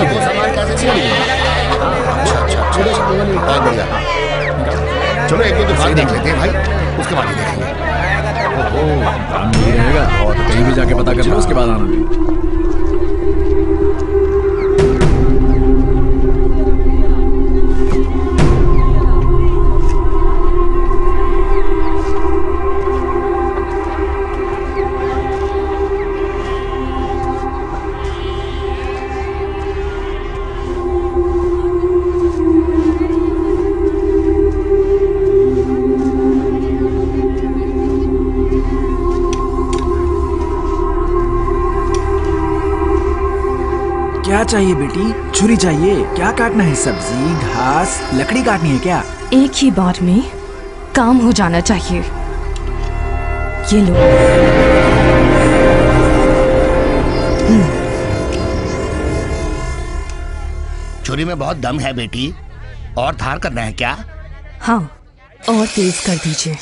वो सामान कैसे छोड़िए। चलो एक दो दुकान देख लेते हैं भाई, उसके बाद ही देखेंगे। काम नहीं रहेगा और कहीं भी जाके पता कर लो, उसके बाद आना। क्या चाहिए बेटी? छुरी चाहिए? क्या काटना है? सब्जी, घास, लकड़ी काटनी है क्या? एक ही बार में काम हो जाना चाहिए। ये लो। छुरी में बहुत दम है बेटी, और धार करना है क्या? हाँ, और तेज कर दीजिए।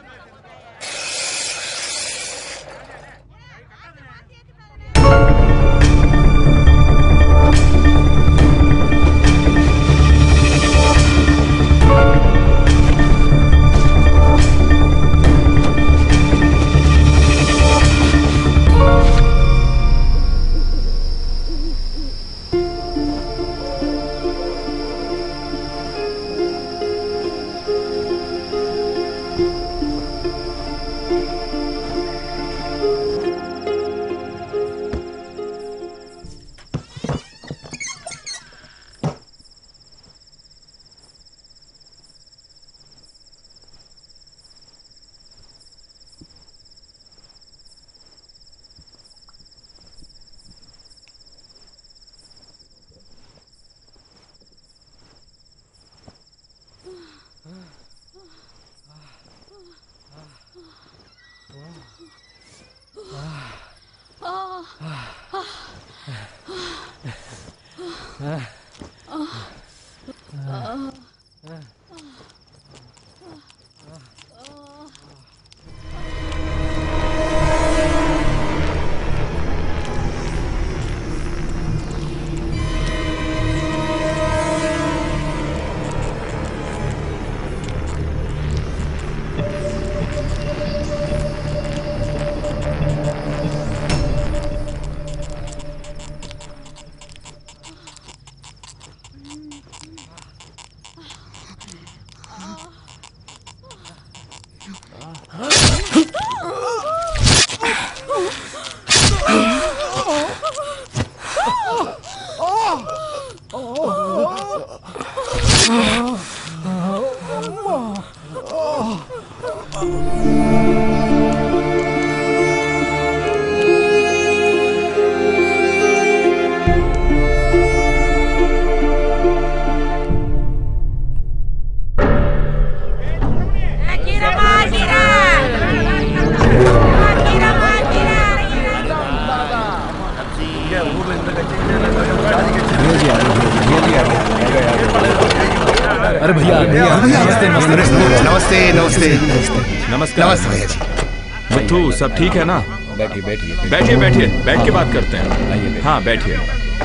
अरे भैया नमस्ते नमस्ते नमस्ते नमस्कार नमस्ते भैया जी। मिट्ठू सब ठीक है ना? बैठिए बैठिए बैठिए बैठिए, बैठ के बात करते हैं। हाँ बैठिए।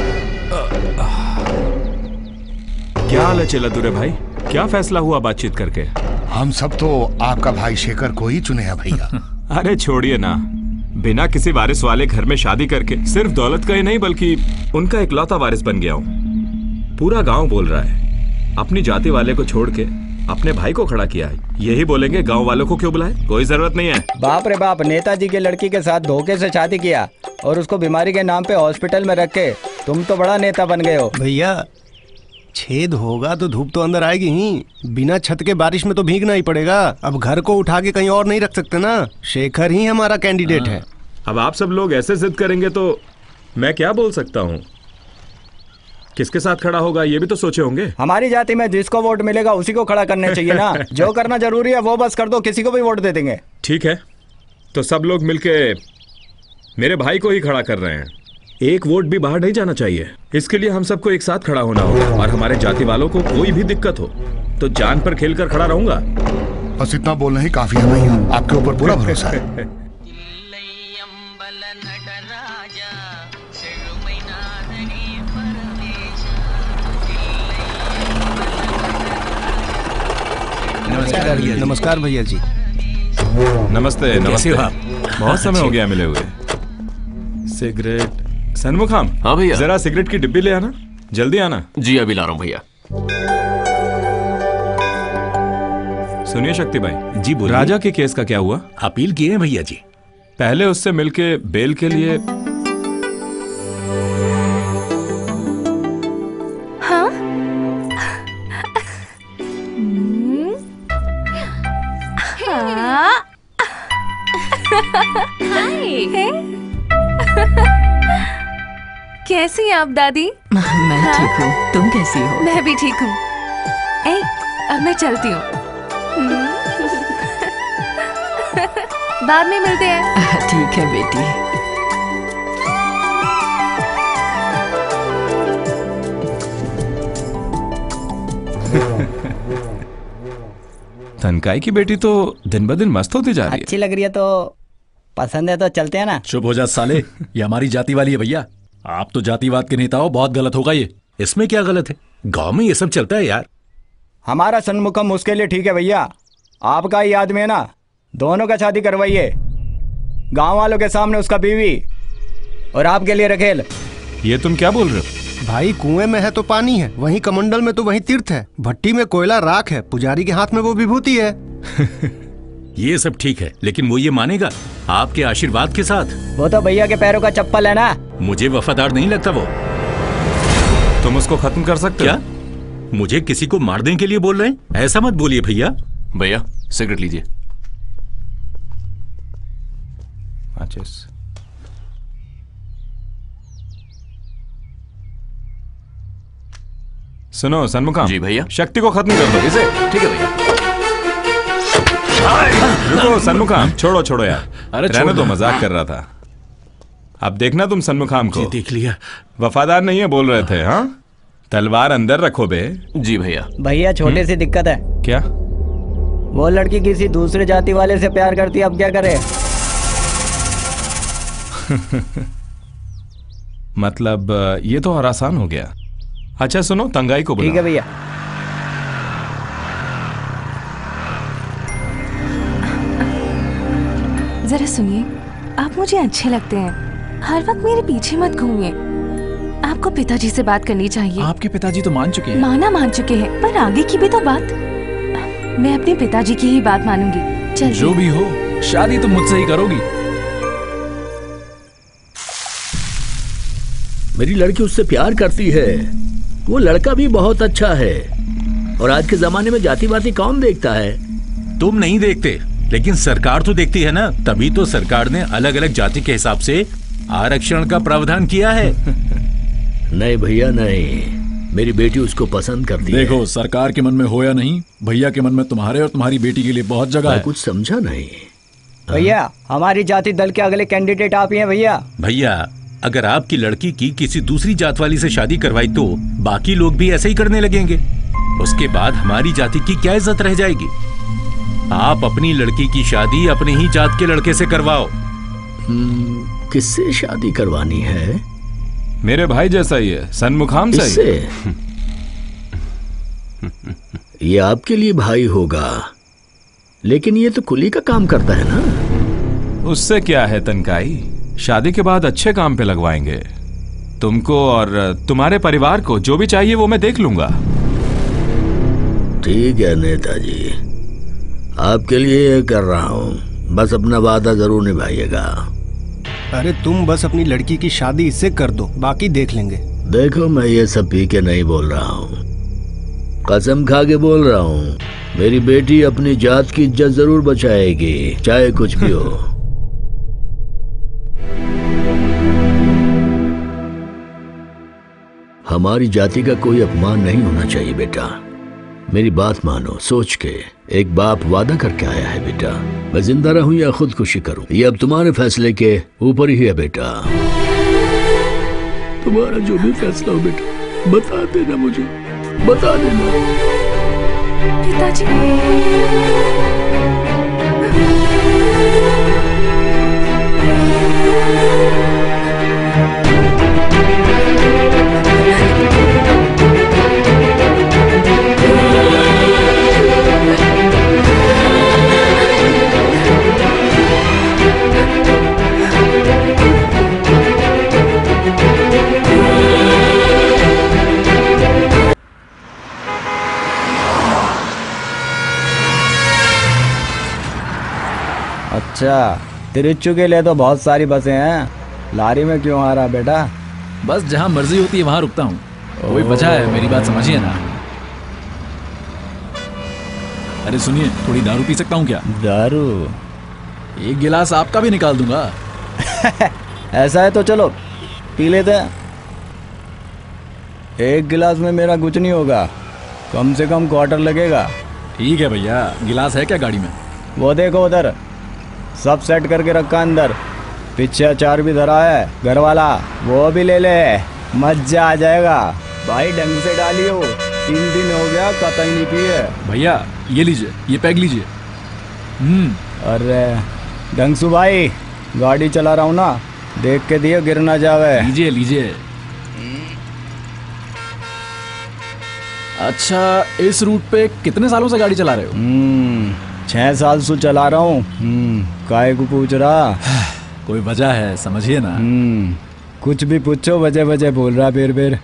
क्या हाल है चेलादुरे भाई? क्या फैसला हुआ बातचीत करके? हम सब तो आपका भाई शेखर को ही चुने हैं भैया। अरे छोड़िए ना, बिना किसी वारिस वाले घर में शादी करके सिर्फ दौलत का ही नहीं बल्कि उनका इकलौता वारिस बन गया हूँ। पूरा गांव बोल रहा है अपनी जाति वाले को छोड़ के अपने भाई को खड़ा किया है। यही बोलेंगे गांव वालों को क्यों बुलाए, कोई जरूरत नहीं है। बाप रे बाप, नेताजी के लड़की के साथ धोखे से शादी किया और उसको बीमारी के नाम पे हॉस्पिटल में रख के तुम तो बड़ा नेता बन गए हो। भैया छेद होगा तो धूप तो अंदर आएगी ही, बिना छत के बारिश में तो भीगना ही पड़ेगा। अब घर को उठा के कहीं और नहीं रख सकते ना, शेखर ही हमारा कैंडिडेट है। अब आप सब लोग ऐसे जिद करेंगे तो मैं क्या बोल सकता हूँ? किसके साथ खड़ा होगा ये भी तो सोचे होंगे। हमारी जाति में जिसको वोट मिलेगा उसी को खड़ा करना चाहिए ना। जो करना जरूरी है वो बस कर दो, किसी को भी वोट दे देंगे। ठीक है, तो सब लोग मिलके मेरे भाई को ही खड़ा कर रहे हैं। एक वोट भी बाहर नहीं जाना चाहिए। इसके लिए हम सबको एक साथ खड़ा होना होगा और हमारे जाति वालों को कोई भी दिक्कत हो तो जान पर खेल कर खड़ा रहूंगा। बस इतना बोलना ही काफी है भैया, आपके ऊपर पूरा भरोसा है। नमस्कार भैया जी। नमस्ते नमस्ते। बहुत समय हो गया मिले हुए। सिगरेट सनमुखाम। हाँ भैया। जरा सिगरेट की डिब्बी ले आना, जल्दी आना। जी अभी ला रहा हूँ भैया। सुनिए शक्ति भाई। जी बोलिए। राजा के केस का क्या हुआ? अपील किए हैं भैया जी। पहले उससे मिलके बेल के लिए। हाँ हाँ कैसी हैं आप दादी? मैं ठीक हूँ, तुम कैसी हो? मैं भी ठीक हूँ। अब मैं चलती हूँ। बाद में मिलते हैं। ठीक है बेटी। तनकाई की बेटी तो दिन ब दिन मस्त होती जा रही है। अच्छी लग रही है तो पसंद है तो चलते हैं ना। चुप हो जा साले, ये हमारी जाति वाली है भैया। आप तो जातिवाद के नेता हो, बहुत गलत होगा ये। इसमें क्या गलत है? गांव में ये सब चलता है यार। हमारा सन्मुखम उसके लिए ठीक है भैया। आपका ही आदमी है ना, दोनों का शादी करवाइए। गांव वालों के सामने उसका बीवी और आपके लिए रखेल। ये तुम क्या बोल रहे हो? भाई कुएं में है तो पानी है, वहीं कमंडल में तो वहीं तीर्थ है, भट्टी में कोयला राख है, पुजारी के हाथ में वो विभूति है। ये सब ठीक है, लेकिन वो ये मानेगा आपके आशीर्वाद के साथ? वो तो भैया के पैरों का चप्पल है ना। मुझे वफादार नहीं लगता वो। तुम उसको खत्म कर सकते क्या? मुझे किसी को मारने के लिए बोल रहे हैं? ऐसा मत बोलिए भैया। भैया सिगरेट लीजिए। सुनो सन्मुखम। जी भैया। शक्ति को खत्म कर दो इसे। ठीक है भैया। रुको सन्मुखम, छोड़ो छोड़ो यार। अरे रहने दो, मजाक कर रहा था। अब देखना तुम सन्मुखम को। देख लिया। वफादार नहीं है बोल रहे थे। हाँ तलवार अंदर रखो बे। जी भैया। भैया छोटी सी दिक्कत है। क्या? वो लड़की किसी दूसरे जाति वाले से प्यार करती है, अब क्या करे? मतलब ये तो और आसान हो गया। अच्छा सुनो, तंगाई को बुलाओ। ठीक है भैया। जरा सुनिए, आप मुझे अच्छे लगते हैं। हर वक्त मेरे पीछे मत घूमिए। आपको पिताजी से बात करनी चाहिए। आपके पिताजी तो मान चुके हैं। मान चुके हैं, पर आगे की भी तो बात। मैं अपने पिताजी की ही बात मानूंगी। चल जो भी हो, शादी तो मुझसे ही करोगी। मेरी लड़की उससे प्यार करती है। वो लड़का भी बहुत अच्छा है। और आज के जमाने में जातिवादी कौन देखता है? तुम नहीं देखते, लेकिन सरकार तो देखती है ना। तभी तो सरकार ने अलग अलग जाति के हिसाब से आरक्षण का प्रावधान किया है। नहीं भैया नहीं, मेरी बेटी उसको पसंद करती है। देखो, सरकार के मन में हो या नहीं, भैया के मन में तुम्हारे और तुम्हारी बेटी के लिए बहुत जगह है। कुछ समझा नहीं भैया। हमारी जाति दल के अगले कैंडिडेट आप ही हैं भैया। भैया अगर आपकी लड़की की किसी दूसरी जात वाली से शादी करवाई तो बाकी लोग भी ऐसे ही करने लगेंगे। उसके बाद हमारी जाति की क्या इज्जत रह जाएगी? आप अपनी लड़की की शादी अपने ही जात के लड़के से करवाओ। किससे शादी करवानी है? मेरे भाई जैसा ही है, सन्मुखाम से। ये आपके लिए भाई होगा, लेकिन ये तो कुली का काम करता है ना। उससे क्या है तनकाई, शादी के बाद अच्छे काम पे लगवाएंगे। तुमको और तुम्हारे परिवार को जो भी चाहिए वो मैं देख लूंगा। ठीक है नेताजी, आपके लिए ये कर रहा हूँ, बस अपना वादा जरूर निभाइएगा। अरे तुम बस अपनी लड़की की शादी इससे कर दो, बाकी देख लेंगे। देखो मैं ये सब पी के नहीं बोल रहा हूँ, कसम खा के बोल रहा हूँ। मेरी बेटी अपनी जात की इज्जत जरूर बचाएगी, चाहे कुछ भी हो। हमारी जाति का कोई अपमान नहीं होना चाहिए बेटा। मेरी बात मानो, सोच के। एक बाप वादा करके आया है बेटा। मैं जिंदा रहूं या खुदकुशी करूं, ये अब तुम्हारे फैसले के ऊपर ही है बेटा। तुम्हारा जो भी फैसला हो बेटा, बता देना मुझे, बता देना। पिताजी। अच्छा, तिरुच्चू के लिए तो बहुत सारी बसें हैं, लारी में क्यों आ रहा बेटा? बस जहाँ मर्जी होती है वहाँ रुकता हूँ, कोई वजह है, मेरी बात समझिए ना। अरे सुनिए, थोड़ी दारू पी सकता हूँ क्या? दारू? एक गिलास आपका भी निकाल दूंगा। ऐसा है तो चलो पी लेते हैं। एक गिलास में मेरा कुछ नहीं होगा, कम से कम क्वार्टर लगेगा। ठीक है भैया, गिलास है क्या गाड़ी में? वो देखो उधर, सब सेट करके रखा अंदर, पीछे अचार भी धरा है घर वाला, वो भी ले ले, मजा आ जाएगा। भाई ढंग से डालियो, 3 दिन हो गया कतई नहीं पिए। भैया ये लीजिए, ये पैक लीजिए। अरे ढंगसू भाई, गाड़ी चला रहा हूँ ना, देख के दियो गिर ना जावे। लीजिए लीजिए। अच्छा, इस रूट पे कितने सालों से गाड़ी चला रहे हो? 6 साल से चला रहा हूँ। काहे को पूछ रहा? कोई वजह है, समझिए ना। कुछ भी पूछो, वजह बोल रहा फिर।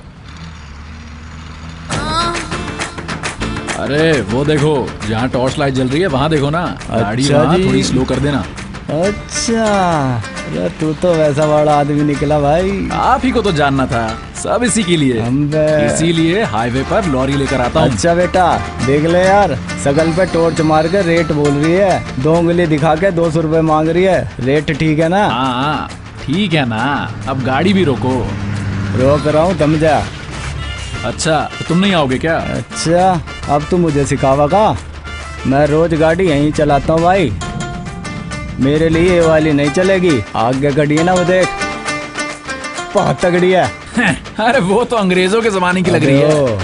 अरे वो देखो, जहाँ टॉर्च लाइट जल रही है वहाँ देखो ना, गाड़ी वहाँ थोड़ी स्लो कर देना। अच्छा, अरे तू तो वैसा बड़ा आदमी निकला भाई। आप ही को तो जानना था, सब इसी के लिए, इसीलिए हाईवे पर लॉरी लेकर आता हूँ। अच्छा बेटा, देख ले यार, शकल पे टॉर्च मार के रेट बोल रही है, 2 उंगली दिखा के 200 रुपए मांग रही है, रेट ठीक है ना? हाँ ठीक है ना, अब गाड़ी भी रोको। रोक रहा हूँ, थम जा। अच्छा, तो तुम नहीं आओगे क्या? अच्छा, अब तू मुझे सिखावा का? मैं रोज गाड़ी यहीं चलाता हूँ भाई, मेरे लिए ये वाली नहीं चलेगी। आगे गाड़ी है ना वो देख, बहुत तगड़ी है। अरे वो तो अंग्रेजों के जमाने की लग रही है।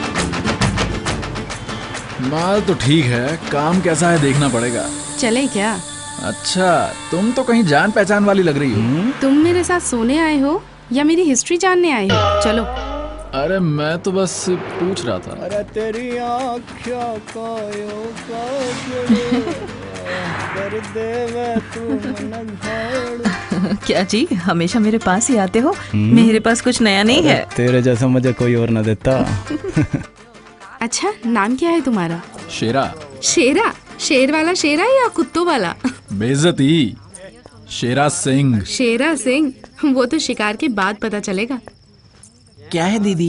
माल तो ठीक है, काम कैसा है देखना पड़ेगा। चले क्या? अच्छा, तुम तो कहीं जान पहचान वाली लग रही हो। तुम मेरे साथ सोने आए हो या मेरी हिस्ट्री जानने आए हो? चलो। अरे मैं तो बस पूछ रहा था। अरे तेरी आँखों को क्या जी, हमेशा मेरे पास ही आते हो? मेरे पास कुछ नया नहीं है। तेरे जैसा मुझे कोई और न देता। अच्छा, नाम क्या है तुम्हारा? शेरा। शेरा? शेर वाला शेरा या कुत्तों वाला? बेइज्जती। शेरा सिंह। शेरा सिंह? वो तो शिकार के बाद पता चलेगा। क्या है दीदी?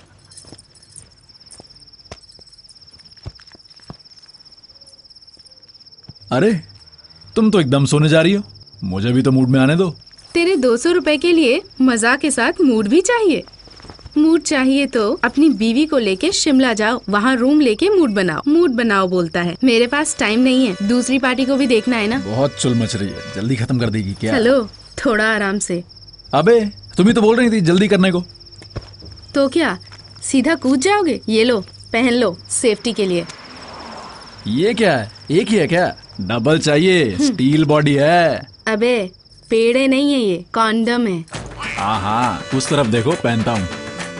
अरे तुम तो एकदम सोने जा रही हो, मुझे भी तो मूड में आने दो। तेरे 200 रुपए के लिए मजाक के साथ मूड भी चाहिए? मूड चाहिए तो अपनी बीवी को लेके शिमला जाओ, वहाँ रूम लेके मूड बनाओ बोलता है। मेरे पास टाइम नहीं है, दूसरी पार्टी को भी देखना है ना। बहुत चुल मच रही है, जल्दी खत्म कर देगी क्या? चलो थोड़ा आराम से। अबे तुम ही तो बोल रही थी जल्दी करने को। तो क्या सीधा कूद जाओगे? ये लो, पहन लो सेफ्टी के लिए। ये क्या है, एक ही है क्या? डबल चाहिए, स्टील बॉडी है। अबे पेड़े नहीं है, ये कॉन्डम है। हाँ, उस तरफ देखो, पहनता हूँ।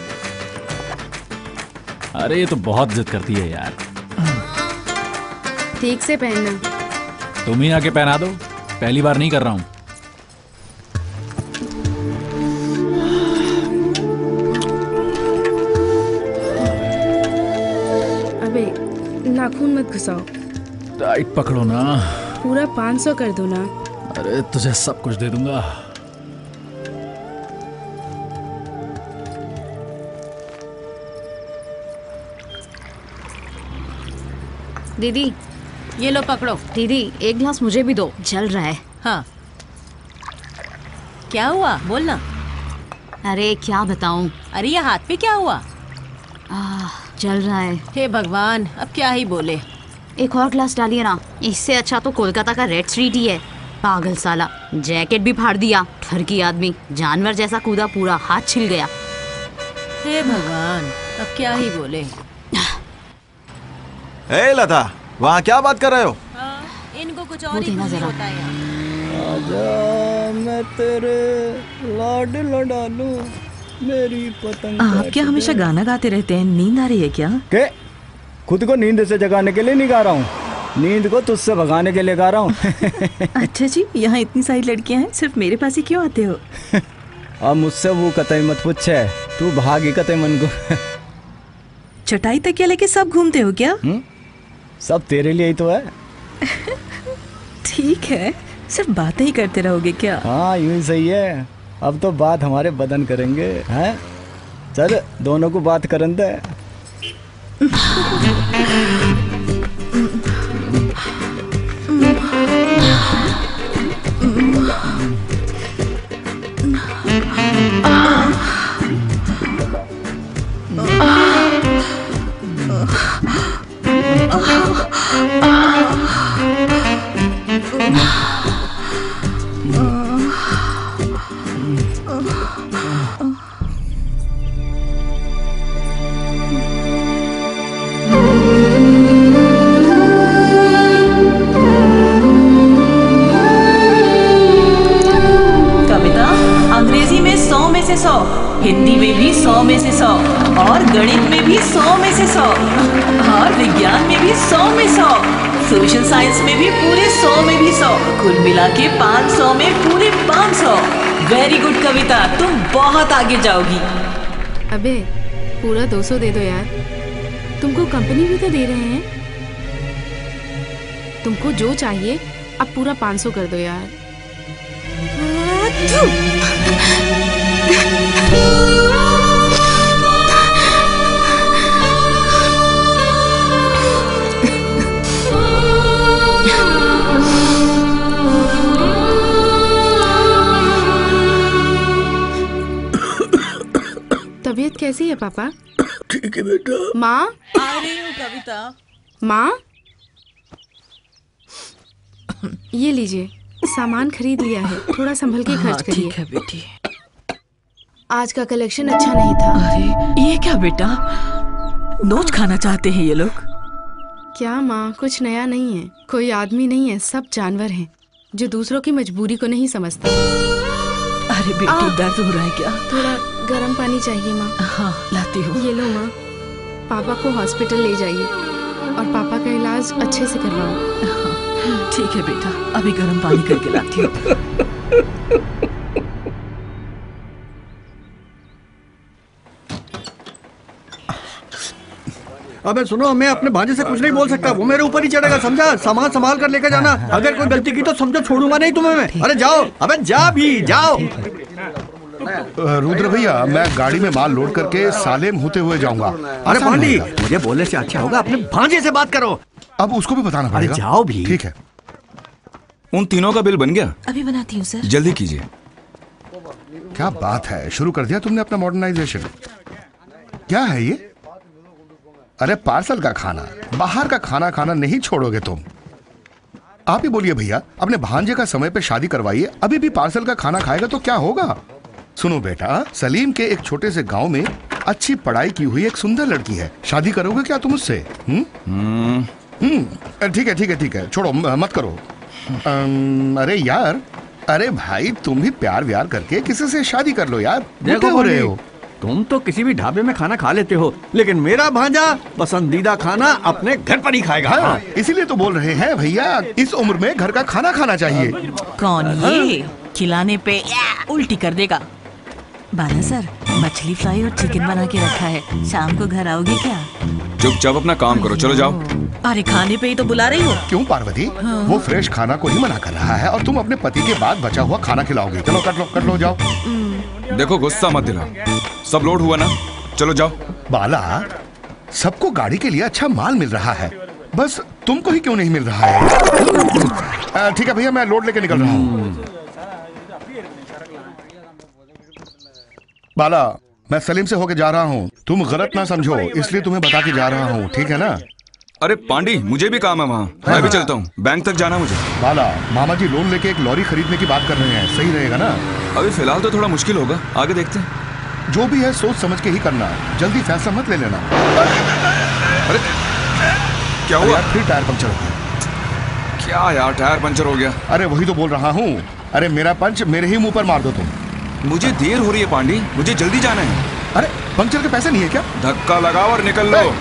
अरे ये तो बहुत जिद करती है यार। ठीक से पहनना। तुम ही आके पहना दो, पहली बार नहीं कर रहा हूँ। अबे नाखून मत घुसाओ। टाइट पकड़ो ना। पूरा 500 कर दो ना। अरे तुझे सब कुछ दे दूंगा। दीदी ये लो पकड़ो। दीदी एक ग्लास मुझे भी दो, जल रहा है। हाँ क्या हुआ, बोलना। अरे क्या बताऊं। अरे ये हाथ पे क्या हुआ? जल रहा है। हे भगवान, अब क्या ही बोले। एक और ग्लास डालिए ना, इससे अच्छा तो कोलकाता का रेड स्ट्रीट ही है। पागल साला, जैकेट भी फाड़ दिया, ठरकी आदमी, जानवर जैसा कूदा, पूरा हाथ छिल गया। हे भगवान, अब क्या ही बोले। हे लता, वहाँ क्या बात कर रहे हो? इनको कुछ और ही होता है। आजा मैं तेरे लाड लड़ा लूं, मेरी पतंग। आप क्या हमेशा गाना गाते रहते हैं? नींद आ रही है क्या? के खुद को नींद से जगाने के लिए नहीं गा रहा हूँ, नींद को तुझसे भगाने के लिए गा रहा हूँ। अच्छा जी, यहाँ इतनी सारी लड़कियाँ हैं, सिर्फ मेरे पास ही क्यों आते हो? अब मुझसे वो कतई मत पूछे, तू भागी कतई मन को। चटाई तकिया लेके सब घूमते हो क्या? सब तेरे लिए ही तो है। ठीक है, सिर्फ बातें ही करते रहोगे क्या? हाँ यूं ही सही है। अब तो बात हमारे बदन करेंगे हैं। चल दोनों को बात करन दे। कविता अंग्रेजी में 100 में से 100, हिंदी में भी 100 में से 100 और गणित में भी 100 में से 100 और विज्ञान में भी 100 में 100, सोशल साइंस में भी पूरे 100 में भी 100, कुल मिला के 500 में पूरे 500। वेरी गुड कविता, तुम बहुत आगे जाओगी। अबे पूरा 200 दे दो यार, तुमको कंपनी भी तो दे रहे हैं। तुमको जो चाहिए अब पूरा 500 कर दो यार। तबीयत कैसी है पापा? ठीक है बेटा। माँ आ रही हूँ कविता। माँ ये लीजिए, सामान खरीद लिया है, थोड़ा संभल के खर्च करिए। ठीक है बेटी। आज का कलेक्शन अच्छा नहीं था। अरे ये क्या बेटा, नोच खाना चाहते हैं ये लोग? क्या माँ, कुछ नया नहीं है। कोई आदमी नहीं है, सब जानवर हैं जो दूसरों की मजबूरी को नहीं समझते। अरे बेटी दर्द हो रहा है क्या? थोड़ा गर्म पानी चाहिए माँ। हाँ लाती हूँ। ये लो माँ, पापा को हॉस्पिटल ले जाइए और पापा का इलाज अच्छे से करवाओ। ठीक है बेटा, अभी गर्म पानी करके लाती हूँ। अबे सुनो, मैं अपने भांजे से कुछ नहीं बोल सकता, वो मेरे ऊपर ही चढ़ेगा, समझा? सामान संभाल कर लेकर जाना। अगर कोई गलती की तो समझो छोड़ूंगा नहीं तुम्हें मैं। अरे जाओ, अबे जा भी जाओ। रुद्र भैया, मैं गाड़ी में माल लोड करके सालेम होते हुए जाऊंगा। अरे पांडी, मुझे बोलने से अच्छा होगा अपने भांजे से बात करो। अब उसको भी बताना पड़ेगा। अरे जाओ भी। ठीक है। उन तीनों का बिल बन गया? अभी बनाती हूँ सर। जल्दी कीजिए। क्या बात है, शुरू कर दिया तुमने अपना मॉडर्नाइजेशन। क्या है ये? अरे पार्सल का खाना, बाहर का खाना खाना नहीं छोड़ोगे तुम। आप ही बोलिए भैया, अपने भांजे का समय पे शादी करवाइए, अभी भी पार्सल का खाना खाएगा तो क्या होगा? सुनो बेटा, सलीम के एक छोटे से गांव में अच्छी पढ़ाई की हुई एक सुंदर लड़की है, शादी करोगे क्या तुम उससे? ठीक है ठीक है ठीक है, छोड़ो मत करो। अरे यार, अरे भाई तुम भी प्यार व्यार करके किसी से शादी कर लो यार। देखो हो रहे हो, तुम तो किसी भी ढाबे में खाना खा लेते हो, लेकिन मेरा भांजा पसंदीदा खाना अपने घर पर ही खाएगा। हाँ, इसीलिए तो बोल रहे हैं भैया, इस उम्र में घर का खाना खाना चाहिए। कौन ये? खिलाने पे उल्टी कर देगा। बाला सर, मछली फ्राई और चिकन बना के रखा है, शाम को घर आओगे क्या? चुपचाप अपना काम करो, चलो जाओ। अरे खाने पे ही तो बुला रही हो। क्यों पार्वती? हाँ। वो फ्रेश खाना को ही मना कर रहा है और तुम अपने पति के बाद बचा हुआ खाना खिलाओगे। चलो कट लो जाओ। देखो गुस्सा मत दिलाओ, सब लोड हुआ ना, चलो जाओ। बाला, सबको गाड़ी के लिए अच्छा माल मिल रहा है, बस तुमको ही क्यों नहीं मिल रहा है? ठीक है भैया, मैं लोड लेके निकल रहा हूँ। बाला, मैं सलीम से होके जा रहा हूँ, तुम गलत ना समझो, इसलिए तुम्हें बता के जा रहा हूँ, ठीक है ना? अरे पांडी, मुझे भी काम है वहाँ, मैं भी चलता हूँ, बैंक तक जाना मुझे। बाला, मामा जी लोन लेके एक लॉरी खरीदने की बात कर रहे हैं, सही रहेगा ना? अभी फिलहाल तो थोड़ा मुश्किल होगा, आगे देखते हैं। जो भी है सोच समझ के ही करना, जल्दी फैसला मत ले लेना। अरे क्या हुआ? यार फिर टायर पंचर हो गया। क्या यार, टायर पंचर हो गया? अरे वही तो बोल रहा हूँ, अरे मेरा पंच मेरे ही मुंह पर मार दो तुम। मुझे देर हो रही है पांडी, मुझे जल्दी जाना है। अरे पंचर के पैसे नहीं है क्या? धक्का लगाओ और निकल लो।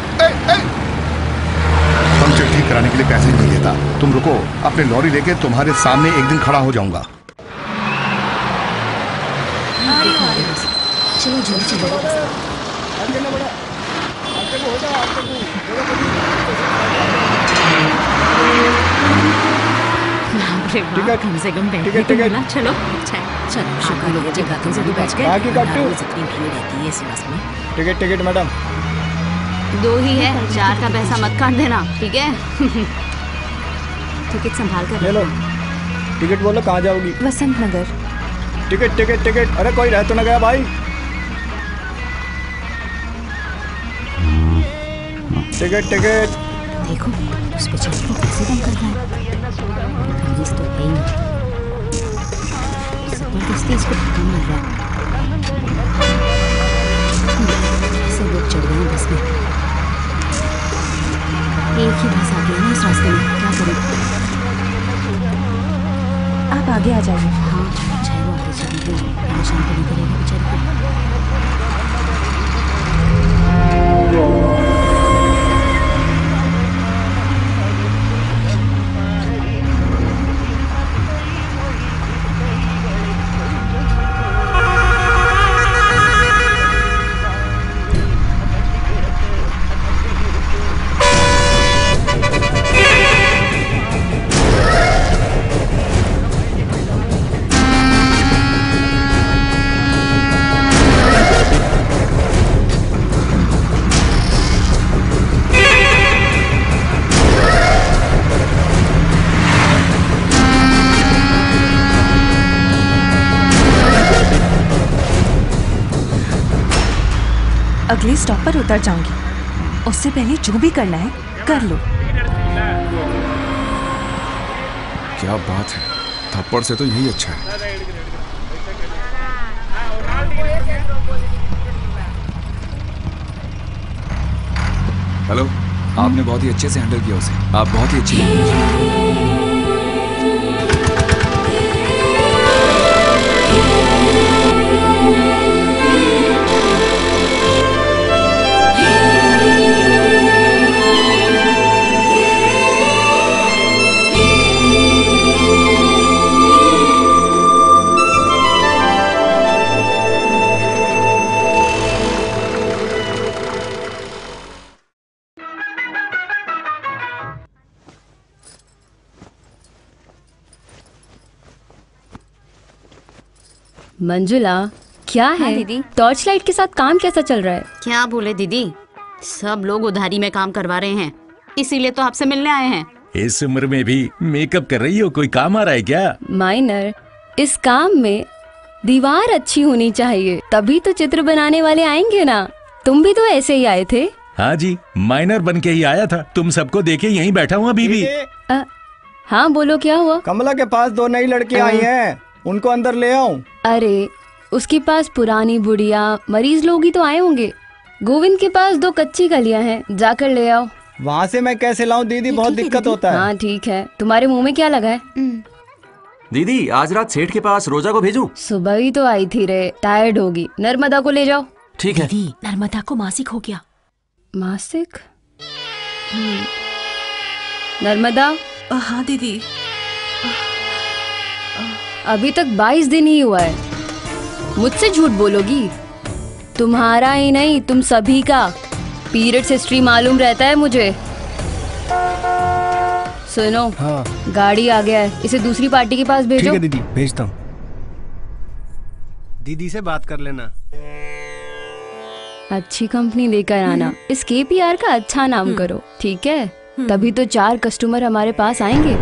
पंचर ठीक कराने के लिए पैसे नहीं देता, तुम रुको, अपने लॉरी लेके तुम्हारे सामने एक दिन खड़ा हो जाऊंगा। चलो चलो अरे वाह, कम से कम बैठने को मिला। चलो चलो शुक्र लोग जगह से भी बच गए। बाकी कट्टू। इतनी भीड़ रहती है इस बस में। Ticket madam. 2 ही है, 4 का पैसा मत काट देना, ठीक है? टिकट संभाल कर ले लो। टिकट बोलो कहाँ जाओगी? वसंत नगर। टिकट। अरे कोई रह तो ना गया भाई? टिकट। देखो उस बेचारे को कैसे कम कर रहा है। पुलिस तो है ही नहीं, जबरदस्ती इसको धक्का मार रहा है। ऐसे लोग चढ़ गए बस में। एक ही बस आ गया ना इस रास्ते में, क्या करें? आप आगे आ जाइए। हाँ चाहे वो आगे चली गई, परेशान तो नहीं करेगा बेचारे को। अगले स्टॉप पर उतर जाऊंगी, उससे पहले जो भी करना है कर लो। क्या बात है, थप्पड़ से तो यही अच्छा है। हेलो, आपने बहुत ही अच्छे से हैंडल किया उसे। आप बहुत ही अच्छी मंजुला, क्या है? हाँ दीदी। टॉर्च लाइट के साथ काम कैसा चल रहा है? क्या बोले दीदी, सब लोग उधारी में काम करवा रहे हैं, इसीलिए तो आपसे मिलने आए हैं। इस उम्र में भी मेकअप कर रही हो, कोई काम आ रहा है क्या? माइनर, इस काम में दीवार अच्छी होनी चाहिए, तभी तो चित्र बनाने वाले आएंगे ना। तुम भी तो ऐसे ही आए थे। हाँ जी, माइनर बन के ही आया था। तुम सबको देखे यहीं बैठा हुआ बीबी। हाँ बोलो, क्या हुआ? कमला के पास 2 नई लड़कियां आई हैं, उनको अंदर ले आओ। अरे उसके पास पुरानी बुढ़िया मरीज लोग ही तो आए होंगे। गोविंद के पास 2 कच्ची कलियां हैं, जाकर ले आओ। वहाँ से मैं कैसे लाऊं दीदी, बहुत दिक्कत होता है। हाँ ठीक है, तुम्हारे मुंह में क्या लगा है? दीदी, आज रात सेठ के पास रोजा को भेजूं? सुबह ही तो आई थी रे, टायर्ड होगी। नर्मदा को ले जाओ। ठीक है। नर्मदा को मासिक हो गया। मासिक? नर्मदा। हाँ दीदी। अभी तक 22 दिन ही हुआ है, मुझसे झूठ बोलोगी? तुम्हारा ही नहीं, तुम सभी का पीरियड्स हिस्ट्री मालूम रहता है मुझे। सुनो, हाँ। गाड़ी आ गया है, इसे दूसरी पार्टी के पास भेजो। ठीक है दीदी, भेजता हूँ। दीदी से बात कर लेना। अच्छी कंपनी लेकर आना, इस KPR का अच्छा नाम करो, ठीक है? तभी तो 4 कस्टमर हमारे पास आएंगे।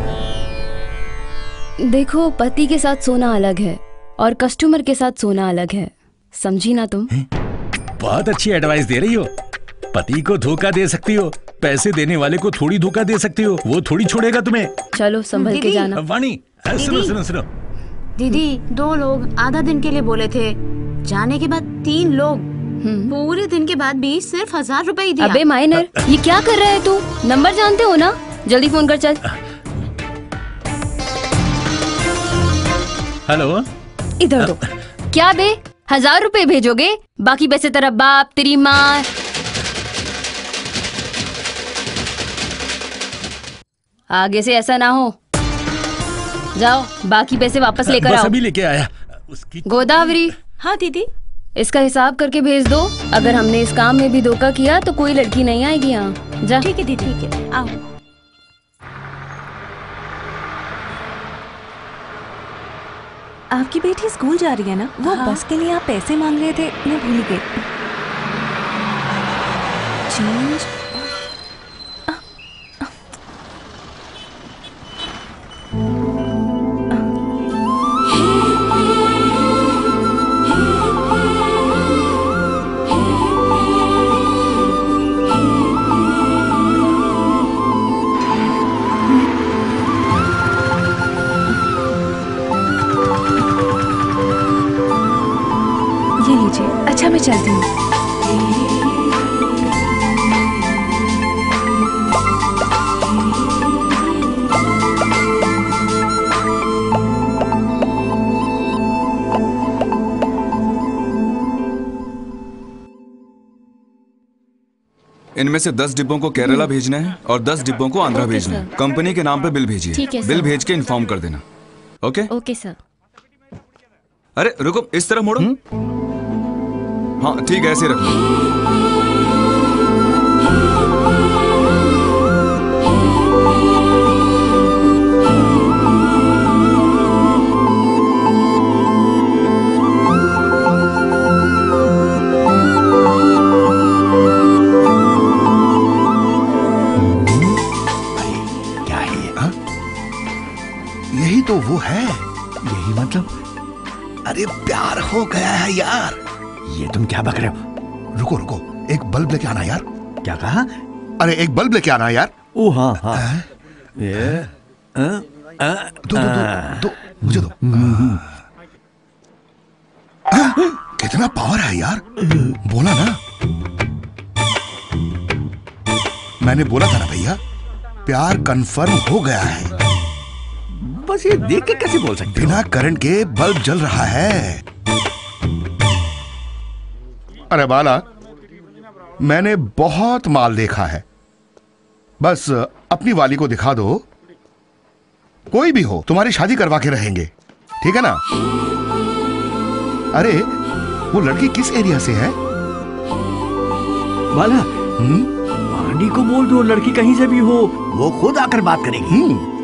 देखो, पति के साथ सोना अलग है और कस्टमर के साथ सोना अलग है, समझी ना तुम? बहुत अच्छी एडवाइस दे रही हो। पति को धोखा दे सकती हो, पैसे देने वाले को थोड़ी धोखा दे सकती हो, वो थोड़ी छोड़ेगा तुम्हें। चलो संभल के जाना। वाणी, सुनो। दीदी, 2 लोग आधा दिन के लिए बोले थे, जाने के बाद 3 लोग पूरे दिन के बाद भी सिर्फ 1000 रुपए ही दिया। अबे माइनर, ये क्या कर रहा है तू? नंबर जानते हो ना, जल्दी फोन कर चल। हेलो, इधर दो। क्या बे, 1000 रुपए भेजोगे? बाकी पैसे तेरा बाप, तेरी माँ। आगे से ऐसा ना हो। जाओ, बाकी पैसे वापस लेकर आओ। अभी लेके आया उसकी। गोदावरी। हाँ दीदी। इसका हिसाब करके भेज दो। अगर हमने इस काम में भी धोखा किया तो कोई लड़की नहीं आएगी यहाँ। जा। ठीक है दीदी, ठीक है, आओ। आपकी बेटी स्कूल जा रही है ना? वो बस के लिए आप पैसे मांग रहे थे, मैं भूल गई। चेंज। अच्छा मैं चलती हूँ। इनमें से 10 डिब्बों को केरला भेजना है और 10 डिब्बों को आंध्रा भेजना है। कंपनी के नाम पे बिल भेजिए। ठीक है, बिल सर। भेज के इन्फॉर्म कर देना। Okay okay sir. अरे रुको, इस तरफ मोड़ो। हाँ ठीक है, ऐसे रखो। क्या है ये? हाँ? यही तो वो है। यही मतलब? अरे प्यार हो गया है यार। ये तुम क्या बक रहे हो? रुको रुको, एक बल्ब लेके आना यार। क्या कहा? अरे एक बल्ब लेके आना यार। ओ हाँ हाँ। ये दो मुझे दो। कितना पावर है यार। बोला ना, मैंने बोला था ना भैया, प्यार कंफर्म हो गया है। बस ये देख के कैसे बोल सकते हो? बिना करंट के बल्ब जल रहा है। अरे बाला, मैंने बहुत माल देखा है। बस अपनी वाली को दिखा दो, कोई भी हो तुम्हारी शादी करवा के रहेंगे, ठीक है ना? अरे वो लड़की किस एरिया से है? बाला, पांडी को बोल दो, लड़की कहीं से भी हो वो खुद आकर बात करेगी।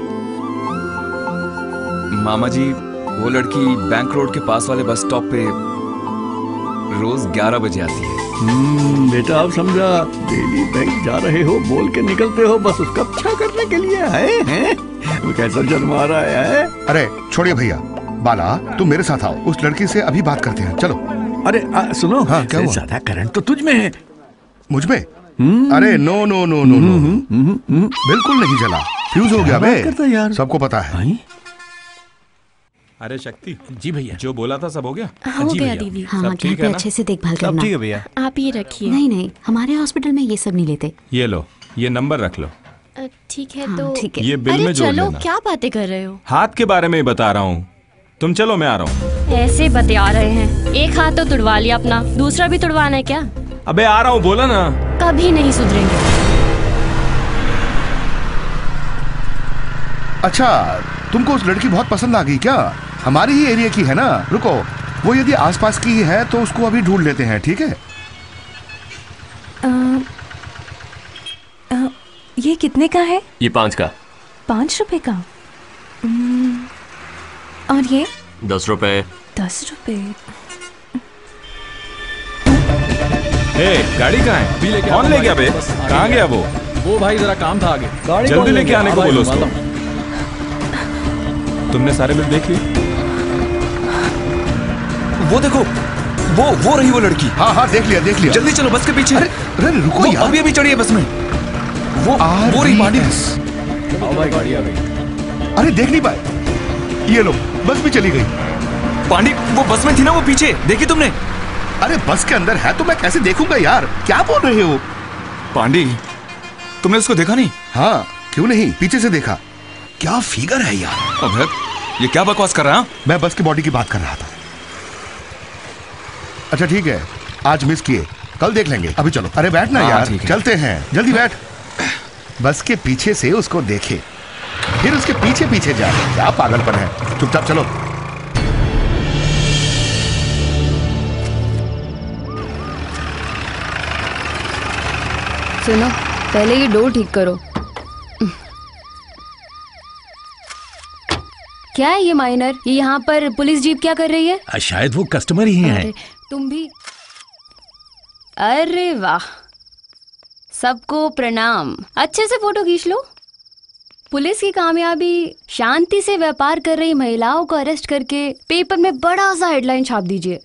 मामा जी, वो लड़की बैंक रोड के पास वाले बस स्टॉप पे रोज 11 बजे आती है। बेटा आप समझा, डेली बैंक जा रहे हो बोल के निकलते हो बस उसका अच्छा करने के लिए है? वो कैसा शर्मा रहा है? अरे छोड़िए भैया, बाला तुम मेरे साथ आओ, उस लड़की से अभी बात करते हैं, चलो। अरे सुनो, हाँ क्या हुआ? ज्यादा करंट तो तुझ में है। मुझ में? अरे no no no no no, बिल्कुल नहीं जला, फ्यूज हो गया बे, सबको पता है। अरे शक्ति जी भैया, जो बोला था सब हो गया? हो गया दीदी। हाँ, सब घर ठीक पे है ना? अच्छे से देखभाल करना। ठीक है भैया। आप ये रखिए। नहीं, हमारे हॉस्पिटल में ये सब नहीं लेते। ये लो, ये नंबर रख लो। ठीक है हाँ, तो ठीक है। ये बिल अरे में जोड़ चलो, लेना। क्या बातें कर रहे हो? हाथ के बारे में ही बता रहा हूँ, तुम चलो मैं आ रहा हूँ। ऐसे बतिया रहे हैं, एक हाथ तो तुड़वा लिया अपना, दूसरा भी तुड़वाना है क्या? अबे आ रहा हूँ, बोला ना। कभी नहीं सुधरेंगे। अच्छा, तुमको उस लड़की बहुत पसंद आ गई क्या? हमारी ही एरिया की है ना। रुको, वो यदि आसपास की है तो उसको अभी ढूंढ लेते हैं, ठीक है? ये कितने का है? ये 5 का। 5 रुपए का। और ये 10 रुपए। 10 रुपए। गाड़ी कहाँ है? कौन ले गया बे? कहाँ गया वो भाई जरा काम था आगे। जल्दी लेके आने को बोलो उसको। तुमने सारे बिल देख लिए? वो देखो, वो रही वो लड़की। हाँ देख लिया। जल्दी चलो बस के पीछे। अरे रुको यार, अभी चढ़ी है बस में। वो रही पांडी। भाई गाड़ी आ गई। अरे देख नहीं पाए, ये लो बस भी चली गई। पांडी वो बस में थी ना, वो पीछे देखी तुमने? अरे बस के अंदर है तो मैं कैसे देखूंगा यार, क्या बोल रहे हो? पांडी, तुमने उसको देखा नहीं? हाँ क्यों नहीं, पीछे से देखा। क्या फिगर है यार। अबे ये क्या बकवास कर रहा है? मैं बस की बॉडी की बात कर रहा था। अच्छा ठीक है, आज मिस किए, कल देख लेंगे, अभी चलो। अरे बैठ ना यार, चलते हैं, जल्दी बैठ। बस के पीछे से उसको देखे, फिर उसके पीछे पीछे जा, क्या पागलपन है। चुपचाप चलो। सुनो, पहले ये डोर ठीक करो। क्या है ये माइनर? ये यहाँ पर पुलिस जीप क्या कर रही है? शायद वो कस्टमर ही हैं। तुम भी? अरे वाह, सबको प्रणाम। अच्छे से फोटो खींच लो। पुलिस की कामयाबी, शांति से व्यापार कर रही महिलाओं को अरेस्ट करके पेपर में बड़ा सा हेडलाइन छाप दीजिए।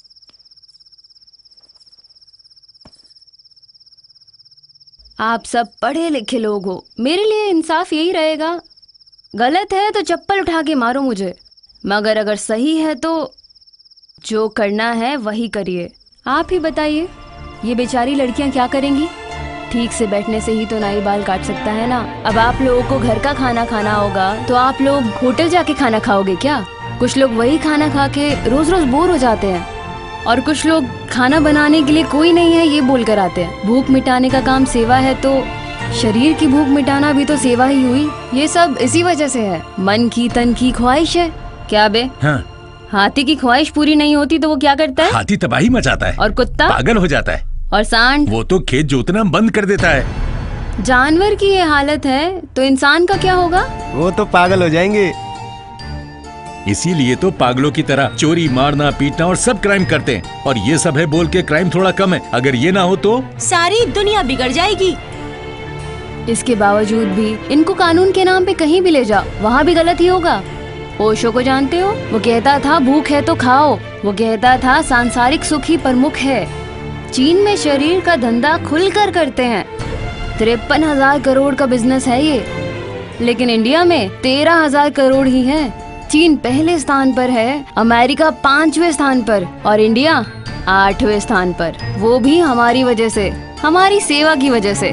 आप सब पढ़े लिखे लोग हो, मेरे लिए इंसाफ यही रहेगा, गलत है तो चप्पल उठा के मारो मुझे, मगर अगर सही है तो जो करना है वही करिए। आप ही बताइए, ये बेचारी लड़कियां क्या करेंगी? ठीक से बैठने से ही तो नाई बाल काट सकता है ना। अब आप लोगों को घर का खाना खाना होगा तो आप लोग होटल जाके खाना खाओगे क्या? कुछ लोग वही खाना खा के रोज रोज बोर हो जाते हैं, और कुछ लोग खाना बनाने के लिए कोई नहीं है ये बोलकर आते हैं। भूख मिटाने का काम सेवा है तो शरीर की भूख मिटाना भी तो सेवा ही हुई। ये सब इसी वजह से है, मन की तन की ख्वाहिश है। क्या बे? हाँ। हाथी की ख्वाहिश पूरी नहीं होती तो वो क्या करता है? हाथी तबाही मचाता है। और कुत्ता? पागल हो जाता है। और सांड? वो तो खेत जोतना बंद कर देता है। जानवर की ये हालत है तो इंसान का क्या होगा? वो तो पागल हो जाएंगे। इसीलिए तो पागलों की तरह चोरी, मारना, पीटना और सब क्राइम करते हैं। और ये सब है बोल के क्राइम थोड़ा कम है। अगर ये ना हो तो सारी दुनिया बिगड़ जाएगी। इसके बावजूद भी इनको कानून के नाम पे कहीं भी ले जाओ, वहाँ भी गलत ही होगा। ओशो को जानते हो? वो कहता था भूख है तो खाओ। वो कहता था सांसारिक सुख ही प्रमुख है। चीन में शरीर का धंधा खुलकर करते हैं। 53,000 करोड़ का बिजनेस है ये, लेकिन इंडिया में 13,000 करोड़ ही है। चीन पहले स्थान पर है, अमेरिका 5वें स्थान पर और इंडिया 8वें स्थान पर। वो भी हमारी वजह से, हमारी सेवा की वजह से।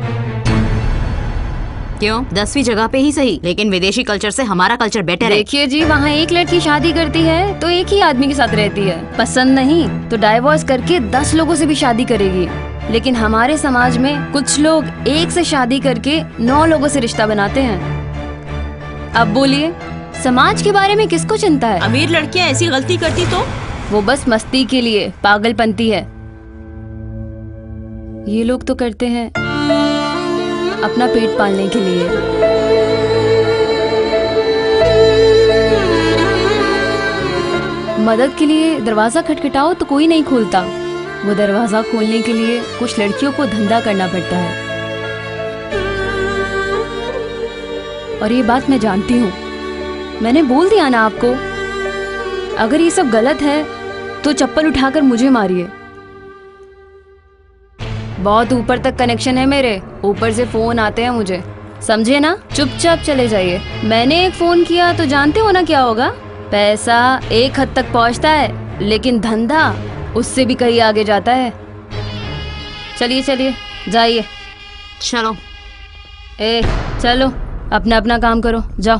क्यों? 10वीं जगह पे ही सही, लेकिन विदेशी कल्चर से हमारा कल्चर बेटर है। देखिए जी, वहाँ एक लड़की शादी करती है तो एक ही आदमी के साथ रहती है, पसंद नहीं तो डाइवोर्स करके 10 लोगों से भी शादी करेगी। लेकिन हमारे समाज में कुछ लोग एक से शादी करके 9 लोगों से रिश्ता बनाते हैं। अब बोलिए, समाज के बारे में किसको चिंता है? अमीर लड़कियां ऐसी गलती करती तो? वो बस मस्ती के लिए, पागलपंती है। ये लोग तो करते हैं अपना पेट पालने के लिए। मदद के लिए दरवाजा खटखटाओ तो कोई नहीं खोलता। वो दरवाजा खोलने के लिए कुछ लड़कियों को धंधा करना पड़ता है। और ये बात मैं जानती हूँ, मैंने बोल दिया ना आपको। अगर ये सब गलत है तो चप्पल उठाकर मुझे मारिए। बहुत ऊपर तक कनेक्शन है मेरे, ऊपर से फोन आते हैं मुझे, समझे ना? चुपचाप चले जाइए। मैंने एक फोन किया तो जानते हो ना क्या होगा? पैसा एक हद तक पहुंचता है, लेकिन धंधा उससे भी कहीं आगे जाता है। चलिए चलिए, जाइए। चलो। चलो, अपना अपना काम करो, जाओ।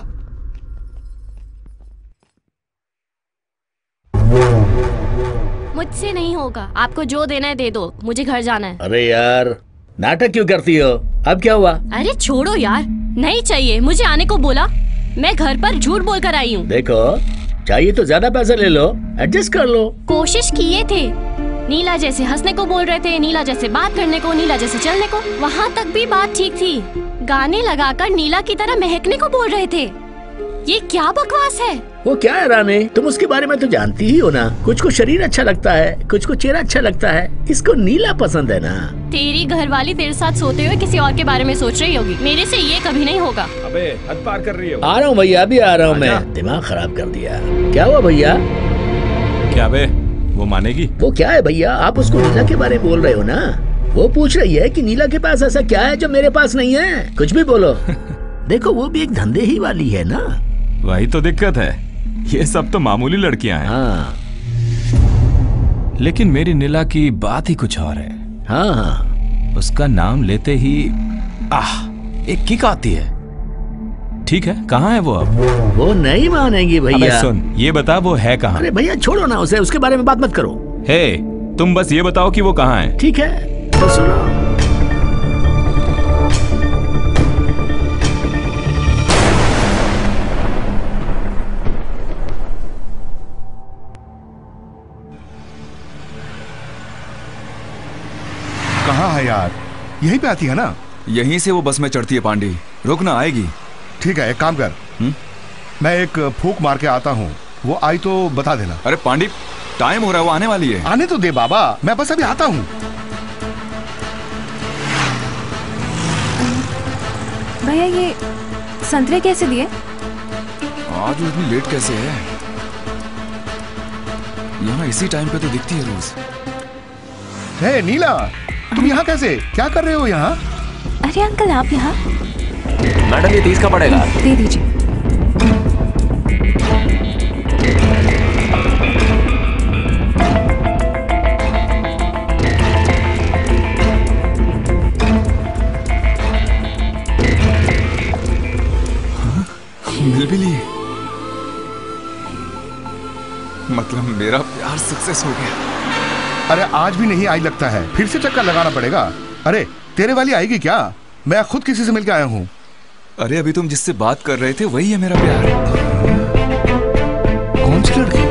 मुझसे नहीं होगा, आपको जो देना है दे दो, मुझे घर जाना है। अरे यार, नाटक क्यों करती हो? अब क्या हुआ? अरे छोड़ो यार, नहीं चाहिए, मुझे आने को बोला। मैं घर पर झूठ बोलकर आई हूँ। देखो, चाहिए तो ज्यादा पैसा ले लो, एडजस्ट कर लो। कोशिश किए थे, नीला जैसे हंसने को बोल रहे थे, नीला जैसे बात करने को, नीला जैसे चलने को, वहाँ तक भी बात ठीक थी। गाने लगाकर नीला की तरह महकने को बोल रहे थे। ये क्या बकवास है? वो क्या है रानी, तुम उसके बारे में तो जानती ही हो ना। कुछ को शरीर अच्छा लगता है, कुछ को चेहरा अच्छा लगता है, इसको नीला पसंद है ना। तेरी घरवाली तेरे साथ सोते हुए किसी और के बारे में सोच रही होगी, मेरे से ये कभी नहीं होगा। अबे हद पार कर रही है। आ रहा हूँ भैया, अभी आ रहा हूँ मैं। दिमाग खराब कर दिया। क्या हुआ भैया? क्या बे, वो मानेगी? वो क्या है भैया, आप उसको नीला के बारे में बोल रहे हो ना? वो पूछ रही है कि नीला के पास ऐसा क्या है जो मेरे पास नहीं है। कुछ भी बोलो। देखो, वो भी एक धंधे ही वाली है ना। वही तो दिक्कत है, ये सब तो मामूली लड़कियां हैं। हाँ। लेकिन मेरी नीला की बात ही कुछ और है। हाँ हाँ। उसका नाम लेते ही एक किक आती है। ठीक है, कहाँ है वो अब? वो नहीं मानेगी भैया। अबे सुन, ये बता वो है कहाँ? अरे भैया छोड़ो ना उसे, उसके बारे में बात मत करो। हे, तुम बस ये बताओ कि वो कहाँ है। ठीक है, तो सुनो। कहाँ है यार? यहीं पे आती है ना? यहीं से वो बस में चढ़ती है पांडे। रुक ना, आएगी। ठीक है, एक काम कर, मैं एक फूंक मार के आता हूँ, वो आई तो बता देना। अरे पांडी, टाइम हो रहा है, वो आने वाली है। आने तो दे बाबा, मैं बस अभी आता हूँ। भैया ये संतरे कैसे दिए? आज वो इतनी लेट कैसे है? यहाँ इसी टाइम पे तो दिखती है रोज। हे नीला, तुम यहाँ कैसे? क्या कर रहे हो यहाँ? अरे अंकल आप यहाँ? मैडम ये 30 का पड़ेगा। दे दीजिए। मिल भी लिए, मतलब मेरा प्यार सक्सेस हो गया। अरे आज भी नहीं आई लगता है, फिर से चक्कर लगाना पड़ेगा। अरे तेरे वाली आएगी क्या? मैं खुद किसी से मिलकर आया हूँ। अरे अभी तुम जिससे बात कर रहे थे वही है मेरा प्यार। कौन सी लड़की?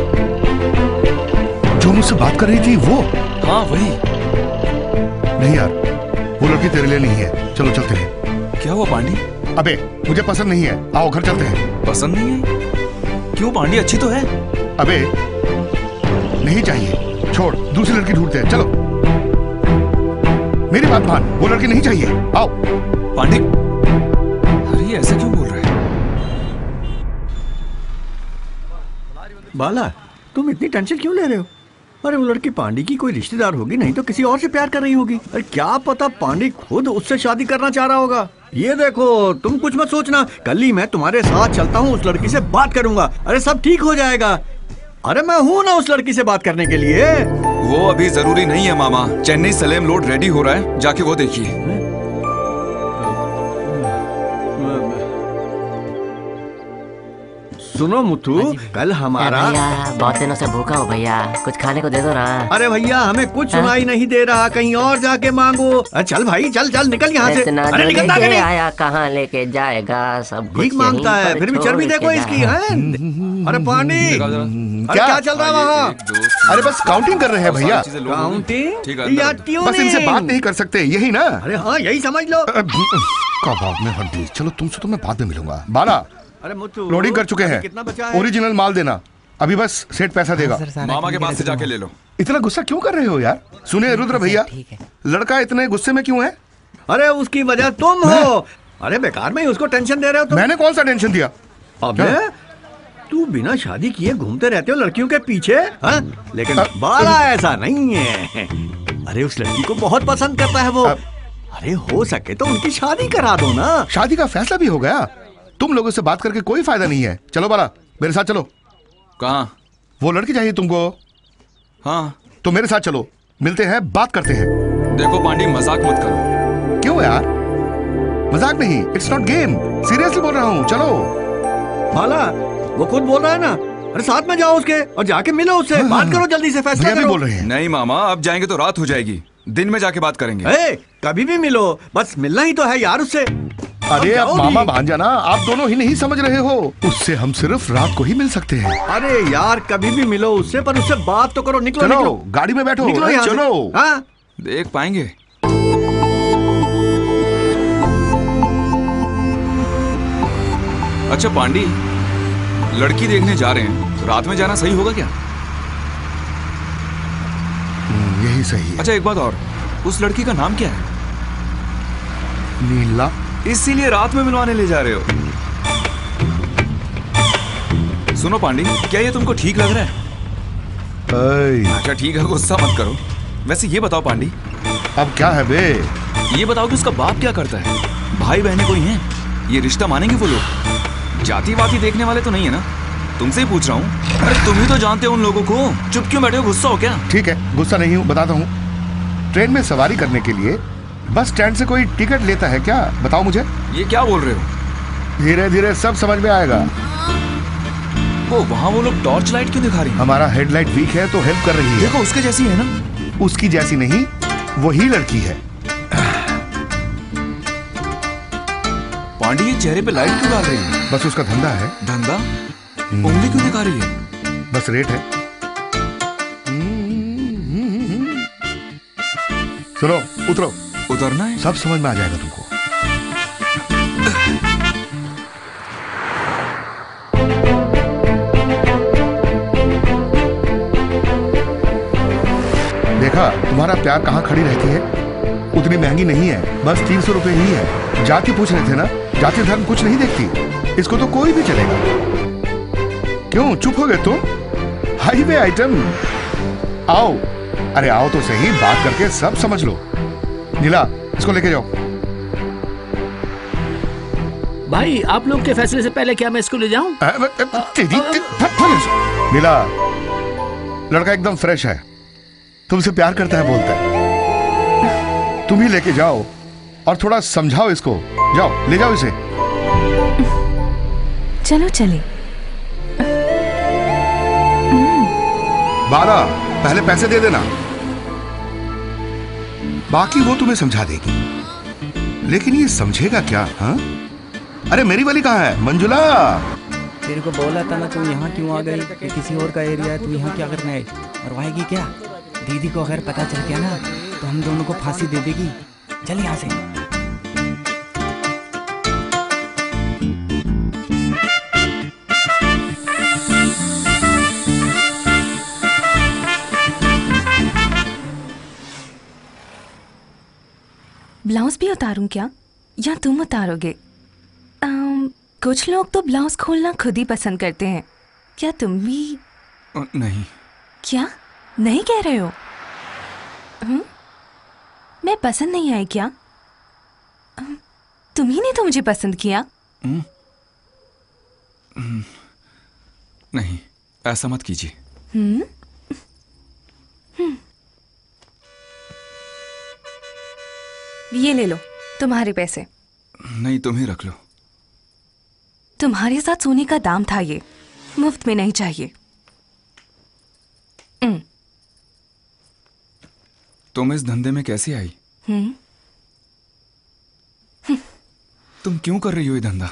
जो मुझसे बात कर रही थी वो? हाँ वही। नहीं यार, वो लड़की तेरे लिए नहीं है। चलो चलते हैं। क्या हुआ पांडी? अबे मुझे पसंद नहीं है, आओ घर चलते हैं। पसंद नहीं है? क्यों पांडी, अच्छी तो है। अबे नहीं चाहिए, छोड़, दूसरी लड़की ढूंढते हैं। चलो मेरी बात मान, वो लड़की नहीं चाहिए, आओ। पांडी, अरे ऐसा क्यों बोल रहे हैं? बाला, तुम इतनी टेंशन क्यों ले रहे हो? अरे वो लड़की पांडी की कोई रिश्तेदार होगी, नहीं तो किसी और से प्यार कर रही होगी। अरे क्या पता पांडी खुद उससे शादी करना चाह रहा होगा। ये देखो, तुम कुछ मत सोचना, कल ही मैं तुम्हारे साथ चलता हूँ, उस लड़की से बात करूंगा। अरे सब ठीक हो जाएगा। अरे मैं हूँ ना उस लड़की से बात करने के लिए। वो अभी जरूरी नहीं है मामा। चेन्नई सलेम लोड रेडी हो रहा है, जाके वो देखिए। सुनो मुथु, कल हमारा बहुत दिनों से भूखा हो भैया, कुछ खाने को दे दो ना। अरे भैया हमें कुछ सुनाई नहीं दे रहा, कहीं और जाके मांगो। चल भाई चल चल, निकल यहाँ से। अरे निकलता नहीं। आया कहाँ लेके जाएगा, सब भीख मांगता है, फिर भी चर्बी देखो इसकी है। अरे पानी, क्या चल रहा है वहाँ? अरे बस काउंटिंग कर रहे हैं भैया। काउंटिंग या ट्यूनिंग? बस इनसे बात नहीं कर सकते, यही ना? अरे हाँ यही समझ लो। कबाब में हड्डी। चलो तुमसे तो मैं बाद में मिलूंगा। बाला, अरे मुथु, लोडिंग कर चुके हैं, ओरिजिनल माल देना। अभी बस सेठ पैसा देगा। मामा के पास से जाके ले लो। इतना गुस्सा क्यों कर रहे हो यार? सुनिए रुद्र भैया, लड़का इतने गुस्से में क्यों है? अरे उसकी वजह तुम हो। अरे बेकार में उसको टेंशन दे रहे हो तुम। मैंने कौन सा टेंशन दिया? अबे तू बिना शादी किए घूमते रहते हो लड़कियों के पीछे, हाँ? लेकिन बाला ऐसा नहीं है। अरे उस लड़की को बहुत पसंद करता है वो। अरे हो सके तो उनकी शादी करा दो ना। शादी का फैसला भी हो गया। तुम लोगों से बात करके कोई फायदा नहीं है। चलो बाला, मेरे साथ चलो। कहाँ? वो लड़की चाहिए तुमको? हाँ। तो मेरे साथ चलो, मिलते हैं, बात करते हैं। देखो पांडी, मजाक मत करो। क्यों यार? मजाक नहीं, इट्स नॉट गेम, सीरियसली बोल रहा हूँ। चलो। बाला, वो खुद बोल रहा है ना। अरे साथ में जाओ उसके और जाके मिलो उससे, बात करो जल्दी से, फैसला करो। बोल रहे हैं। नहीं मामा, अब जाएंगे तो रात हो जाएगी, दिन में जाके बात करेंगे। कभी भी मिलो, बस मिलना ही तो है यार उससे। अरे अब मामा भांजा, आप दोनों ही नहीं समझ रहे हो। उससे हम सिर्फ रात को ही मिल सकते हैं। अरे यार कभी भी मिलो उससे, पर उससे बात तो करो। निकलो चलो, निकलो, गाड़ी में बैठो। निकलो यहाँ से। चलो। हाँ? देख पाएंगे। अच्छा पांडी, लड़की देखने जा रहे हैं, तो रात में जाना सही होगा क्या? यही सही है। अच्छा एक बात और, उस लड़की का नाम क्या है? नीला। इसीलिए रात में मिलवाने ले जा रहे हो? सुनो पांडी, क्या ये तुमको ठीक लग रहा है? अच्छा ठीक है, गुस्सा मत करो। वैसे ये बताओ पांडी। अब क्या है बे? ये बताओ कि उसका बाप क्या करता है? भाई बहनें कोई हैं? ये रिश्ता मानेंगे वो लोग? जाति वाती देखने वाले तो नहीं है ना? तुमसे ही पूछ रहा हूँ। अरे तुम ही तो जानते हो उन लोगों को। चुप क्यों बैठे हो, गुस्सा हो क्या? ठीक है, गुस्सा नहीं हूँ, बताता हूँ। ट्रेन में सवारी करने के लिए बस स्टैंड से कोई टिकट लेता है क्या? बताओ मुझे। ये क्या बोल रहे हो? धीरे धीरे सब समझ में आएगा। वहाँ वो लोग टॉर्च लाइट क्यों दिखा रही है? हमारा हेडलाइट वीक है तो हेल्प कर रही है। देखो उसके जैसी है ना? उसकी जैसी नहीं, वही लड़की है। पांडी, ये चेहरे पे लाइट क्यों डाल रही है? बस उसका धंधा है। धंधा? उंगली क्यों दिखा रही है? बस रेट है। सुनो, उतरो। उतरना है? सब समझ में आ जाएगा तुमको। देखा तुम्हारा प्यार कहाँ खड़ी रहती है? उतनी महंगी नहीं है, बस 300 रुपए ही है। जाति पूछ रहे थे ना, जाति धर्म कुछ नहीं देखती, इसको तो कोई भी चलेगा। क्यों चुप हो गए तुम? हाईवे आइटम, आओ। अरे आओ तो सही, बात करके सब समझ लो। नीला, इसको लेके जाओ। भाई आप लोग के फैसले से पहले क्या मैं इसको ले जाऊं? नीला, लड़का एकदम फ्रेश है, तुमसे प्यार करता है बोलता है। तुम ही लेके जाओ और थोड़ा समझाओ इसको। जाओ, ले जाओ इसे। चलो चले। बाला, पहले पैसे दे देना, बाकी वो तुम्हें समझा देगी। लेकिन ये समझेगा क्या? हाँ? अरे मेरी वाली कहाँ है? मंजुला, तेरे को बोला था ना, तू यहाँ क्यों आ गई? ये किसी और का एरिया है, तू यहाँ क्या करना है? मरवाएगी क्या? दीदी को अगर पता चल गया ना तो हम दोनों को फांसी दे देगी। चल यहाँ से। ब्लाउज भी उतारूं क्या, या तुम उतारोगे? कुछ लोग तो ब्लाउज खोलना खुद ही पसंद करते हैं, क्या तुम भी? नहीं। क्या नहीं कह रहे हो? मैं पसंद नहीं आई क्या? तुम ही ने तो मुझे पसंद किया। नहीं, ऐसा मत कीजिए। ये ले लो तुम्हारे पैसे। नहीं, तुम ही रख लो। तुम्हारे साथ सोने का दाम था ये, मुफ्त में नहीं चाहिए। तुम इस धंधे में कैसे आई? तुम क्यों कर रही हो ये धंधा?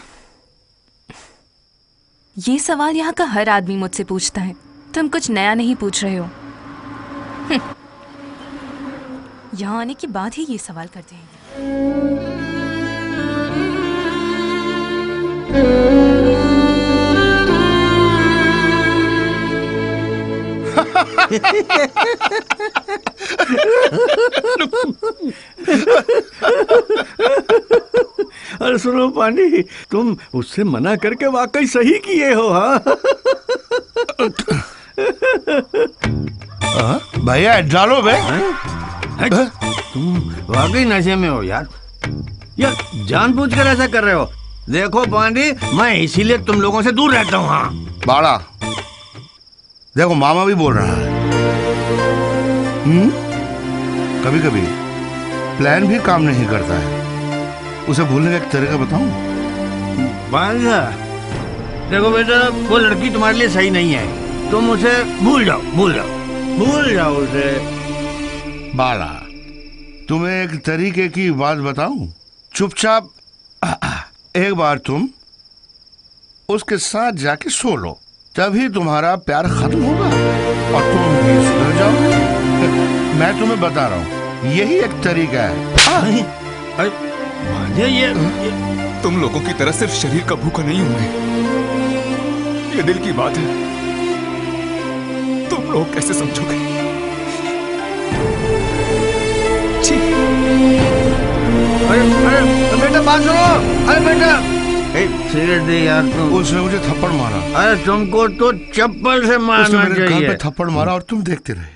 ये सवाल यहाँ का हर आदमी मुझसे पूछता है, तुम कुछ नया नहीं पूछ रहे हो। यहाँ आने के बाद ही ये सवाल करते हैं। अरे सुनो पांडी, तुम उससे मना करके वाकई सही किए हो। हाँ भैया डालो बे। तुम वाकई नशे में हो यार। यार जानबूझकर ऐसा कर रहे हो। देखो पांडी, मैं इसीलिए तुम लोगों से दूर रहता हूँ। हाँ बाड़ा, देखो मामा भी बोल रहा है। कभी कभी प्लान भी काम नहीं करता है। उसे भूलने का एक तरीका बताऊं? देखो बेटा, वो लड़की तुम्हारे लिए सही नहीं है। तुम उसे भूल जाओ, भूल जाओ, भूल जाओ उसे। बाला, तुम्हें एक तरीके की बात बताऊं? चुपचाप एक बार तुम उसके साथ जाके सो लो, तभी तुम्हारा प्यार खत्म होगा और तुम भी सुधर जाओगे। मैं तुम्हें बता रहा हूँ, यही एक तरीका है। ये तुम लोगों की तरह सिर्फ शरीर का भूखा नहीं हूं मैं, ये दिल की बात है। तुम लोग कैसे समझोगे? अरे बेटा बात सुनो। अरे बेटा, सिगरेट दे यार। तुम उसने मुझे थप्पड़ मारा। अरे तुमको तो चप्पल से मारना चाहिए। कान पे थप्पड़ मारा और तुम देखते रहे।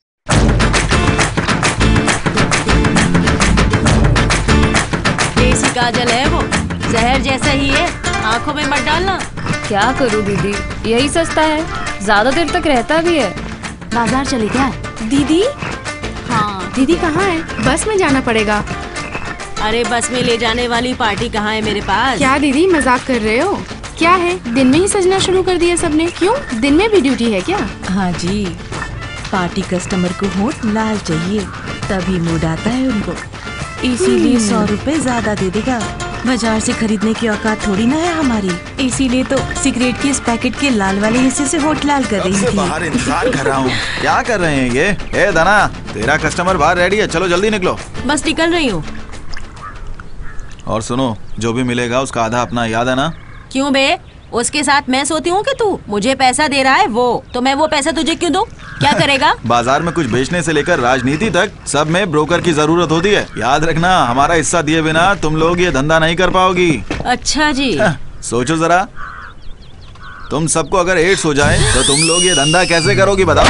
देसी काजल है वो, जहर जैसा ही है, आंखों में मत डालना। क्या करूं दीदी, यही सस्ता है, ज्यादा देर तक रहता भी है। बाजार चले क्या? दीदी? हाँ दीदी कहाँ है? बस में जाना पड़ेगा। अरे बस में ले जाने वाली पार्टी कहाँ है मेरे पास? क्या दीदी मजाक कर रहे हो? क्या है, दिन में ही सजना शुरू कर दिया सबने? क्यों, दिन में भी ड्यूटी है क्या? हाँ जी, पार्टी कस्टमर को होठ लाल चाहिए, तभी मूड आता है उनको। इसीलिए 100 रुपए ज्यादा दे देगा। बाजार से खरीदने की औकात थोड़ी ना है हमारी, इसीलिए तो सिगरेट के इस पैकेट के लाल वाले हिस्से से होठ लाल कर रही थी। बाहर इंतजार कर रहा हूँ। क्या कर रहे हैं ये? ए दाना, तेरा कस्टमर बाहर रेडी है, चलो जल्दी निकलो। बस निकल रही हूँ। और सुनो, जो भी मिलेगा उसका आधा अपना, याद है ना? क्यों बे, उसके साथ मैं सोती हूँ कि तू मुझे पैसा दे रहा है वो, तो मैं वो पैसा तुझे क्यों दूँ? क्या करेगा? बाजार में कुछ बेचने से लेकर राजनीति तक सब में ब्रोकर की जरूरत होती है। याद रखना, हमारा हिस्सा दिए बिना तुम लोग ये धंधा नहीं कर पाओगी। अच्छा जी। सोचो जरा, तुम सबको अगर एड्स हो जाए तो तुम लोग ये धंधा कैसे करोगी बताओ?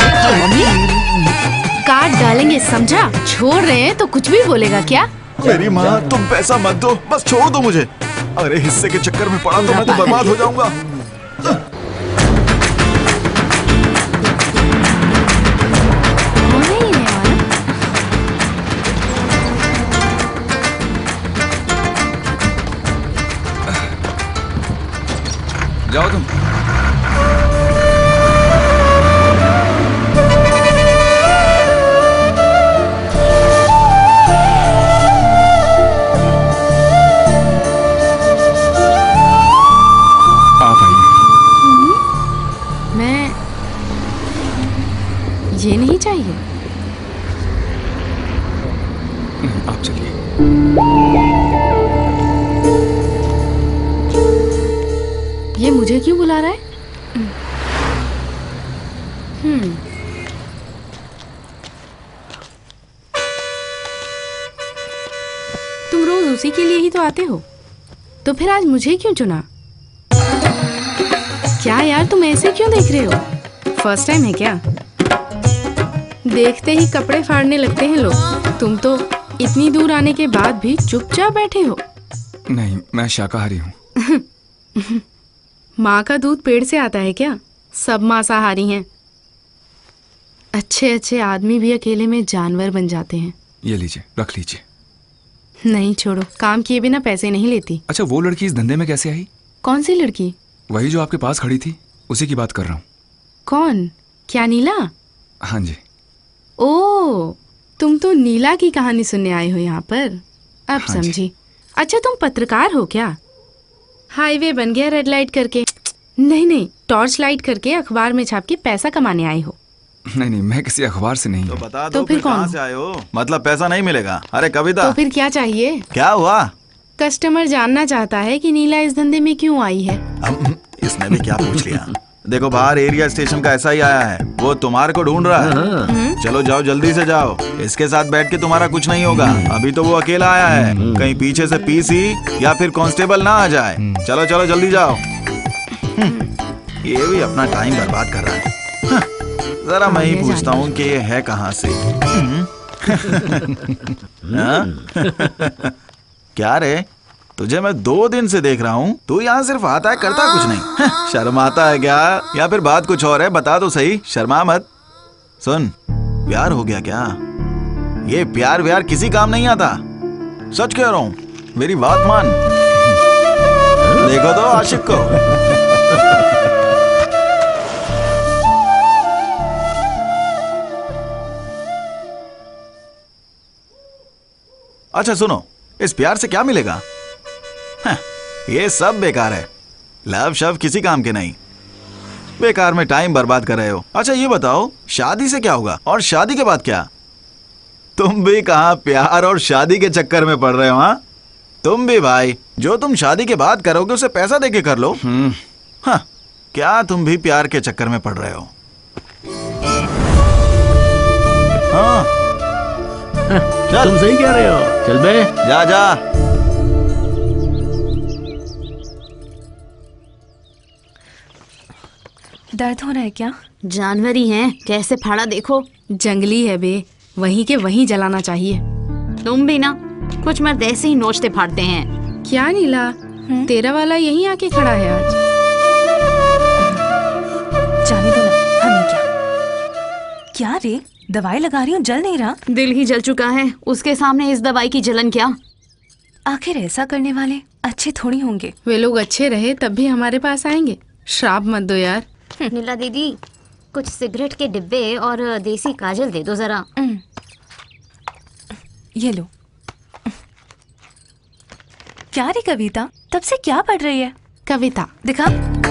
काट डालेंगे समझा? छोड़ रहे हैं तो कुछ भी बोलेगा क्या? मेरी माँ, तुम पैसा मत दो, बस छोड़ दो मुझे। अरे हिस्से के चक्कर में पड़ा तो मैं तो बर्बाद हो जाऊंगा। जाओ तुम। ये नहीं चाहिए। आप चलिए। ये मुझे क्यों बुला रहा है? तुम रोज उसी के लिए ही तो आते हो, तो फिर आज मुझे क्यों चुना? क्या यार तुम ऐसे क्यों देख रहे हो? फर्स्ट टाइम है क्या? देखते ही कपड़े फाड़ने लगते हैं लोग। तुम तो इतनी दूर आने के बाद भी चुपचाप बैठे हो। नहीं, मैं शाकाहारी हूँ। माँ का दूध पेड़ से आता है क्या? सब मांसाहारी हैं। अच्छे अच्छे आदमी भी अकेले में जानवर बन जाते हैं। ये लीजिए, रख लीजिए। नहीं छोड़ो, काम किए बिना पैसे नहीं लेती। अच्छा, वो लड़की इस धंधे में कैसे आई? कौन सी लड़की? वही जो आपके पास खड़ी थी, उसी की बात कर रहा हूँ। कौन? क्या नीला? हाँ जी। ओ, तुम तो नीला की कहानी सुनने आए हो यहाँ पर। अब हाँ समझी। अच्छा, तुम पत्रकार हो क्या? हाईवे बन गया रेड लाइट करके। नहीं, टॉर्च लाइट करके अखबार में छाप के पैसा कमाने आए हो। नहीं, मैं किसी अखबार से नहीं। तो बता दो, तो फिर कहाँ से आए हो? मतलब पैसा नहीं मिलेगा? अरे कविता, तो फिर क्या चाहिए? क्या हुआ? कस्टमर जानना चाहता है कि नीला इस धंधे में क्यों आई है। इसने भी क्या पूछ लिया? देखो, बाहर एरिया स्टेशन का ऐसा ही आया है, वो तुम्हारे को ढूंढ रहा है। चलो जाओ, जल्दी से जाओ। इसके साथ बैठ के तुम्हारा कुछ नहीं होगा। अभी तो वो अकेला आया है, कहीं पीछे से पीसी या फिर कांस्टेबल ना आ जाए। चलो चलो जल्दी जाओ। ये भी अपना टाइम बर्बाद कर रहा है। जरा मैं ही पूछता हूँ कि ये है कहाँ से। क्या रे, तुझे मैं 2 दिन से देख रहा हूँ, तू यहाँ सिर्फ आता है, करता कुछ नहीं। शर्माता है क्या, या फिर बात कुछ और है? बता तो सही, शर्मा मत। सुन, प्यार हो गया क्या? ये प्यार व्यार किसी काम नहीं आता, सच कह रहा हूँ, मेरी बात मान। देखो तो आशिक को। अच्छा सुनो, इस प्यार से क्या मिलेगा? ये सब बेकार है। लव शव किसी काम के नहीं, बेकार में टाइम बर्बाद कर रहे हो। अच्छा ये बताओ, शादी से क्या होगा? और शादी के बाद क्या? तुम भी कहाँ प्यार और शादी के चक्कर में पड़ रहे हो? हाँ, तुम भी भाई, जो तुम शादी के बाद करोगे उसे पैसा देके कर लो। हाँ, क्या तुम भी प्यार के चक्कर में पड़ रहे हो? हाँ, तुम सही कह रहे हो। चल बे, जा जा। दर्द हो रहा है क्या? जानवर ही हैं, कैसे फाड़ा देखो। जंगली है बे, वहीं के वहीं जलाना चाहिए। तुम भी ना, कुछ मर्द ऐसे ही नोचते फाड़ते हैं। क्या नीला, तेरा वाला यहीं आके खड़ा है आज। जाने दो ना, हमें क्या? क्या रे, दवाई लगा रही हूँ, जल नहीं रहा? दिल ही जल चुका है, उसके सामने इस दवाई की जलन क्या? आखिर ऐसा करने वाले अच्छे थोड़ी होंगे। वे लोग अच्छे रहे तब भी हमारे पास आएंगे। श्राप मत दो यार। नीला दीदी, कुछ सिगरेट के डिब्बे और देसी काजल दे दो जरा। ये लो। क्या रे कविता, तब से क्या पढ़ रही है? कविता दिखा।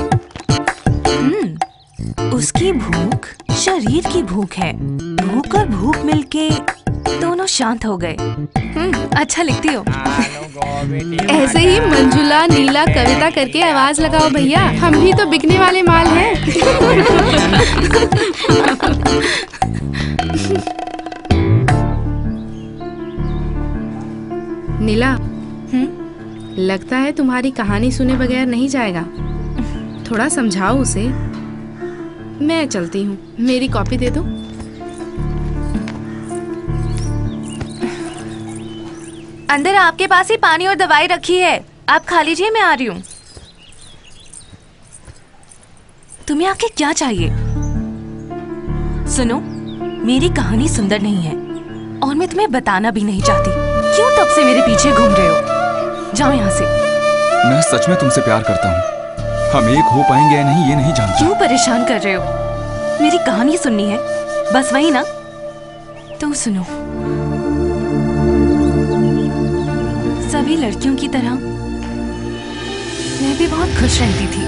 उसकी भूख शरीर की भूख है, भूख और भूख मिलके दोनों शांत हो गए। अच्छा लिखती हो। ऐसे ही मंजुला, नीला, कविता करके आवाज लगाओ भैया, हम भी तो बिकने वाले माल हैं। नीला, लगता है तुम्हारी कहानी सुने बगैर नहीं जाएगा। थोड़ा समझाओ उसे। मैं चलती हूँ, मेरी कॉपी दे दो। अंदर आपके पास ही पानी और दवाई रखी है, आप खा लीजिए, मैं आ रही हूँ। तुम्हें आके क्या चाहिए? सुनो, मेरी कहानी सुंदर नहीं है और मैं तुम्हें बताना भी नहीं चाहती। क्यों तब से मेरे पीछे घूम रहे हो? जाओ यहाँ से। मैं सच में तुमसे प्यार करता हूँ। हम एक हो पाएंगे या नहीं ये नहीं जानता। क्यों परेशान कर रहे हो? मेरी कहानी सुननी है, बस वही ना? तो सुनो, सभी लड़कियों की तरह मैं भी बहुत खुश रहती थी।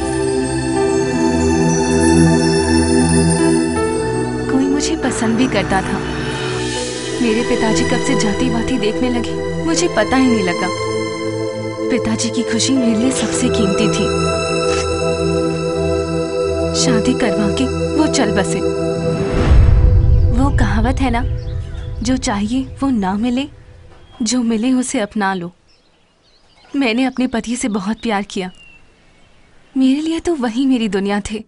कोई मुझे पसंद भी करता था। मेरे पिताजी कब से जाति-वाती देखने लगे मुझे पता ही नहीं लगा। पिताजी की खुशी मेरे लिए सबसे कीमती थी। शादी करवा के वो चल बसे। वो कहावत है ना, जो चाहिए वो ना मिले, जो मिले उसे अपना लो। मैंने अपने पति से बहुत प्यार किया। मेरे लिए तो वही मेरी दुनिया थे।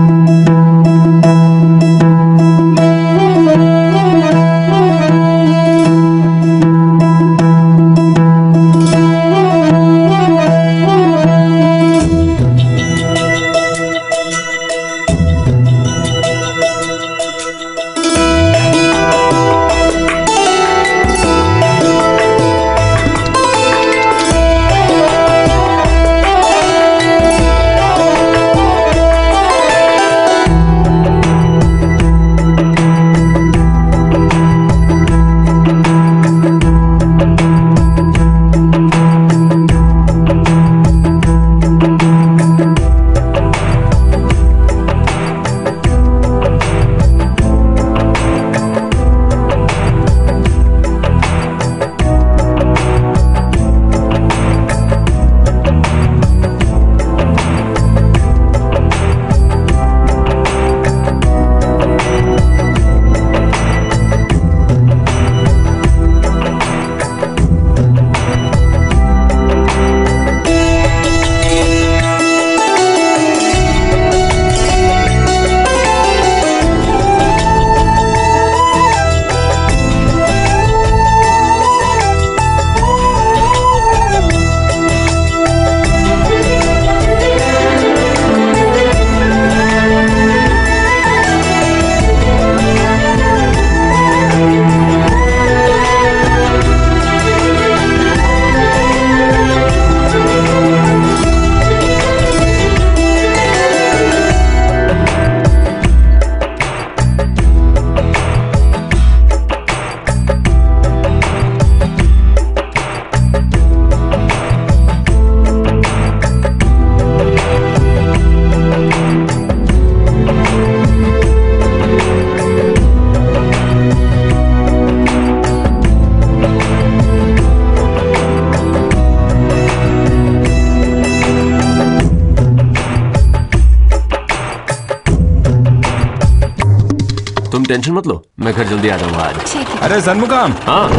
टेंशन मत लो, मैं घर जल्दी आ जाऊंगा आज। अरे सन्मुखाम। हाँ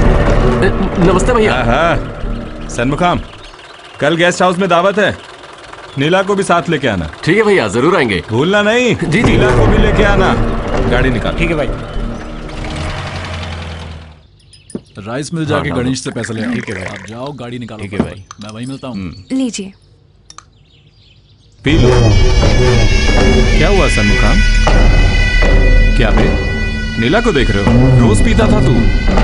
नमस्ते भैया। हाँ सन्मुखाम, कल गेस्ट हाउस में दावत है, नीला को भी साथ लेके आना। ठीक है भैया, जरूर आएंगे। भूलना नहीं। जी नीला को भी लेके आना। गाड़ी निकाल। ठीक है भाई। राइस मिल जाके गणेश से पैसा ले। ठीक है भाई, आप जाओ गाड़ी निकालो। ठीक है भाई, मैं वहीं मिलता हूँ। लीजिए। पी लो। क्या हुआ सन्मुखाम? क्या बे, नीला को देख रहे हो? रोज पीता था तू।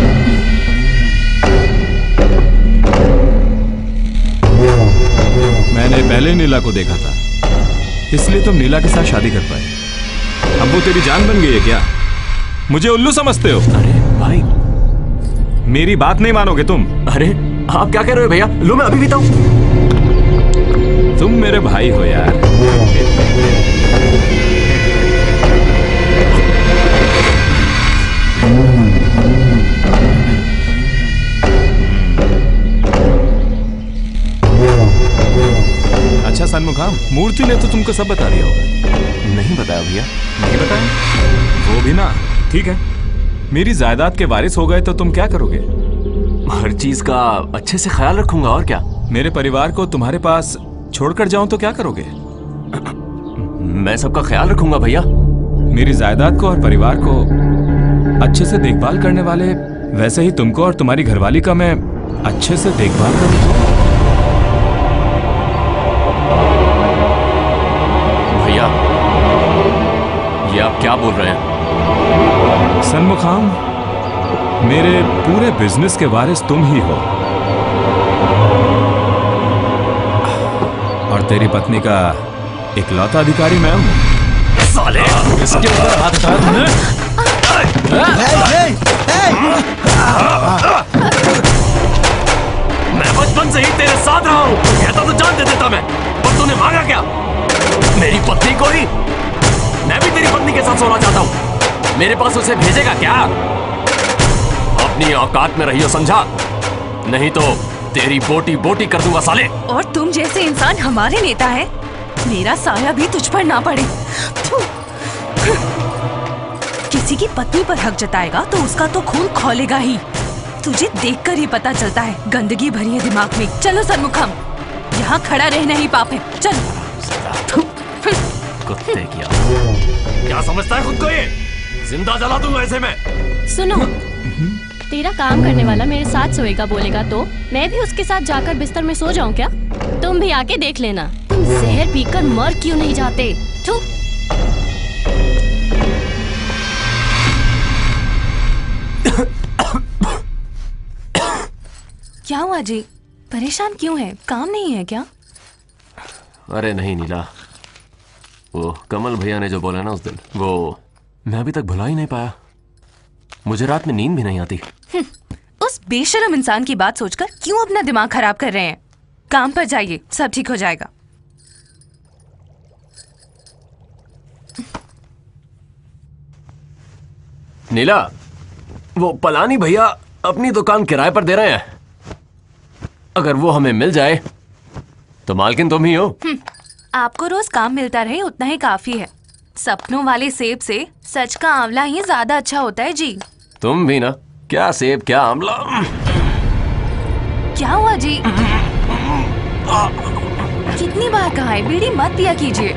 मैंने पहले नीला को देखा था, इसलिए तुम नीला के साथ शादी कर पाए। अब वो तेरी जान बन गई है क्या? मुझे उल्लू समझते हो? अरे भाई, मेरी बात नहीं मानोगे तुम? अरे आप क्या कह रहे हो भैया? लो मैं अभी पीता हूँ। तुम मेरे भाई हो यार। सन्मुखाम, मूर्ति ने तो तुमको सब बता दिया होगा। नहीं बताया भैया। नहीं बताया? वो भी ना, ठीक है। मेरी जायदाद के वारिस हो गए तो तुम क्या करोगे? हर चीज का अच्छे से ख्याल रखूंगा, और क्या। मेरे परिवार को तुम्हारे पास छोड़कर जाऊं तो क्या करोगे? मैं सबका ख्याल रखूंगा भैया। मेरी जायदाद को और परिवार को अच्छे से देखभाल करने वाले, वैसे ही तुमको और तुम्हारी घरवाली का मैं अच्छे से देखभाल करूं। भैया, ये आप क्या बोल रहे हैं? सन्मुखाम, मेरे पूरे बिजनेस के वारिस तुम ही हो, और तेरी पत्नी का इकलौता अधिकारी मैं हूं। साले, इसके ऊपर हाथ उठाया तुमने? मैं बचपन से ही तेरे साथ रहा हूं, कहता तो जान दे देता मैं, पर तूने मांगा क्या? मेरी पत्नी को ही? मैं भी तेरी पत्नी के साथ सोना चाहता हूं, मेरे पास उसे भेजेगा क्या? अपनी औकात में रहियो, समझा? नहीं तो तेरी बोटी बोटी कर दूंगा साले। और तुम जैसे इंसान हमारे नेता है, मेरा साया भी तुझ पर ना पड़े। किसी की पत्नी पर हक जताएगा तो उसका तो खून खौलेगा ही। तुझे देखकर ही पता चलता है गंदगी भरी है दिमाग में। चलो सन्मुखम, यहाँ खड़ा रहना ही पाप है। चल। कुत्ते की क्या समझता है खुद को ये? जिंदा जला दूंगा ऐसे में। सुनो, तेरा काम करने वाला मेरे साथ सोएगा बोलेगा तो मैं भी उसके साथ जाकर बिस्तर में सो जाऊं क्या? तुम भी आके देख लेना, तुम जहर पीकर मर क्यों नहीं जाते? थू। क्या हुआ जी? परेशान क्यों है? काम नहीं है क्या? अरे नहीं नीला, वो कमल भैया ने जो बोला ना उस दिन, वो मैं अभी तक भुला ही नहीं पाया। मुझे रात में नींद भी नहीं आती। उस बेशरम इंसान की बात सोचकर क्यों अपना दिमाग खराब कर रहे हैं? काम पर जाइए, सब ठीक हो जाएगा। नीला, वो पलानी भैया अपनी दुकान किराए पर दे रहे हैं। अगर वो हमें मिल जाए तो मालकिन तुम ही हो। आपको रोज काम मिलता रहे उतना ही काफी है। सपनों वाले सेब से सच का आंवला ही ज्यादा अच्छा होता है जी। तुम भी ना, क्या सेब क्या आंवला। क्या हुआ जी? कितनी बार कहा है बीड़ी मत पिया कीजिए।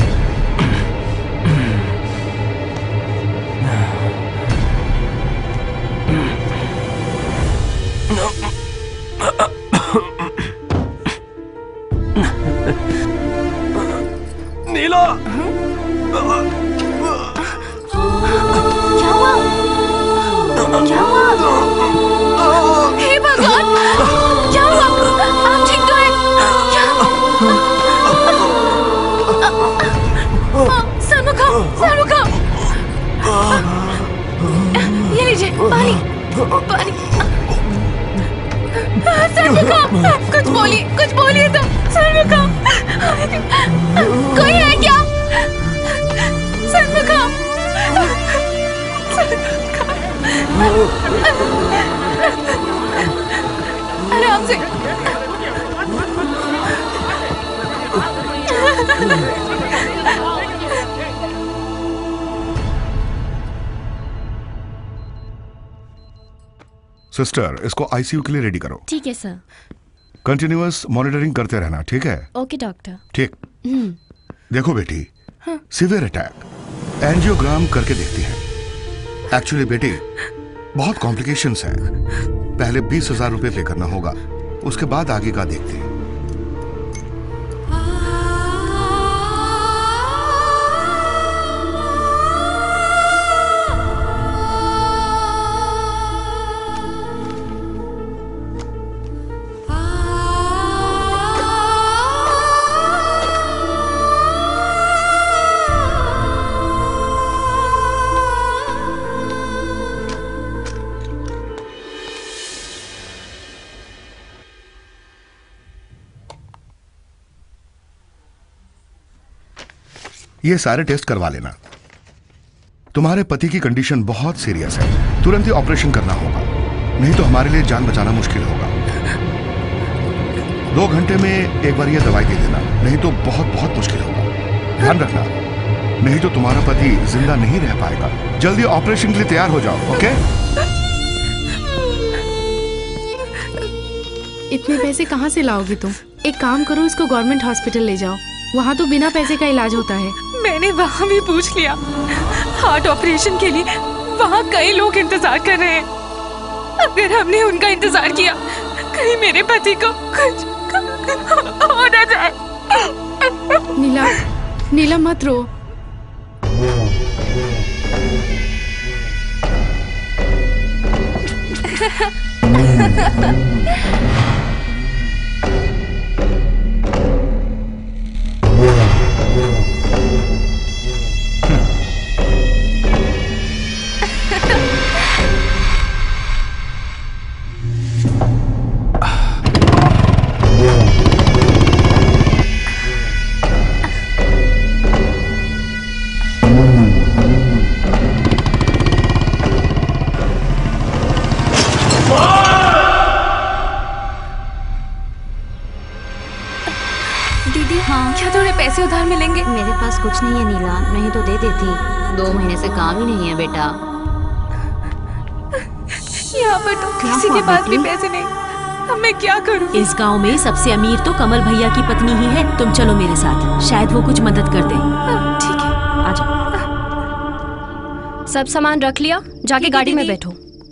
नीला, क्या हुआ? क्या हुआ? हे भगवान, क्या हुआ? आप ठीक तो हैं? सन्मुखम, सन्मुखम, ये लीजिए पानी, पानी। सन्मुखम, कुछ बोलिए तुम। सन्मुखम, कोई है क्या? सन्मुखम, आराम से। सिस्टर, इसको आईसीयू के लिए रेडी करो। ठीक है सर। कंटिन्यूअस मॉनिटरिंग करते रहना, ठीक है? Okay doctor. ठीक। देखो बेटी, सीवियर अटैक, एंजियोग्राम करके देखती है। एक्चुअली बेटी बहुत कॉम्प्लिकेशंस हैं। पहले 20,000 रुपए पे करना होगा, उसके बाद आगे का देखते हैं। ये सारे टेस्ट करवा लेना। तुम्हारे पति की कंडीशन बहुत सीरियस है, तुरंत ही ऑपरेशन करना होगा, नहीं तो हमारे लिए जान बचाना मुश्किल होगा। 2 घंटे में एक बार ये दवाई दे देना, नहीं तो बहुत बहुत मुश्किल होगा। ध्यान रखना, नहीं तो तुम्हारा पति जिंदा नहीं रह पाएगा। जल्दी ऑपरेशन के लिए तैयार हो जाओ, ओके? इतने पैसे कहाँ से लाओगी तुम? एक काम करो, इसको गवर्नमेंट हॉस्पिटल ले जाओ, वहाँ तो बिना पैसे का इलाज होता है। मैंने वहाँ भी पूछ लिया, हार्ट ऑपरेशन के लिए वहाँ कई लोग इंतजार कर रहे हैं। अगर हमने उनका इंतजार किया, कहीं मेरे पति को कुछ हो न जाए। नीला, नीला मत रो। पैसे उधार मिलेंगे? मेरे पास कुछ नहीं है नीला, नहीं तो दे देती। 2 महीने से काम ही नहीं है बेटा। यहाँ पर तो किसी के पास भी पैसे नहीं, अब मैं क्या करूँ? इस गांव में सबसे अमीर तो कमल भैया की पत्नी ही है। तुम चलो मेरे साथ, शायद वो कुछ मदद कर दे। ठीक है, आ जाओ। सब सामान रख लिया? जाके गाड़ी में बैठो।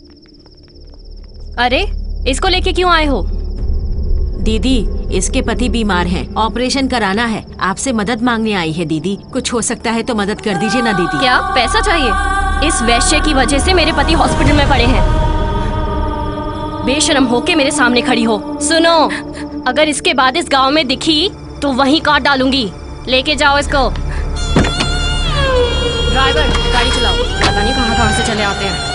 अरे इसको लेके क्यों आए हो? दीदी, इसके पति बीमार हैं, ऑपरेशन कराना है, आपसे मदद मांगने आई है दीदी। कुछ हो सकता है तो मदद कर दीजिए ना दीदी। क्या पैसा चाहिए? इस वैश्य की वजह से मेरे पति हॉस्पिटल में पड़े हैं। बेशरम होके मेरे सामने खड़ी हो। सुनो, अगर इसके बाद इस गांव में दिखी तो वहीं काट डालूंगी। लेके जाओ इसको। ड्राइवर गाड़ी चलाओ, पता नहीं कहाँ से चले आते हैं।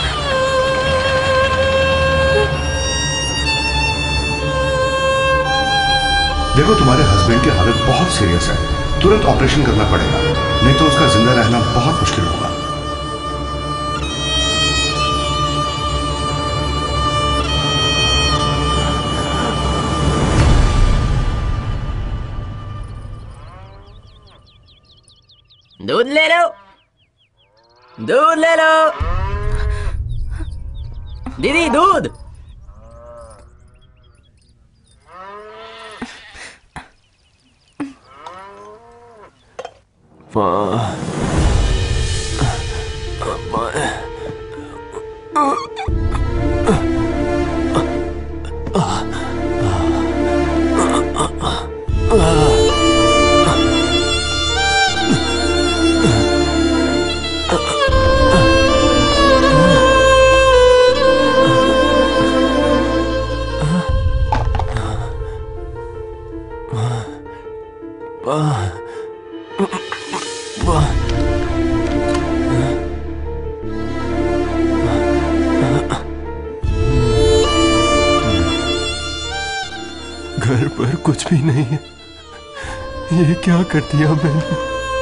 देखो, तुम्हारे हस्बैंड की हालत बहुत सीरियस है, तुरंत ऑपरेशन करना पड़ेगा, नहीं तो उसका जिंदा रहना बहुत मुश्किल होगा। दूध ले लो, दूध ले लो। दीदी दूध। घर पर कुछ भी नहीं है, ये क्या कर दिया मैंने?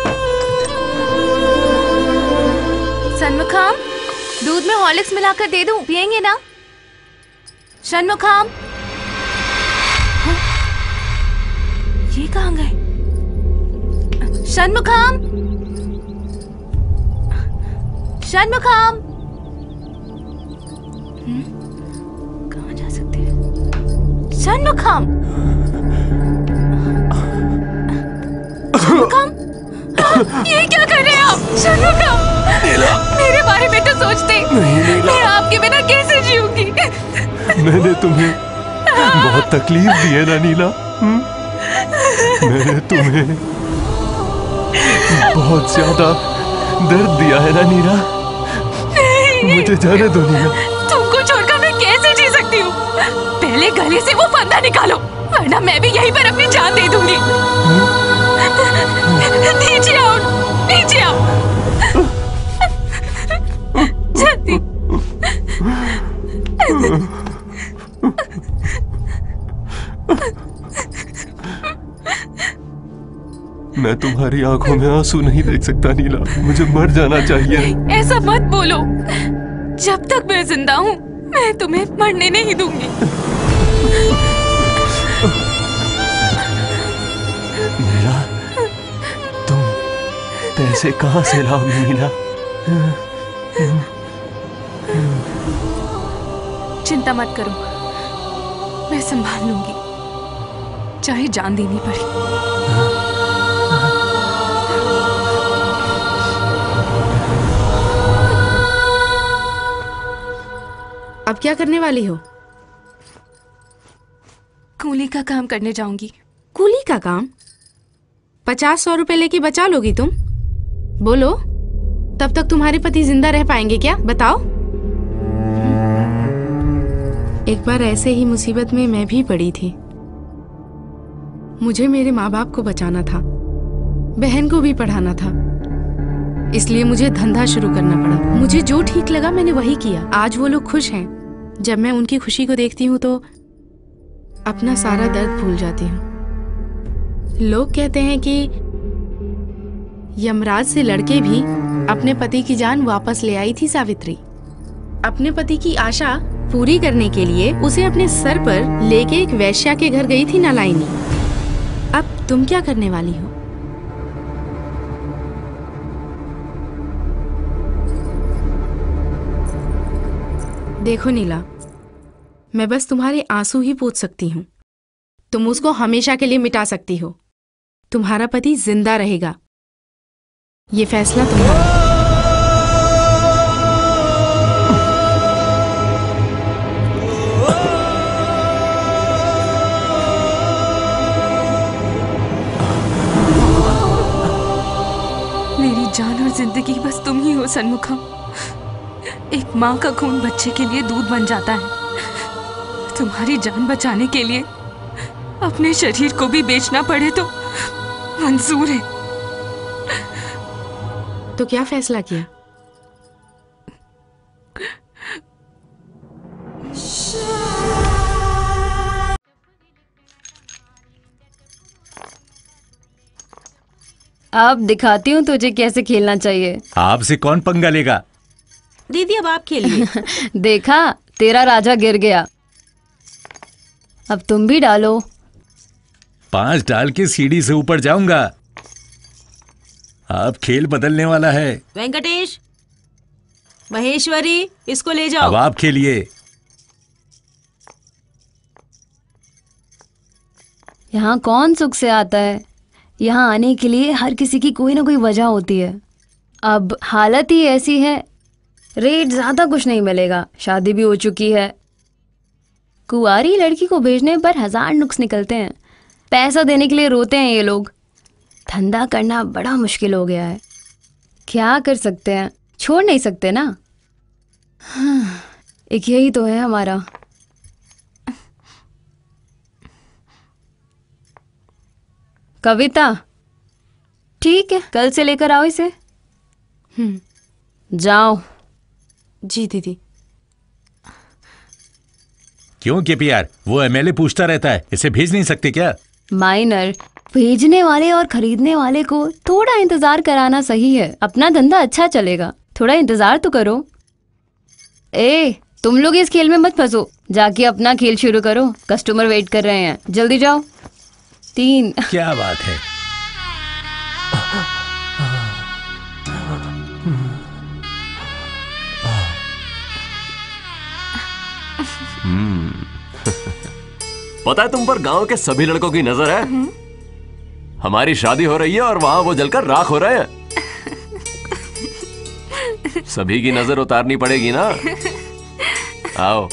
षणमुखम, दूध में हॉर्लिक्स मिलाकर दे दूं, पियेंगे ना? षणमुखम, ये कहाँ गए? षणमुखम, षणमुखम, कहाँ जा सकते हैं? षणमुखम, षणमुखम, ये क्या कर रहे हैं आप? षणमुखम, मेरे बारे में तो सोचते। मैं आपके बिना कैसे जीऊंगी? मैंने तुम्हें बहुत तकलीफ दी है ना नीला? मैंने तुम्हें बहुत ज्यादा दर्द दिया है ना नीला? मुझे जाने दो नीला। तुमको छोड़कर मैं कैसे जी सकती हूँ? पहले गले से वो फंदा निकालो, वरना मैं भी यहीं पर अपनी जान दे दूंगी। नीचे आओ, नीचे आओ। जल्दी। मैं तुम्हारी आंखों में आंसू नहीं देख सकता नीला, मुझे मर जाना चाहिए। ऐसा मत बोलो, जब तक मैं जिंदा हूँ मैं तुम्हें मरने नहीं दूंगी। इसे कहां से लाओगे नीला? चिंता मत करो, मैं संभाल लूंगी, चाहे जान देनी पड़े। अब क्या करने वाली हो? कूली का काम करने जाऊंगी। कूली का काम? 50-100 रुपए लेके बचा लोगी तुम? बोलो, तब तक तुम्हारे पति जिंदा रह पाएंगे क्या? बताओ। एक बार ऐसे ही मुसीबत में मैं भी पड़ी थी। मुझे मेरे माँ बाप को बचाना था, बहन को भी पढ़ाना था, इसलिए मुझे धंधा शुरू करना पड़ा। मुझे जो ठीक लगा मैंने वही किया। आज वो लोग खुश हैं। जब मैं उनकी खुशी को देखती हूँ तो अपना सारा दर्द भूल जाती हूँ। लोग कहते हैं कि यमराज से लड़के भी अपने पति की जान वापस ले आई थी सावित्री। अपने पति की आशा पूरी करने के लिए उसे अपने सर पर लेके एक वैश्या के घर गई थी नलाइनी। अब तुम क्या करने वाली हो? देखो नीला, मैं बस तुम्हारे आंसू ही पोंछ सकती हूँ। तुम उसको हमेशा के लिए मिटा सकती हो। तुम्हारा पति जिंदा रहेगा, ये फैसला तुम्हारा। मेरी जान और जिंदगी बस तुम ही हो सन्मुखम। एक माँ का खून बच्चे के लिए दूध बन जाता है। तुम्हारी जान बचाने के लिए अपने शरीर को भी बेचना पड़े तो मंजूर है। तो क्या फैसला किया? अब दिखाती हूँ तुझे कैसे खेलना चाहिए। आपसे कौन पंगा लेगा? दीदी अब आप खेलिए। देखा, तेरा राजा गिर गया। अब तुम भी डालो। 5 डाल के सीढ़ी से ऊपर जाऊंगा। अब खेल बदलने वाला है। वेंकटेश, महेश्वरी, इसको ले जाओ। अब आप खेलिए। यहाँ कौन सुख से आता है? यहाँ आने के लिए हर किसी की कोई ना कोई वजह होती है। अब हालत ही ऐसी है, रेट ज्यादा कुछ नहीं मिलेगा। शादी भी हो चुकी है। कुंवारी लड़की को भेजने पर 1000 नुक्स निकलते हैं। पैसा देने के लिए रोते हैं ये लोग। धंधा करना बड़ा मुश्किल हो गया है। क्या कर सकते हैं, छोड़ नहीं सकते ना। एक यही तो है हमारा। कविता, ठीक है, कल से लेकर आओ इसे। जाओ। जी दीदी। क्यों के प्यार, वो एमएलए पूछता रहता है, इसे भेज नहीं सकते क्या? माइनर, भेजने वाले और खरीदने वाले को थोड़ा इंतजार कराना सही है। अपना धंधा अच्छा चलेगा, थोड़ा इंतजार तो करो। तुम लोग इस खेल में मत फंसो, जाके अपना खेल शुरू करो। कस्टमर वेट कर रहे हैं, जल्दी जाओ। 3। क्या बात है। पता है तुम पर गांव के सभी लड़कों की नजर है। हमारी शादी हो रही है और वहां वो जलकर राख हो रहे हैं। सभी की नजर उतारनी पड़ेगी ना। आओ।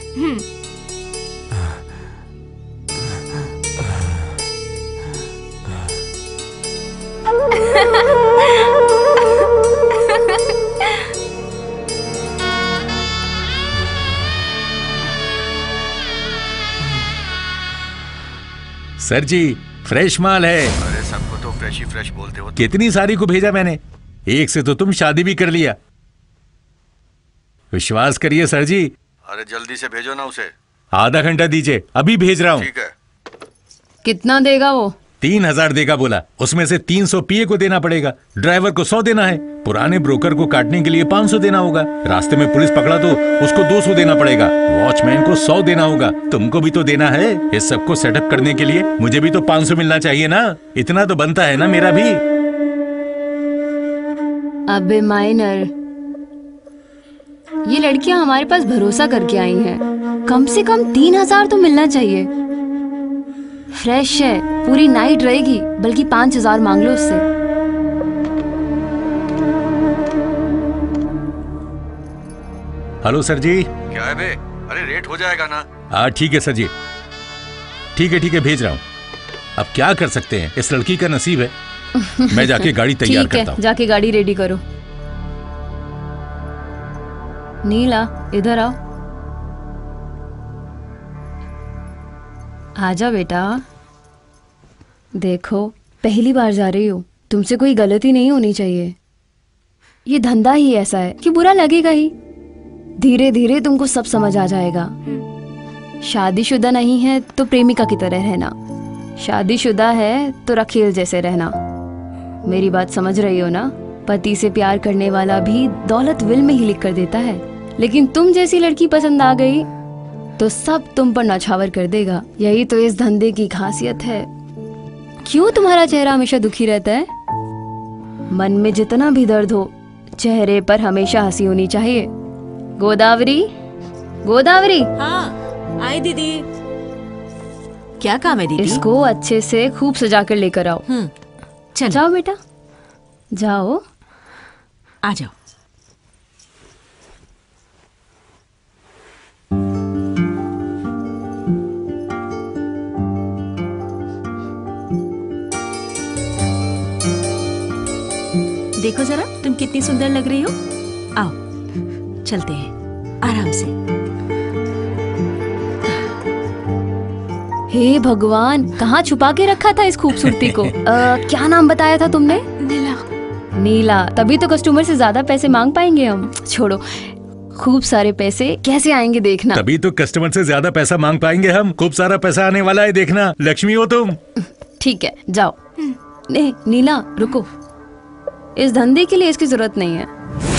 सर जी, फ्रेश माल है। अरे सबको तो फ्रेश ही फ्रेश बोलते हो। कितनी सारी को भेजा मैंने, एक से तो तुम शादी भी कर लिया। विश्वास करिए सर जी। अरे जल्दी से भेजो ना उसे। आधा घंटा दीजिए, अभी भेज रहा हूँ। ठीक है। कितना देगा वो? 3000 देगा बोला, उसमें से 300 पीए को देना पड़ेगा, ड्राइवर को 100 देना है, पुराने ब्रोकर को काटने के लिए 500 देना होगा, रास्ते में पुलिस पकड़ा तो उसको 200 देना पड़ेगा, वॉचमैन को 100 देना होगा, तुमको भी तो देना है। इस सबको सेटअप करने के लिए मुझे भी तो 500 मिलना चाहिए ना। इतना तो बनता है ना मेरा भी। अबे माइनर, ये लड़कियां हमारे पास भरोसा करके आई हैं। कम से कम 3000 तो मिलना चाहिए। फ्रेश है, पूरी नाइट रहेगी, बल्कि 5000 मांग लो उससे। Hello sir ji. क्या है बे? अरे रेट हो जाएगा ना। हाँ ठीक है सर जी, ठीक है भेज रहा हूँ। अब क्या कर सकते हैं, इस लड़की का नसीब है। मैं जाके गाड़ी तैयार करता हूँ। जाके गाड़ी रेडी करो। नीला इधर आओ। आजा बेटा। देखो पहली बार जा रही हो, तुमसे कोई गलती नहीं होनी चाहिए। ये धंधा ही ऐसा है कि बुरा लगेगा ही। धीरे धीरे तुमको सब समझ आ जाएगा। शादीशुदा नहीं है तो प्रेमिका की तरह रहना, शादीशुदा है तो रखेल जैसे रहना। मेरी बात समझ रही हो ना? पति से प्यार करने वाला भी दौलत विल में ही लिख कर देता है, लेकिन तुम जैसी लड़की पसंद आ गई तो सब तुम पर नौछावर कर देगा। यही तो इस धंधे की खासियत है। क्यों तुम्हारा चेहरा हमेशा दुखी रहता है? मन में जितना भी दर्द हो, चेहरे पर हमेशा हंसी होनी चाहिए। गोदावरी, गोदावरी। हाँ आई दीदी। क्या काम है दीदी? इसको अच्छे से खूब सजा कर लेकर आओ। चल जाओ बेटा, जाओ। आ जाओ। देखो जरा तुम कितनी सुंदर लग रही हो। आओ चलते हैं आराम से। हे भगवान, कहाँ छुपा के रखा था इस खूबसूरती को? क्या नाम बताया था तुमने? नीला। नीला, तभी तो कस्टमर से ज्यादा पैसे मांग पाएंगे हम। छोड़ो, खूब सारे पैसे कैसे आएंगे देखना। तभी तो कस्टमर से ज्यादा पैसा मांग पाएंगे हम। खूब सारा पैसा आने वाला है, देखना। लक्ष्मी हो तुम। ठीक है जाओ। नहीं नीला रुको, इस धंधे के लिए इसकी जरूरत नहीं है।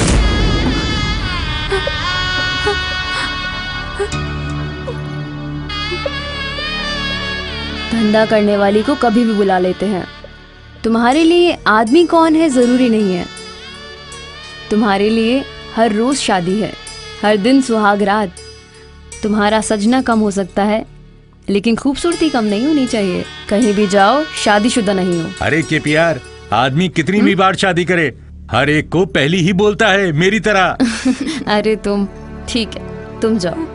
धंधा करने वाली को कभी भी बुला लेते हैं। तुम्हारे लिए आदमी कौन है जरूरी नहीं है। तुम्हारे लिए हर रोज शादी है, हर दिन सुहाग रात। तुम्हारा सजना कम हो सकता है, लेकिन खूबसूरती कम नहीं होनी चाहिए। कहीं भी जाओ शादीशुदा नहीं हो। अरे के प्यार, आदमी कितनी भी बार शादी करे, हर एक को पहली ही बोलता है, मेरी तरह। अरे तुम ठीक है, तुम जाओ।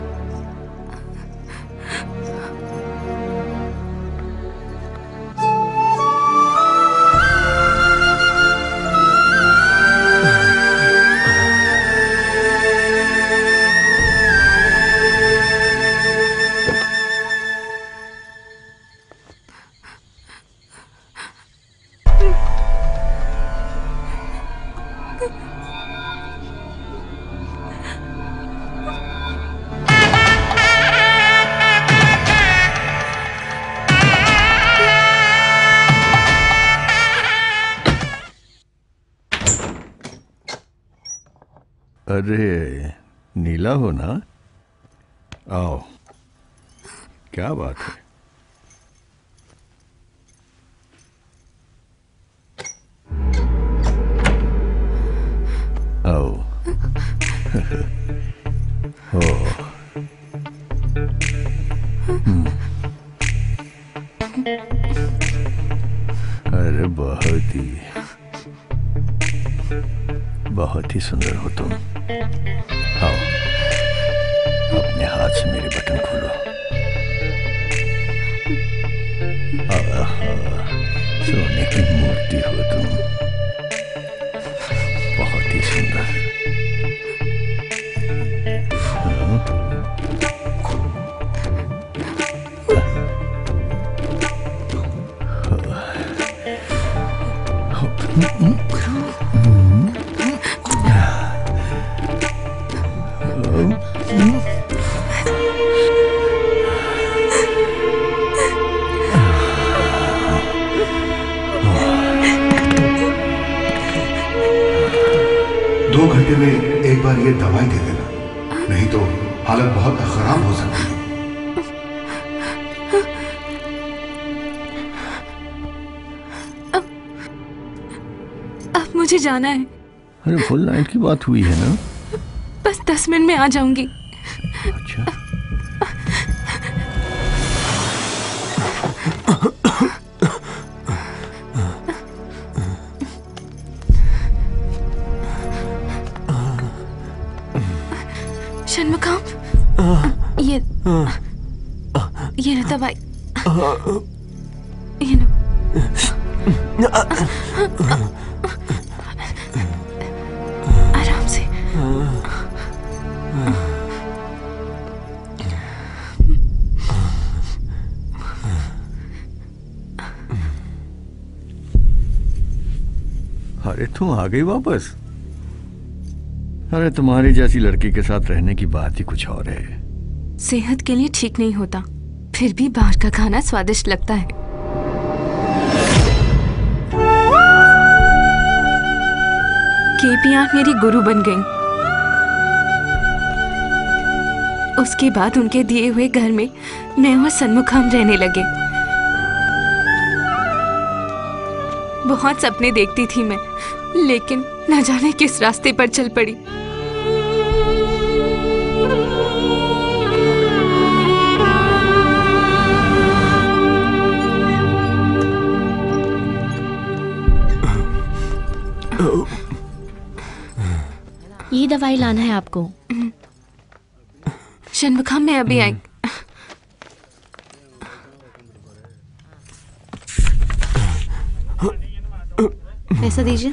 अरे नीला हो ना? आओ, क्या बात है? आओ। हो। अरे बहुत ही सुंदर हो तुम। आओ, अपने हाथ से मेरे बटन खोलो। सोने की मूर्ति हो तुम, बहुत ही सुंदर। में एक बार ये दवाई दे देना, नहीं तो हालत बहुत खराब हो सकती है। अब मुझे जाना है। अरे फुल नाइट की बात हुई है ना? बस 10 मिनट में आ जाऊंगी। अच्छा। षणमुखम, ये लो दवाई, ये लो। आराम से। अरे तुम आ गई वापस? अरे तुम्हारी जैसी लड़की के साथ रहने की बात ही कुछ और है। सेहत के लिए ठीक नहीं होता, फिर भी बाहर का खाना स्वादिष्ट लगता है। केपियां मेरी गुरु बन गईं। उसके बाद उनके दिए हुए घर में मैं और षणमुखम रहने लगे। बहुत सपने देखती थी मैं, लेकिन न जाने किस रास्ते पर चल पड़ी। ये दवाई लाना है आपको। षणमुखम, मैं अभी आई। पैसा दीजिए।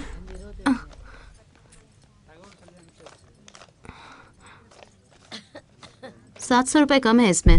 ₹700 कम है इसमें।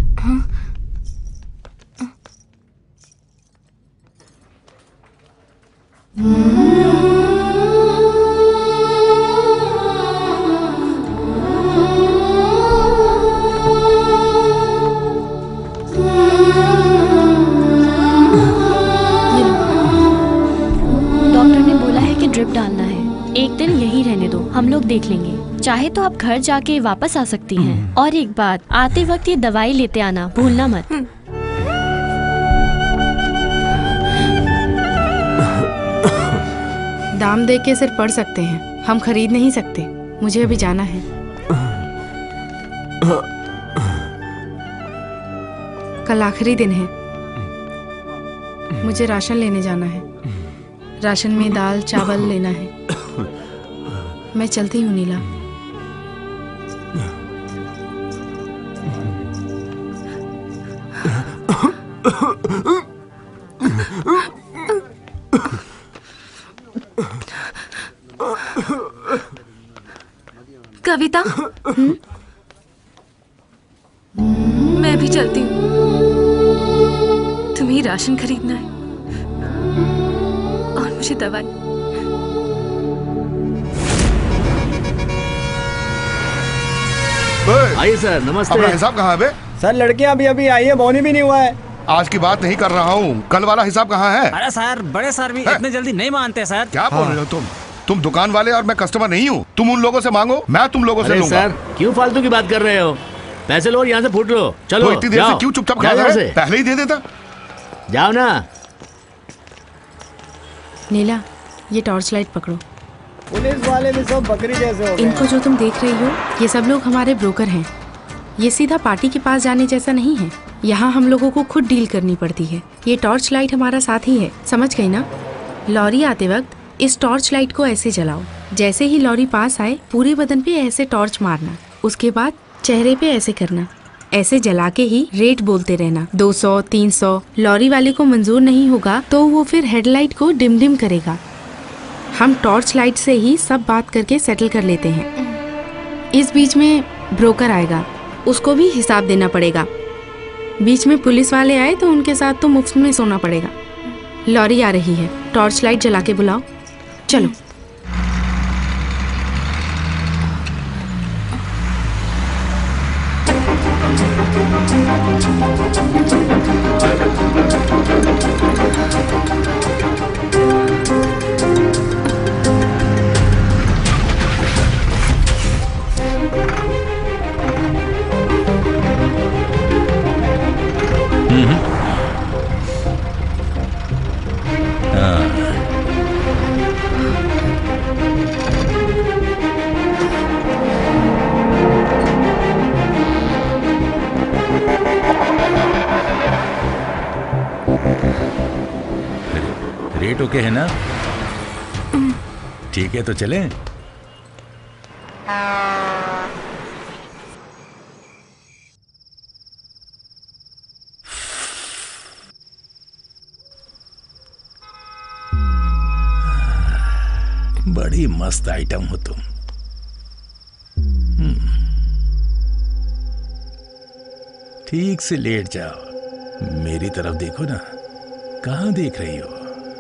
ड्रिप डालना है। एक दिन यहीं रहने दो, हम लोग देख लेंगे। चाहे तो आप घर जाके वापस आ सकती हैं। और एक बात, आते वक्त ये दवाई लेते आना, भूलना मत। दाम देख के सिर्फ पढ़ सकते हैं, हम खरीद नहीं सकते। मुझे अभी जाना है। कल आखिरी दिन है, मुझे राशन लेने जाना है। राशन में दाल चावल लेना है। मैं चलती हूँ नीला। कविता, मैं भी चलती हूँ। तुम्हें राशन खरीदना है और मुझे दवाई। आइए सर, नमस्ते। अपना हिसाब कहाँ है बे? सर लड़कियां अभी अभी आई है, बोनी भी नहीं हुआ है। आज की बात नहीं कर रहा हूँ, कल वाला हिसाब कहाँ है? अरे सर, बड़े सर भी इतने जल्दी नहीं मानते सर। क्या बोल रहे हो तुम दुकान वाले और मैं कस्टमर नहीं हूँ। तुम उन लोगों से मांगो, मैं तुम लोगों से लूंगा। सर क्यों फालतू की बात कर रहे हो? पैसे लो और यहाँ से फूट लो। चलो, तो इतनी देर से क्यों चुपचाप खड़ा है? पहले ही दे देता। जाओ ना। नीला, ये टॉर्च लाइट पकड़ो। पुलिस वाले भी सब बकरी जैसे हो गए। इनको जो तुम देख रही हो, ये सब लोग हमारे ब्रोकर हैं। ये सीधा पार्टी के पास जाने जैसा नहीं है। यहाँ हम लोगों को खुद डील करनी पड़ती है। ये टॉर्च लाइट हमारा साथी है, समझ गई ना? लॉरी आते वक्त इस टॉर्च लाइट को ऐसे जलाओ। जैसे ही लॉरी पास आए, पूरे बदन पे ऐसे टॉर्च मारना। उसके बाद चेहरे पे ऐसे करना। ऐसे जला के ही रेट बोलते रहना, 200, 300। लॉरी वाले को मंजूर नहीं होगा तो वो फिर हेडलाइट को डिम डिम करेगा। हम टॉर्च लाइट से ही सब बात करके सेटल कर लेते हैं। इस बीच में ब्रोकर आएगा, उसको भी हिसाब देना पड़ेगा। बीच में पुलिस वाले आए तो उनके साथ तो मुफ्त में सोना पड़ेगा। लॉरी आ रही है, टॉर्च लाइट जला के बुलाओ। चलो। रेट ओके है ना? ठीक है तो चलें। बड़ी मस्त आइटम हो तुम। ठीक से लेट जाओ, मेरी तरफ देखो ना, कहां देख रही हो?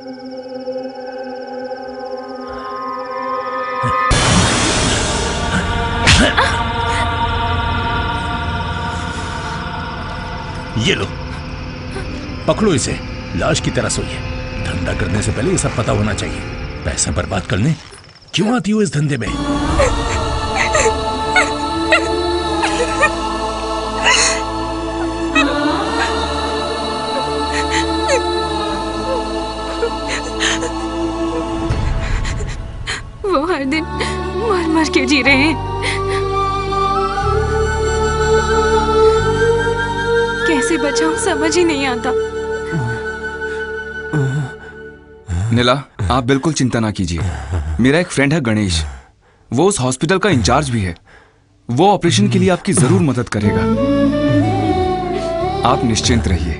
ये लो, पकड़ो इसे, लाश की तरह सोइए। धंधा करने से पहले ये सब पता होना चाहिए। पैसा बर्बाद करने क्यों आती हो इस धंधे में? वो हर दिन मर मर के जी रहे हैं। कैसे बचाऊं समझ ही नहीं आता। नीला, आप बिल्कुल चिंता ना कीजिए। मेरा एक फ्रेंड है गणेश, वो उस हॉस्पिटल का इंचार्ज भी है। वो ऑपरेशन के लिए आपकी जरूर मदद करेगा। आप निश्चिंत रहिए।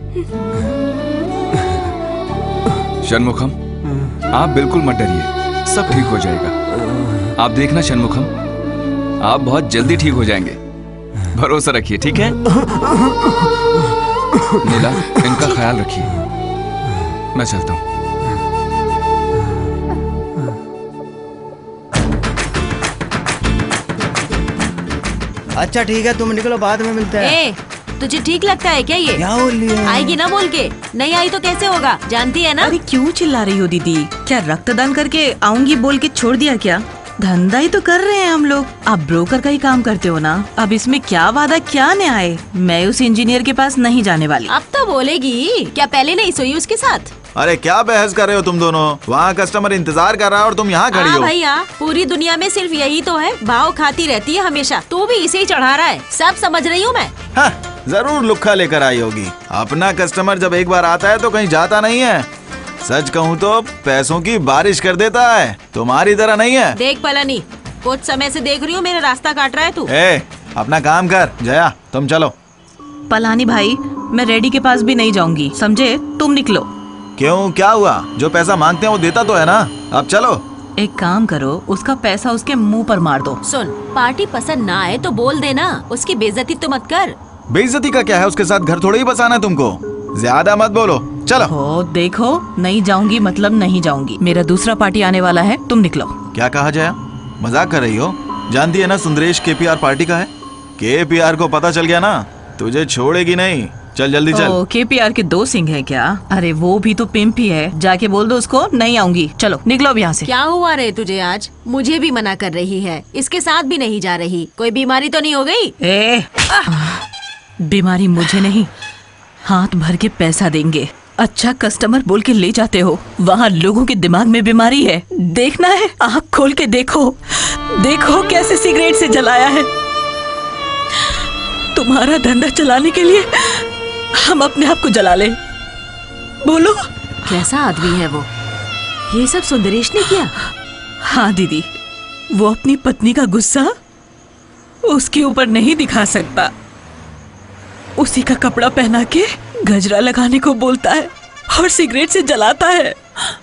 षणमुखम, आप बिल्कुल मत डरिए, सब ठीक हो जाएगा। आप देखना षणमुखम, आप बहुत जल्दी ठीक हो जाएंगे। भरोसा रखिए, ठीक है? नीला, इनका ख्याल रखिए। मैं चलता हूं। अच्छा ठीक है, तुम निकलो, बाद में मिलते हैं। ए, तुझे ठीक लगता है क्या ये? क्या बोल रही है? आएगी ना बोल के, नहीं आई तो कैसे होगा, जानती है ना? अरे क्यों चिल्ला रही हो दीदी? क्या रक्तदान करके आऊंगी बोल के छोड़ दिया क्या? धंधा ही तो कर रहे हैं हम लोग। आप ब्रोकर का ही काम करते हो ना, अब इसमें क्या वादा क्या न्याय? मैं उस इंजीनियर के पास नहीं जाने वाली। अब तो बोलेगी, क्या पहले नहीं सोई उसके साथ? अरे क्या बहस कर रहे हो तुम दोनों? वहाँ कस्टमर इंतजार कर रहा है और तुम यहाँ खड़ी हो। भैया, पूरी दुनिया में सिर्फ यही तो है, भाव खाती रहती है हमेशा। तू भी इसे ही चढ़ा रहा है, सब समझ रही हूँ मैं। हाँ, जरूर लुक्खा लेकर आई होगी। अपना कस्टमर जब एक बार आता है तो कहीं जाता नहीं है। सच कहूँ तो पैसों की बारिश कर देता है, तुम्हारी तरह नहीं है। देख पलानी, कुछ समय से देख रही हूँ मेरा रास्ता काट रहा है तू। अपना काम कर। जया, तुम चलो। पलानी भाई, मैं रेडी के पास भी नहीं जाऊंगी, समझे? तुम निकलो। क्यों, क्या हुआ? जो पैसा मांगते हैं वो देता तो है ना। अब चलो। एक काम करो, उसका पैसा उसके मुंह पर मार दो। सुन, पार्टी पसंद ना आए तो बोल देना, उसकी बेइज्जती तो मत कर। बेइज्जती का क्या है? उसके साथ घर थोड़ा ही बसाना है तुमको। ज्यादा मत बोलो, चलो। हो देखो, नहीं जाऊंगी मतलब नहीं जाऊंगी। मेरा दूसरा पार्टी आने वाला है, तुम निकलो। क्या कहा जया? मजाक कर रही हो? जानती है ना सुंदरेश KPR पार्टी का है। KPR को पता चल गया ना, तुझे छोड़ेगी नहीं। चल जल्दी चल। KPR के 2 सिंह है क्या? अरे वो भी तो पिंप ही है, जाके बोल दो उसको नहीं आऊंगी। चलो निकलो अब यहाँ से। क्या हुआ रे तुझे आज? मुझे भी मना कर रही है, इसके साथ भी नहीं जा रही। कोई बीमारी तो नहीं हो गई? बीमारी मुझे नहीं, हाथ भर के पैसा देंगे। अच्छा कस्टमर बोल के ले जाते हो, वहाँ लोगों के दिमाग में बीमारी है। देखना है, आँख खोल के देखो, देखो कैसे सिगरेट से जलाया है। तुम्हारा धंधा चलाने के लिए हम अपने आप को जला ले। बोलो कैसा आदमी है वो? ये सब सुंदरेश ने किया? हाँ दीदी, वो अपनी पत्नी का गुस्सा उसके ऊपर नहीं दिखा सकता। उसी का कपड़ा पहना के गजरा लगाने को बोलता है और सिगरेट से जलाता है।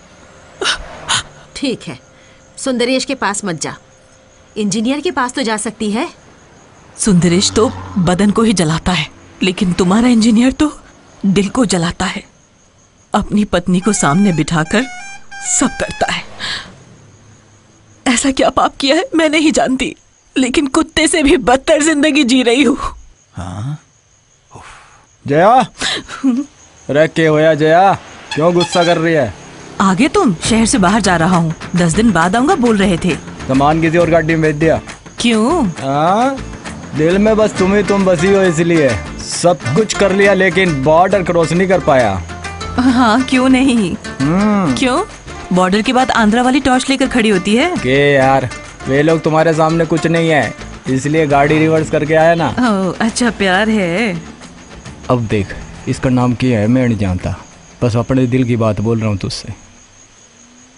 ठीक है, सुंदरेश के पास मत जा, इंजीनियर के पास तो जा सकती है। सुंदरेश तो बदन को ही जलाता है, लेकिन तुम्हारा इंजीनियर तो दिल को जलाता है। अपनी पत्नी को सामने बिठाकर सब करता है। ऐसा क्या पाप किया है मैं नहीं जानती, लेकिन कुत्ते से भी बदतर जिंदगी जी रही हूँ। हाँ? जया, रख के होया जया, क्यों गुस्सा कर रही है? आगे तुम शहर से बाहर जा रहा हूँ, 10 दिन बाद आऊंगा बोल रहे थे। सामान किसी और गाड़ी में भेज दिया? क्यों? हाँ, दिल में बस तुम बसी हो इसलिए। सब कुछ कर लिया लेकिन बॉर्डर क्रॉस नहीं कर पाया। हाँ क्यों नहीं? क्यों? बॉर्डर के बाद आंध्रा वाली टॉर्च लेकर खड़ी होती है। के यार, वे लोग तुम्हारे सामने कुछ नहीं है, इसलिए गाड़ी रिवर्स करके आया ना। अच्छा प्यार है। अब देख, इसका नाम क्या है मैं नहीं जानता, बस अपने दिल की बात बोल रहा हूँ तुझसे।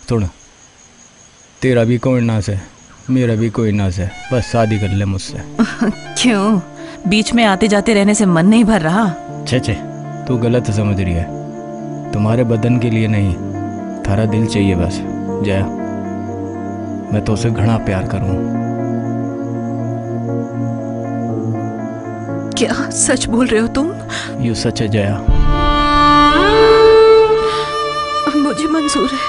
सुन, तेरा भी कोई नाज है, मेरा भी कोई नाज है, बस शादी कर ले मुझसे। क्यों, बीच में आते जाते रहने से मन नहीं भर रहा? छे तू गलत समझ रही है। तुम्हारे बदन के लिए नहीं, थारा दिल चाहिए बस। जया, मैं तो उसे घना प्यार करूं। क्या सच बोल रहे हो तुम? यू सच है जया। मुझे मंजूर है।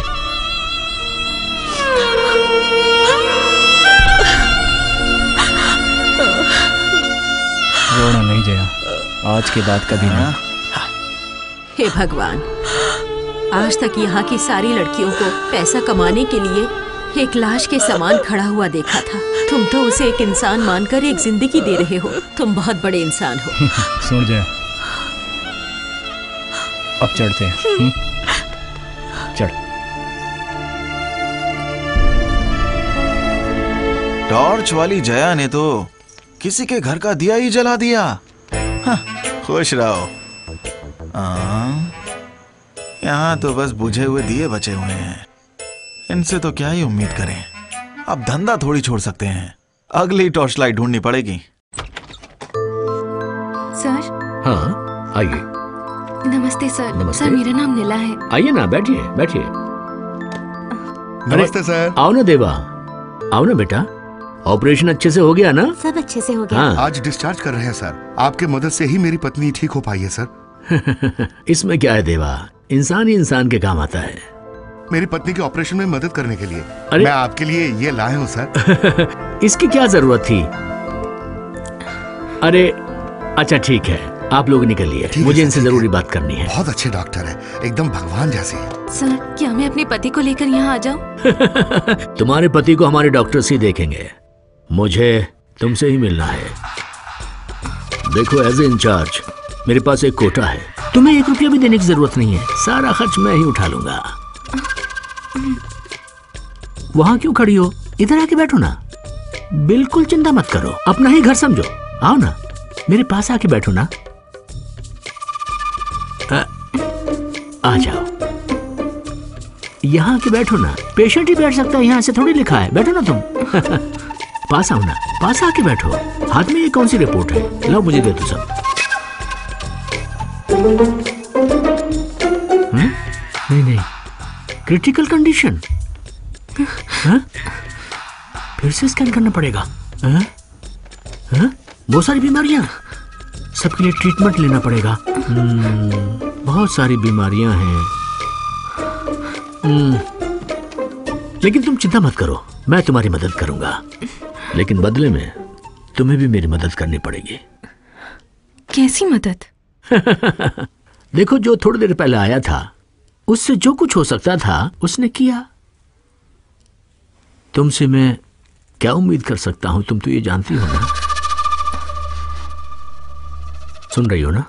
रोना नहीं जया, आज के बाद कभी ना। हे भगवान, आज तक यहाँ की सारी लड़कियों को पैसा कमाने के लिए एक लाश के समान खड़ा हुआ देखा था। तुम तो उसे एक इंसान मानकर एक जिंदगी दे रहे हो। तुम बहुत बड़े इंसान हो। सुन जया, अब चढ़ते हैं। चढ़। टॉर्च वाली जया ने तो किसी के घर का दिया ही जला दिया। हाँ, खुश रहो। यहाँ तो बस बुझे हुए दिए बचे हुए हैं। इनसे तो क्या ही उम्मीद करें। अब धंधा थोड़ी छोड़ सकते हैं, अगली टॉर्च लाइट ढूंढनी पड़ेगी। सर। हाँ, आइए। नमस्ते सर। नमस्ते। सर, मेरा नाम नीला है। आइए ना, बैठिए बैठिए। नमस्ते सर। आओ ना देवा, आओ ना बेटा। ऑपरेशन अच्छे से हो गया ना? सब अच्छे से हो गया। हाँ। आज डिस्चार्ज कर रहे हैं सर। आपके मदद से ही मेरी पत्नी ठीक हो पाई है सर। इसमें क्या है देवा, इंसान ही इंसान के काम आता है। मेरी पत्नी के ऑपरेशन में मदद करने के लिए अरे मैं आपके लिए ये लाया हूँ सर। इसकी क्या जरूरत थी? अरे अच्छा ठीक है, आप लोग निकलिए, मुझे इनसे जरूरी बात करनी है। बहुत अच्छे डॉक्टर है, एकदम भगवान जैसे। सर, क्या मैं अपने पति को लेकर यहाँ आ जाऊँ? तुम्हारे पति को हमारे डॉक्टर से देखेंगे, मुझे तुमसे ही मिलना है। देखो, एज ए इंचार्ज मेरे पास एक कोटा है, तुम्हें 1 रुपया भी देने की जरूरत नहीं है, सारा खर्च मैं ही उठा लूंगा। वहां क्यों खड़ी हो, इधर आके बैठो ना। बिल्कुल चिंता मत करो, अपना ही घर समझो। आओ ना, मेरे पास आके बैठो ना। आ जाओ, यहाँ आके बैठो ना। पेशेंट ही बैठ सकता है, यहाँ से थोड़ी लिखा है। बैठो ना तुम। पास आओ ना, पास आके बैठो। हाथ में ये कौन सी रिपोर्ट है? लो, मुझे दे दो सब। नहीं नहीं, क्रिटिकल कंडीशन। फिर से स्कैन करना पड़ेगा। बहुत सारी बीमारियां, सबके लिए ट्रीटमेंट लेना पड़ेगा। बहुत सारी बीमारियां हैं। लेकिन तुम चिंता मत करो, मैं तुम्हारी मदद करूंगा, लेकिन बदले में तुम्हें भी मेरी मदद करनी पड़ेगी। कैसी मदद? देखो, जो थोड़ी देर पहले आया था, उससे जो कुछ हो सकता था उसने किया। तुमसे मैं क्या उम्मीद कर सकता हूं, तुम तो ये जानती हो ना। सुन रही हो ना?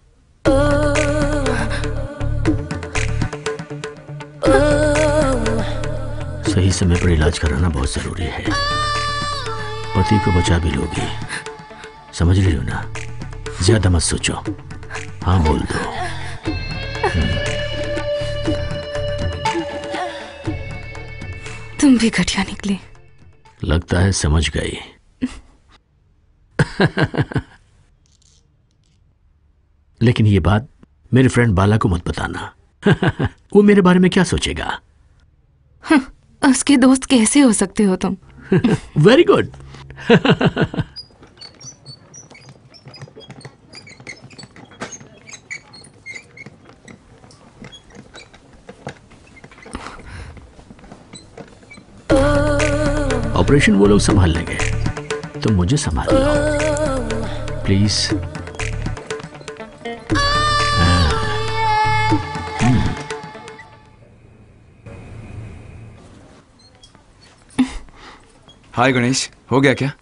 सही समय पर इलाज कराना बहुत जरूरी है। पति को बचा भी लोगी, समझ रही हो ना? ज्यादा मत सोचो, हाँ बोल दो। तुम भी घटिया निकले। लगता है समझ गई। लेकिन ये बात मेरे फ्रेंड बाला को मत बताना। वो मेरे बारे में क्या सोचेगा? उसके दोस्त कैसे हो सकते हो तुम? Very good. ऑपरेशन वो लोग संभाल लेंगे, तो मुझे संभाल लो प्लीज। हाय गणेश, हो गया क्या?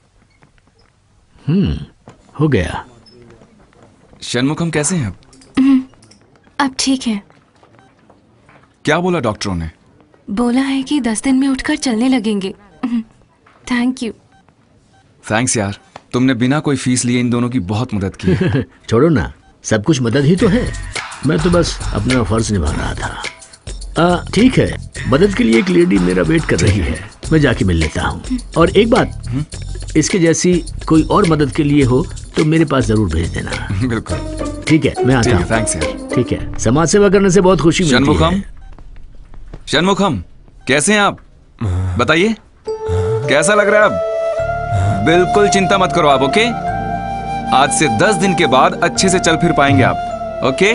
हो गया। षणमुखम कैसे हैं अब? अब ठीक है। क्या बोला डॉक्टरों ने? बोला है कि 10 दिन में उठकर चलने लगेंगे। Thank you. थैंक्स यार, तुमने बिना कोई फीस लिए इन दोनों की बहुत मदद की। छोड़ो ना, सब कुछ मदद ही तो है। मैं तो बस अपना फर्ज निभा रहा था। ठीक है, मदद के लिए एक लेडी मेरा वेट कर रही है, मैं जाके मिल लेता हूँ। और एक बात, इसके जैसी कोई और मदद के लिए हो तो मेरे पास जरूर भेज देना। बिल्कुल ठीक है, मैं आता हूँ। थैंक्स यार। ठीक है, समाज सेवा करने से बहुत खुशी मिलती है। शनमुखम, कैसे हैं आप? बताइए कैसा लग रहा है अब? बिल्कुल चिंता मत करो आप, ओके? आज से 10 दिन के बाद अच्छे से चल फिर पाएंगे आप, ओके?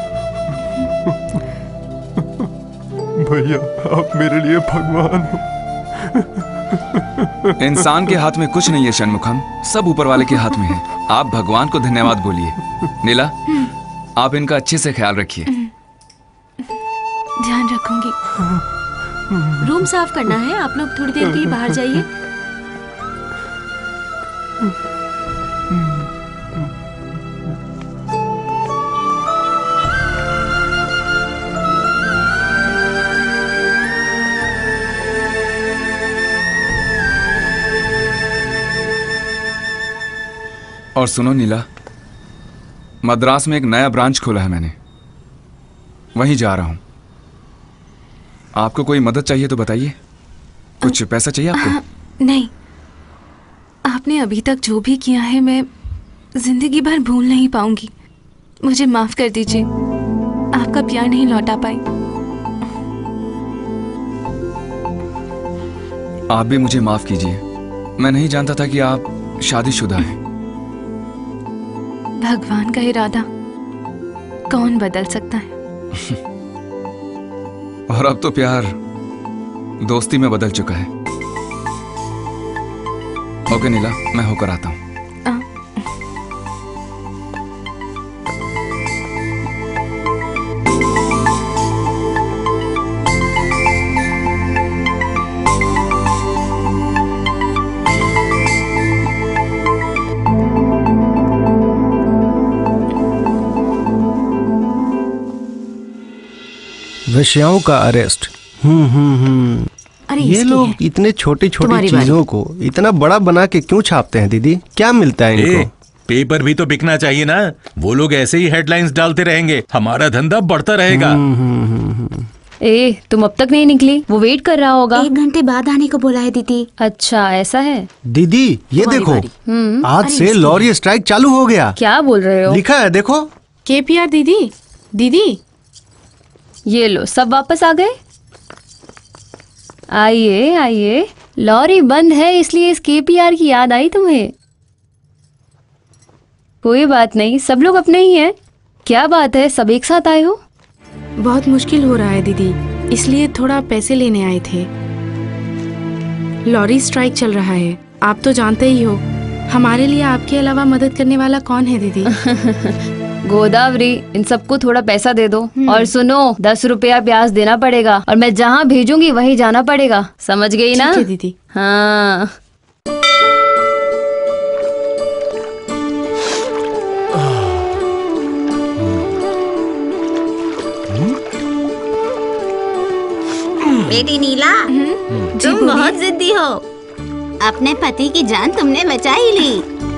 भैया आप मेरे लिए भगवान हो। इंसान के हाथ में कुछ नहीं है शनमुखम, सब ऊपर वाले के हाथ में है। आप भगवान को धन्यवाद बोलिए। नीला, आप इनका अच्छे से ख्याल रखिए। ध्यान रखूंगी। रूम साफ करना है, आप लोग थोड़ी देर के लिए बाहर जाइए। और सुनो नीला, मद्रास में एक नया ब्रांच खोला है मैंने, वहीं जा रहा हूं। आपको कोई मदद चाहिए तो बताइए। कुछ पैसा चाहिए आपको? नहीं, आपने अभी तक जो भी किया है मैं जिंदगी भर भूल नहीं पाऊंगी। मुझे माफ कर दीजिए, आपका प्यार नहीं लौटा पाई। आप भी मुझे माफ कीजिए, मैं नहीं जानता था कि आप शादीशुदा हैं। भगवान का इरादा कौन बदल सकता है? और अब तो प्यार दोस्ती में बदल चुका है। ओके नीला, मैं होकर आता हूं। वेश्याओं का अरेस्ट। अरे ये लोग इतने छोटी छोटी चीजों को इतना बड़ा बना के क्यों छापते हैं दीदी? क्या मिलता है इनको? पेपर भी तो बिकना चाहिए ना। वो लोग ऐसे ही हेडलाइंस डालते रहेंगे, हमारा धंधा बढ़ता रहेगा। ए, तुम अब तक नहीं निकली? वो वेट कर रहा होगा। 1 घंटे बाद आने को बोला है दीदी। अच्छा ऐसा है। दीदी ये देखो, आज से लॉरी स्ट्राइक चालू हो गया। क्या बोल रहे हो? लिखा है देखो। केपीआर दीदी, दीदी ये लो, सब वापस आ गए। आइए आइए, लॉरी बंद है इसलिए इस केपीआर की याद आई तुम्हें? कोई बात नहीं, सब लोग अपने ही हैं। क्या बात है, सब एक साथ आए हो? बहुत मुश्किल हो रहा है दीदी, इसलिए थोड़ा पैसे लेने आए थे। लॉरी स्ट्राइक चल रहा है, आप तो जानते ही हो। हमारे लिए आपके अलावा मदद करने वाला कौन है दीदी? गोदावरी, इन सबको थोड़ा पैसा दे दो। और सुनो, 10 रुपया ब्याज देना पड़ेगा, और मैं जहाँ भेजूंगी वहीं जाना पड़ेगा। समझ गई ना? ठीक है दीदी। हाँ। बेटी नीला, तुम बहुत जिद्दी हो। अपने पति की जान तुमने बचा ही ली।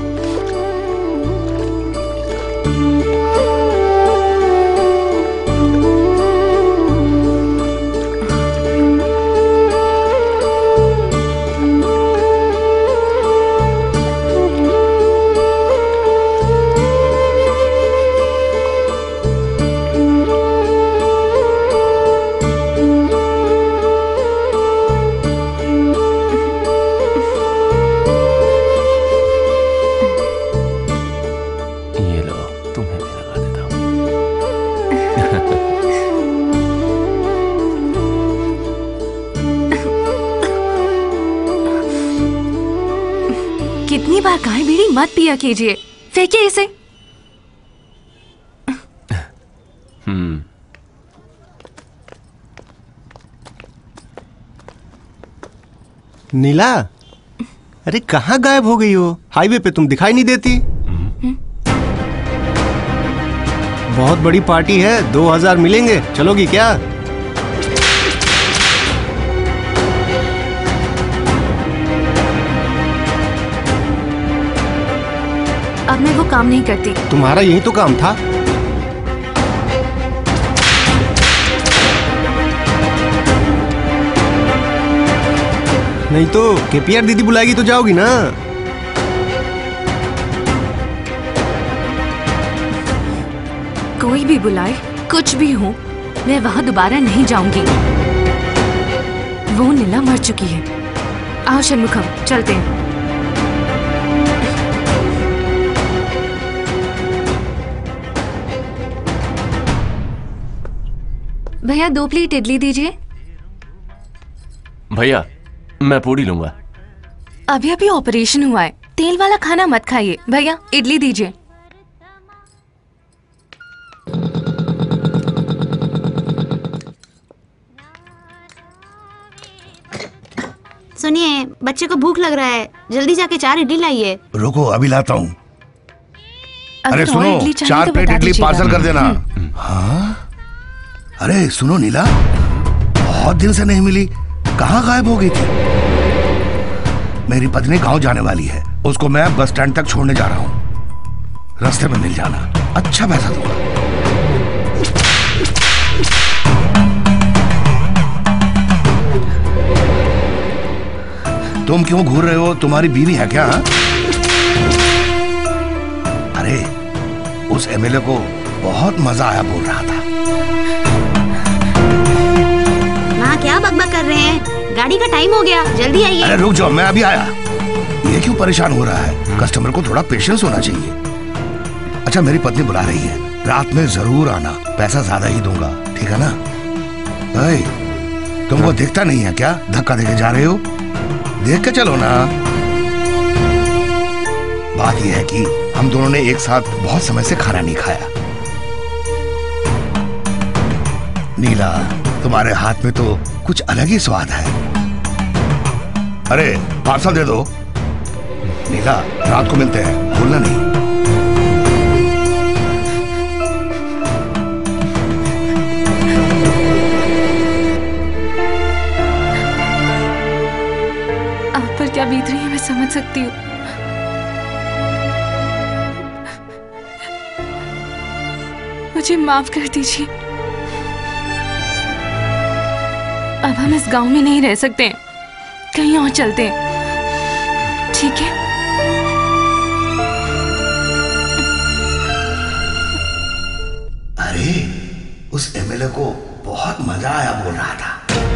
कितनी बार गाय बीड़ी मत पिया कीजिए, फेंकिए इसे। नीला, अरे कहाँ गायब हो गई हो? हाईवे पे तुम दिखाई नहीं देती। बहुत बड़ी पार्टी है, 2000 मिलेंगे, चलोगी क्या? अब मैं वो काम नहीं करती। तुम्हारा यही तो काम था। नहीं तो केपीआर दीदी बुलाएगी तो जाओगी ना। कोई भी बुलाए, कुछ भी हो, मैं वहां दोबारा नहीं जाऊंगी। वो नीला मर चुकी है। आओ षणमुखम, चलते हैं। भैया 2 प्लेट इडली दीजिए। भैया मैं पूड़ी लूंगा। अभी अभी ऑपरेशन हुआ है, तेल वाला खाना मत खाइए। भैया इडली दीजिए। सुनिए, बच्चे को भूख लग रहा है, जल्दी जाके 4 इडली लाइए। रुको अभी लाता हूँ। अरे अगर और सुनो, इडली चाहिए 4 तो प्लेट बता इडली दीजिएगा। पार्सल कर देना। हाँ? अरे सुनो नीला, बहुत दिन से नहीं मिली, कहाँ गायब हो गई थी? मेरी पत्नी गांव जाने वाली है, उसको मैं बस स्टैंड तक छोड़ने जा रहा हूँ। रास्ते में मिल जाना, अच्छा पैसा दूंगा। तुम क्यों घूर रहे हो? तुम्हारी बीवी है क्या? अरे उस एमएलए को बहुत मजा आया बोल रहा था। माँ क्या बकबक कर रहे हैं? गाड़ी का टाइम हो गया, जल्दी आइए। अरे रुक जाओ, मैं अभी आया। ये क्यों परेशान हो रहा है? कस्टमर को थोड़ा पेशेंस होना चाहिए। अच्छा मेरी पत्नी बुला रही है, रात में जरूर आना, पैसा ज्यादा ही दूंगा, ठीक है ना? तुमको दिखता नहीं है क्या? धक्का देके जा रहे हो? देख के चलो ना। बात यह है कि हम दोनों ने एक साथ बहुत समय से खाना नहीं खाया। नीला, तुम्हारे हाथ में तो कुछ अलग ही स्वाद है। अरे पार्सल दे दो। नीला, रात को मिलते हैं, भूलना नहीं। आप पर क्या बीत रही है मैं समझ सकती हूँ। मुझे माफ कर दीजिए। अब हम इस गांव में नहीं रह सकते हैं, कहीं और चलते हैं, ठीक है? अरे उस एमएलए को बहुत मजा आया बोल रहा था।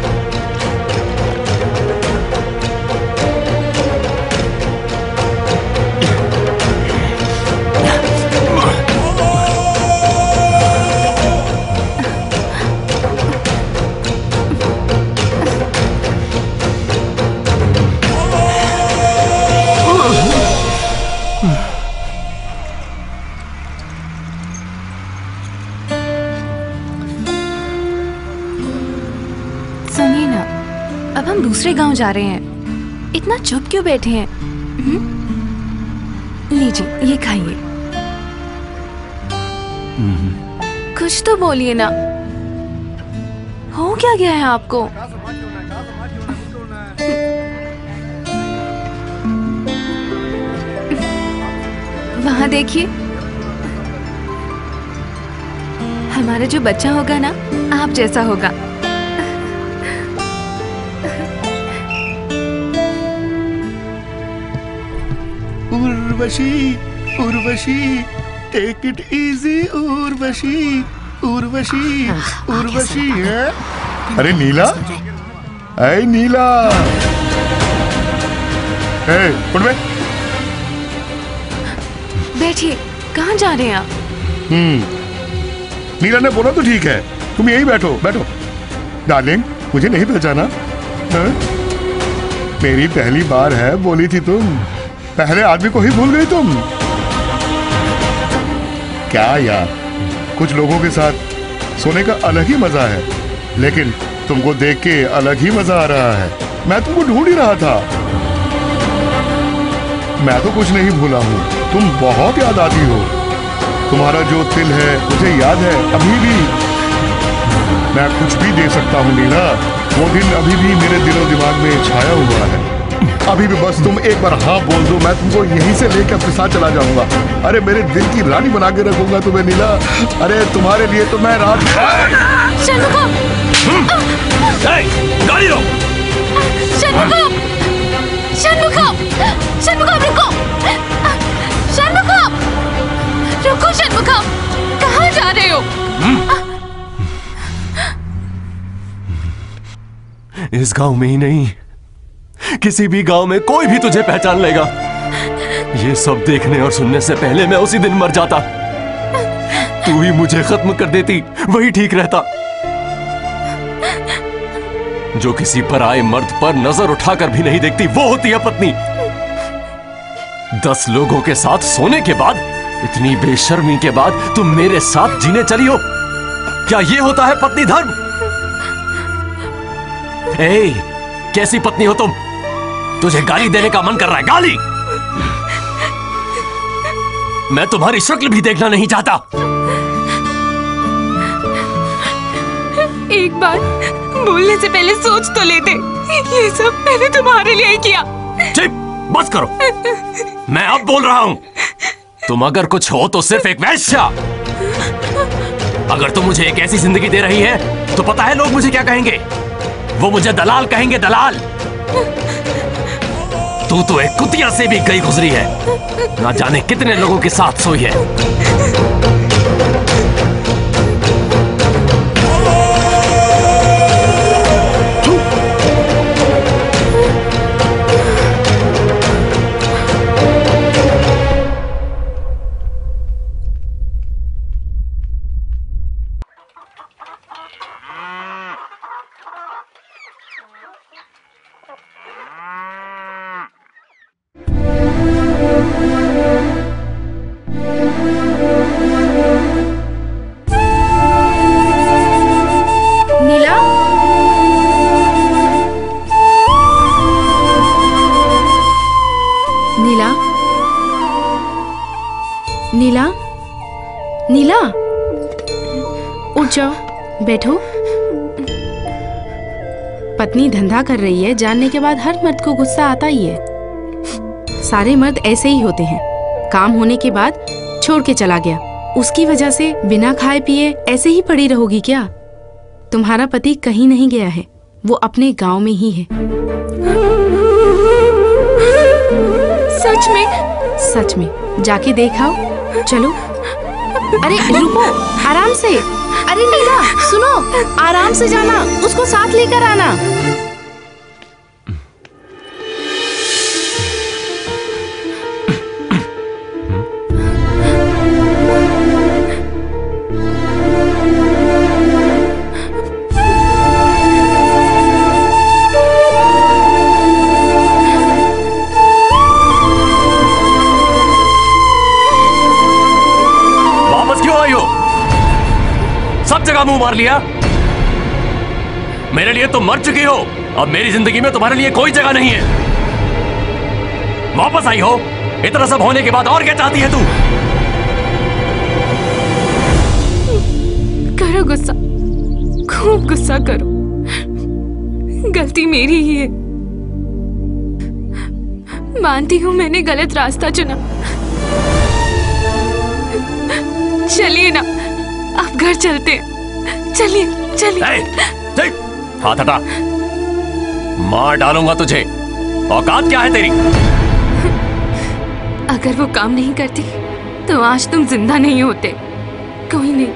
सुनिए ना, अब हम दूसरे गांव जा रहे हैं, इतना चुप क्यों बैठे हैं? लीजिए ये खाइए। कुछ तो बोलिए ना, हो क्या गया है आपको? वहां देखिए, हमारा जो बच्चा होगा ना, आप जैसा होगा। Urvashi, Urvashi, take it easy Urvashi, Urvashi, Urvashi है। अरे नीला, अरे नीला, उठ बे। बैठिए, कहाँ जा रहे हैं आप? नीला ने बोला तो ठीक है, तुम यही बैठो, बैठो। डार्लिंग, मुझे नहीं पहचाना? मेरी पहली बार है, बोली थी तुम। पहले आदमी को ही भूल गई तुम। क्या यार, कुछ लोगों के साथ सोने का अलग ही मजा है, लेकिन तुमको देख के अलग ही मजा आ रहा है। मैं तुमको ढूंढ ही रहा था। मैं तो कुछ नहीं भूला हूँ, तुम बहुत याद आती हो। तुम्हारा जो दिल है मुझे याद है अभी भी। मैं कुछ भी दे सकता हूँ नीला, वो दिन अभी भी मेरे दिलो दिमाग में छाया हुआ है। अभी भी बस तुम एक बार हाँ बोल दो, मैं तुमको यहीं से लेकर अपने साथ चला जाऊंगा। अरे मेरे दिल की रानी बना के रखूंगा तुम्हें नीला। अरे तुम्हारे लिए तो मैं रात गाड़ी लो। षणमुखम रुको, षणमुखम रुको, षणमुखम कहाँ जा रहे हो? इस गांव में ही नहीं, किसी भी गांव में कोई भी तुझे पहचान लेगा। ये सब देखने और सुनने से पहले मैं उसी दिन मर जाता। तू ही मुझे खत्म कर देती, वही ठीक रहता। जो किसी पराये मर्द पर नजर उठाकर भी नहीं देखती, वो होती है पत्नी। 10 लोगों के साथ सोने के बाद, इतनी बेशर्मी के बाद तुम मेरे साथ जीने चली हो। क्या ये होता है पत्नी धर्म? ए, कैसी पत्नी हो तुम? तुझे गाली देने का मन कर रहा है? गाली? मैं तुम्हारी शक्ल भी देखना नहीं चाहता। एक बार बोलने से पहले सोच तो लेते। ये सब मैंने तुम्हारे लिए ही किया। चुप, बस करो। मैं अब बोल रहा हूं। तुम अगर कुछ हो तो सिर्फ एक वेश्या। अगर तुम मुझे एक ऐसी जिंदगी दे रही है तो पता है लोग मुझे क्या कहेंगे? वो मुझे दलाल कहेंगे, दलाल। तू तो एक कुतिया से भी गई गुजरी है, ना जाने कितने लोगों के साथ सोई है। नीला, नीला, उठ जाओ, बैठो। पत्नी धंधा कर रही है जानने के बाद हर मर्द को गुस्सा आता ही है। सारे मर्द ऐसे ही होते हैं। काम होने के बाद छोड़ के चला गया, उसकी वजह से बिना खाए पिए ऐसे ही पड़ी रहोगी क्या? तुम्हारा पति कहीं नहीं गया है, वो अपने गांव में ही है। सच में? सच में। जाके देखाओ, चलो। अरे रुको, आराम से। अरे नीला सुनो, आराम से जाना, उसको साथ लेकर आना। सब जगह मुंह मार लिया। मेरे लिए तुम मर चुकी हो, अब मेरी जिंदगी में तुम्हारे लिए कोई जगह नहीं है। वापस आई हो, इतना सब होने के बाद और क्या चाहती है तू? करो गुस्सा, खूब गुस्सा करो। गलती मेरी ही है, मानती हूँ मैंने गलत रास्ता चुना। चलिए ना, अब घर चलते हैं। चलिए चलिए। हाथ हटा, मार डालूंगा तुझे। औकात क्या है तेरी? अगर वो काम नहीं करती तो आज तुम जिंदा नहीं होते। कोई नहीं,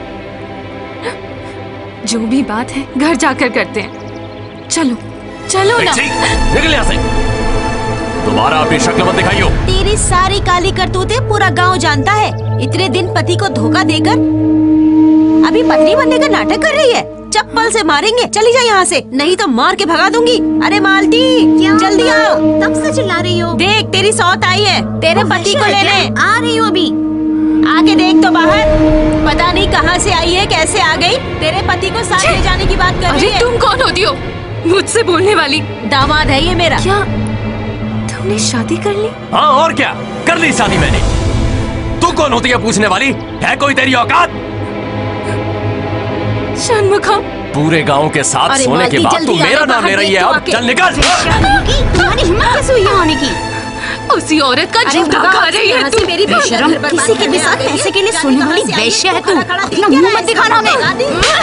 जो भी बात है घर जाकर करते हैं। चलो चलो ना। निकल यहाँ से, दोबारा अपनी शक्ल मत दिखाइयो। तेरी सारी काली करतूतें पूरा गांव जानता है। इतने दिन पति को धोखा देकर अभी पत्नी बनने का नाटक कर रही है। चप्पल से मारेंगे, चली जा यहाँ से, नहीं तो मार के भगा दूंगी। अरे मालती, जल्दी आओ। तब से चिल्ला रही हो? देख तेरी सौत आई है, तेरे पति को लेने आ रही हूँ अभी। आके देख तो बाहर, पता नहीं कहाँ से आई है, कैसे आ गई। तेरे पति को साथ ले जाने की बात कर रही है। तुम कौन होती हो मुझसे बोलने वाली? दामाद है ये मेरा। क्या तुमने शादी कर ली? हाँ और क्या, कर ली शादी मैंने। तू कौन होती है पूछने वाली? है कोई तेरी औकात? षणमुखम, पूरे गांव के साथ सोने के बाद तू मेरा नाम ले रही है। अब चल निकल। तुम्हारी हिम्मत कैसे हुई यहाँ आने की? उसी औरत का झूठा खा रही है तू। मेरी बेशरम, किसी के भी साथ पैसे के लिए सोने वाली वैश्य है तू। अपना मुंह मत दिखाना हमें।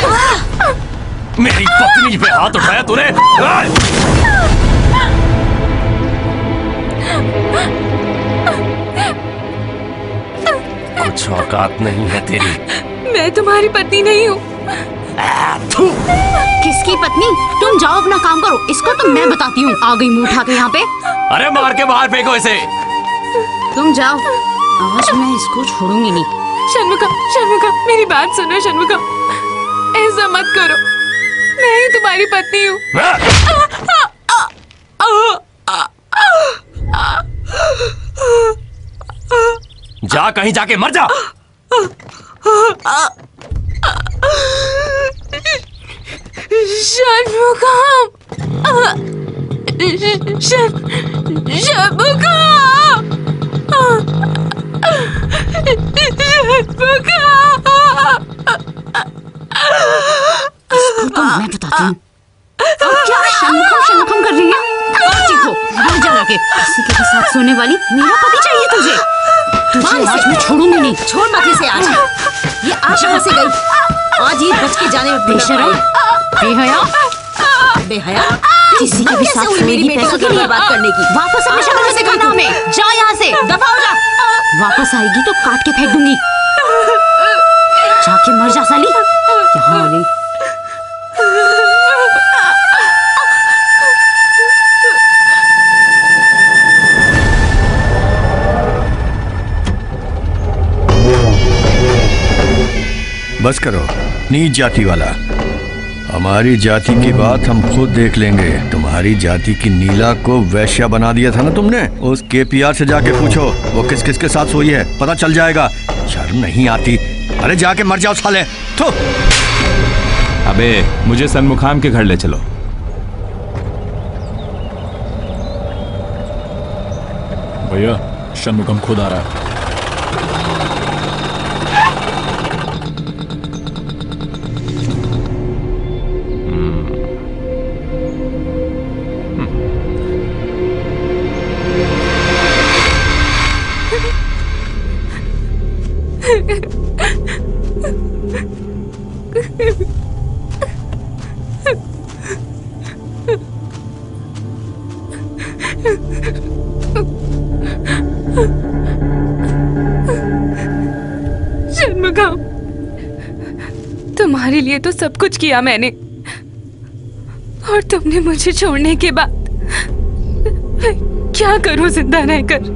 मेरी पत्नी पे हाथ उठाया तूने। कुछ औकात नहीं है तेरी। मैं तुम्हारी पत्नी नहीं हूँ। किसकी पत्नी? तुम जाओ अपना काम करो, इसको तो मैं बताती हूँ। आ गई मुंह उठा के यहाँ पे। अरे मार के बाहर फेंको इसे। तुम जाओ, आज मैं इसको छोड़ूंगी नहीं। शर्मुखा मेरी बात सुनो शर्मुखा, ऐसा मत करो, मैं ही तुम्हारी पत्नी हूँ। जा कहीं जाके मर जा। शर्मुखा, शर्मुखा, इसको तो मैं बताती हूँ। क्या शर्मुखम कर रही है? चीखो, मर जा के। किसी के साथ सोने वाली मेरा पति चाहिए तुझे। तुझे आज मैं छोड़ूंगी नहीं। छोड़ मत इसे आज। ये आज कहाँ से गई? आज ये बच के जाने में बेशरम, बेहया, बेहया। किसी के भी साथ मेरी पैसों की बात करने की। वापस अपने शक्ल से करना हमें। जा यहाँ से, दफा हो जा। वापस आएगी तो काट के फेंक दूंगी। जाके मर जा साली, यहाँ नहीं। बस करो नीच जाति वाला, हमारी जाति की बात हम खुद देख लेंगे। तुम्हारी जाति की नीला को वैश्या बना दिया था ना तुमने, उस केपीआर से जाके पूछो वो किस किस के साथ सोई है, पता चल जाएगा। शर्म नहीं आती? अरे जाके मर जाओ साले। थू। अबे मुझे सनमुखाम के घर ले चलो। भैया शनमुखम खुद आ रहा है। शर्मुखम, तुम्हारे लिए तो सब कुछ किया मैंने, और तुमने मुझे छोड़ने के बाद क्या करूं जिंदा रहकर?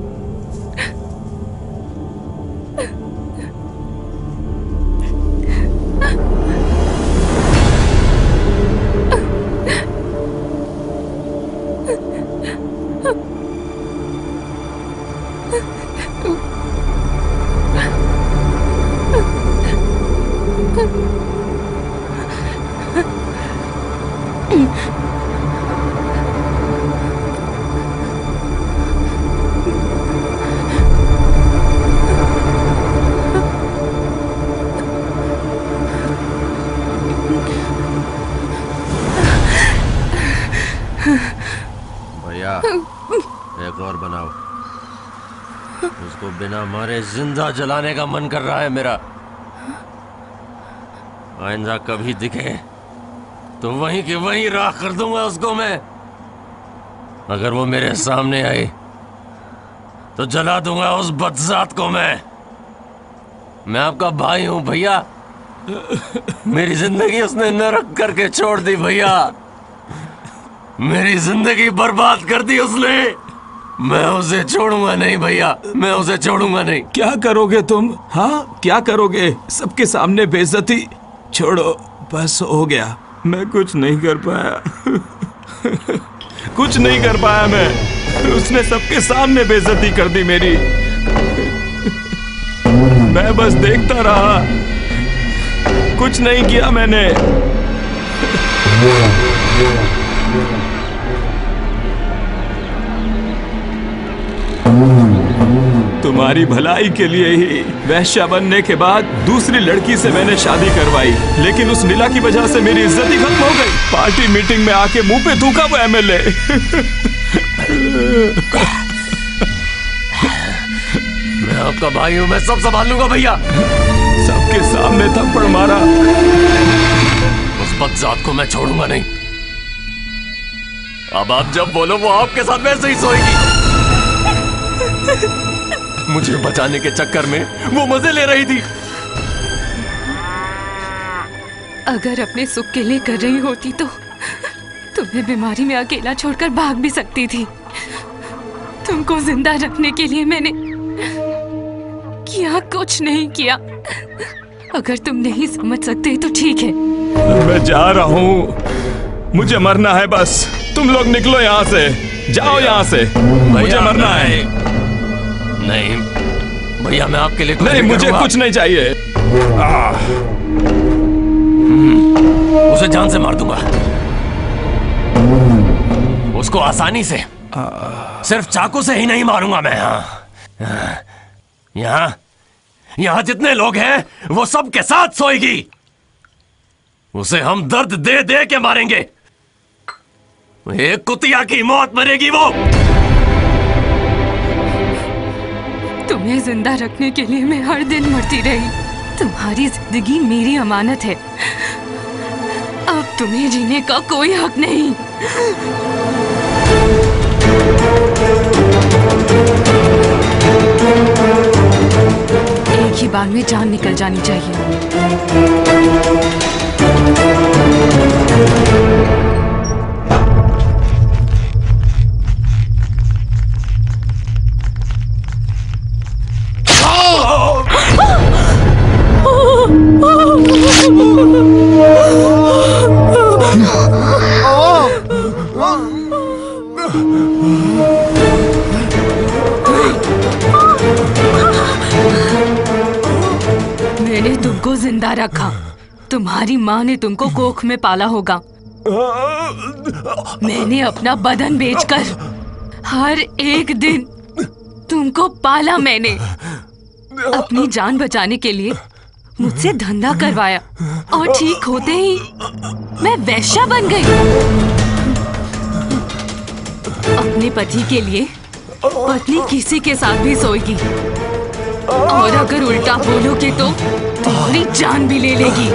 भैया एक और बनाओ, उसको बिना मारे जिंदा जलाने का मन कर रहा है मेरा। आइंदा कभी दिखे तो वहीं के वहीं राख कर दूंगा उसको मैं। अगर वो मेरे सामने आई तो जला दूंगा उस बदजात को मैं आपका भाई हूं भैया। मेरी जिंदगी उसने नरक करके छोड़ दी भैया, मेरी जिंदगी बर्बाद कर दी उसने। मैं उसे छोड़ूंगा नहीं भैया, मैं उसे छोड़ूंगा नहीं। क्या करोगे तुम? हाँ क्या करोगे? सबके सामने बेइज्जती? छोड़ो बस हो गया, मैं कुछ नहीं कर पाया। कुछ नहीं कर पाया मैं, उसने सबके सामने बेइज्जती कर दी मेरी। मैं बस देखता रहा, कुछ नहीं किया मैंने। तुम्हारी भलाई के लिए ही वैश्या बनने के बाद दूसरी लड़की से मैंने शादी करवाई, लेकिन उस नीला की वजह से मेरी इज्जत ही खत्म हो गई। पार्टी मीटिंग में आके मुंह पे थूका वो एमएलए। मैं आपका भाई हूं, मैं सब संभाल लूंगा भैया। सबके सामने थप्पड़ मारा। उस बदजात को मैं छोड़ूंगा नहीं। अब आप जब बोलो वो आपके साथ वैसे ही सोएगी। मुझे बचाने के चक्कर में वो मजे ले रही थी। अगर अपने सुख के लिए कर रही होती तो तुम्हें बीमारी में अकेला छोड़कर भाग भी सकती थी। तुमको जिंदा रखने के लिए मैंने किया कुछ नहीं किया। अगर तुम नहीं समझ सकते तो ठीक है। मैं जा रहा हूँ, मुझे मरना है बस। तुम लोग निकलो यहाँ से, जाओ यहाँ से, मुझे मरना है। नहीं भैया, मैं आपके लिए नहीं, मुझे कुछ नहीं चाहिए। उसे जान से मार दूंगा, उसको आसानी से, सिर्फ चाकू से ही नहीं मारूंगा मैं। यहाँ जितने लोग हैं वो सब के साथ सोएगी। उसे हम दर्द दे दे के मारेंगे। एक कुतिया की मौत मरेगी वो। तुम्हें जिंदा रखने के लिए मैं हर दिन मरती रही। तुम्हारी जिंदगी मेरी अमानत है। अब तुम्हें जीने का कोई हक नहीं। एक ही बार में जान निकल जानी चाहिए। मैंने तुमको जिंदा रखा। तुम्हारी माँ ने तुमको कोख में पाला होगा। मैंने अपना बदन बेचकर हर एक दिन तुमको पाला। मैंने अपनी जान बचाने के लिए मुझसे धंधा करवाया और ठीक होते ही मैं वैश्या बन गई। अपने पति के लिए पत्नी किसी के साथ भी सोएगी और अगर उल्टा बोलोगे तो तुम्हारी जान भी ले लेगी।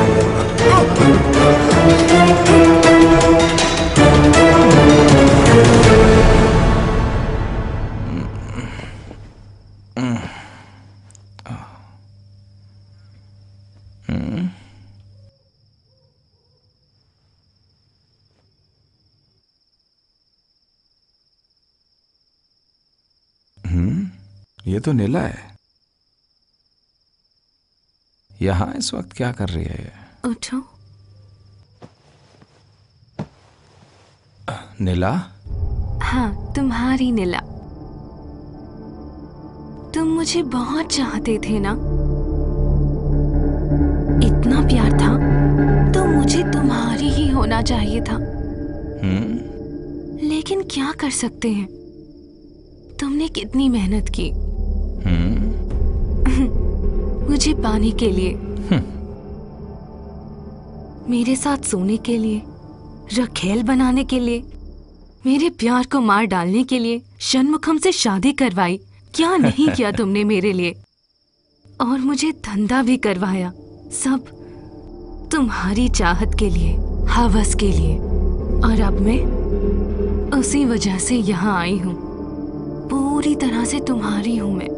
ये तो नीला है। यहाँ इस वक्त क्या कर रही है? उठो। नीला? हाँ, तुम्हारी नीला। तुम मुझे बहुत चाहते थे ना? इतना प्यार था तो मुझे तुम्हारी ही होना चाहिए था। लेकिन क्या कर सकते हैं? तुमने कितनी मेहनत की मुझे पाने के लिए, मेरे साथ सोने के लिए, रखेल बनाने के लिए, मेरे प्यार को मार डालने के लिए षणमुखम से शादी करवाई। क्या नहीं किया तुमने मेरे लिए? और मुझे धंधा भी करवाया, सब तुम्हारी चाहत के लिए, हवस के लिए। और अब मैं उसी वजह से यहाँ आई हूँ। पूरी तरह से तुम्हारी हूँ मैं।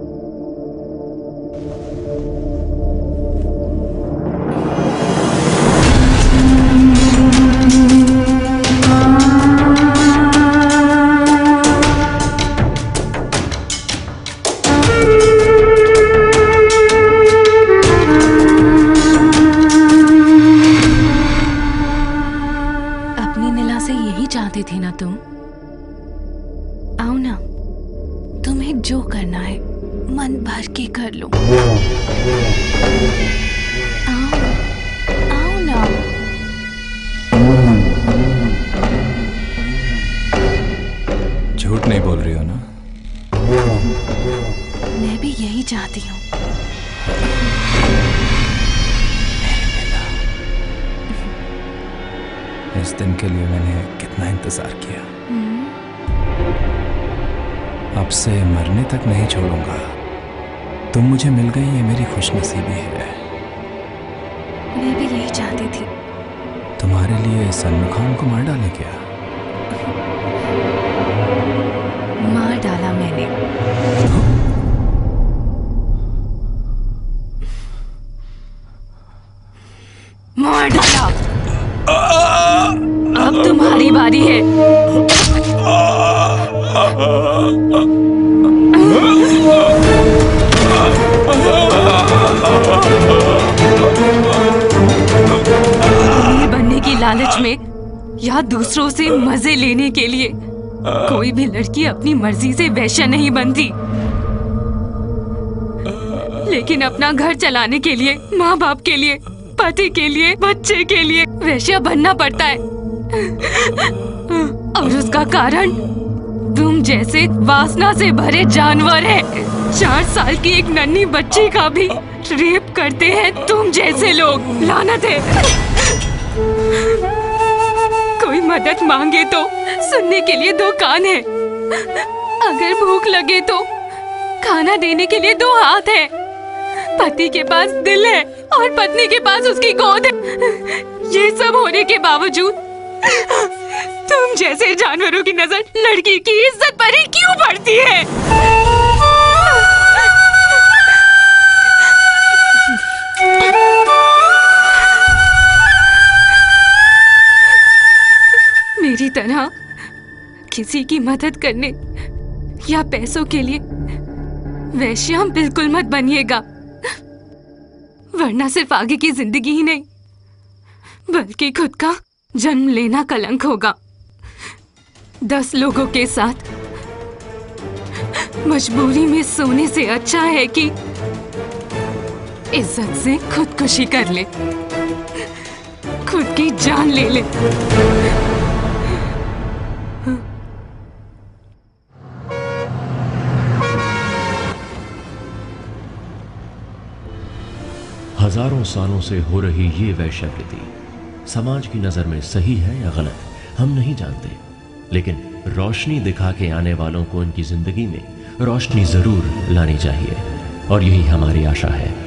अपनी नीला से यही चाहते थे ना तुम? आओ ना, तुम्हें जो करना है मन भर के कर लो। आओ, आओ ना। झूठ नहीं बोल रही हो ना? मैं भी यही चाहती हूँ। इस दिन के लिए मैंने कितना इंतजार किया। अब से मरने तक नहीं छोड़ूंगा। तुम मुझे मिल गई, ये मेरी खुशनसीबी है। मैं भी यही चाहती थी। तुम्हारे लिए षणमुखम को मार डाले क्या? मार डाला मैंने। कर डाला। अब तुम्हारी बारी है। अमीर बनने की लालच में या दूसरों से मजे लेने के लिए कोई भी लड़की अपनी मर्जी से वैश्या नहीं बनती, लेकिन अपना घर चलाने के लिए, माँ बाप के लिए, पति के लिए, बच्चे के लिए वैश्या बनना पड़ता है। और उसका कारण तुम जैसे वासना से भरे जानवर है। 4 साल की एक नन्ही बच्ची का भी रेप करते हैं तुम जैसे लोग। लानत है। कोई मदद मांगे तो सुनने के लिए 2 कान है, अगर भूख लगे तो खाना देने के लिए 2 हाथ है। पति के पास दिल है और पत्नी के पास उसकी गोद है। ये सब होने के बावजूद तुम जैसे जानवरों की नजर लड़की की इज्जत पर ही क्यों पड़ती है? मेरी तरह किसी की मदद करने या पैसों के लिए वैश्या बिल्कुल मत बनिएगा, वरना सिर्फ आगे की जिंदगी ही नहीं बल्कि खुद का जन्म लेना कलंक होगा। 10 लोगों के साथ मजबूरी में सोने से अच्छा है कि इज्जत से खुदकुशी कर ले, खुद की जान ले ले। हजारों सालों से हो रही ये वैश्यावृत्ति समाज की नजर में सही है या गलत हम नहीं जानते, लेकिन रोशनी दिखा के आने वालों को उनकी जिंदगी में रोशनी जरूर लानी चाहिए और यही हमारी आशा है।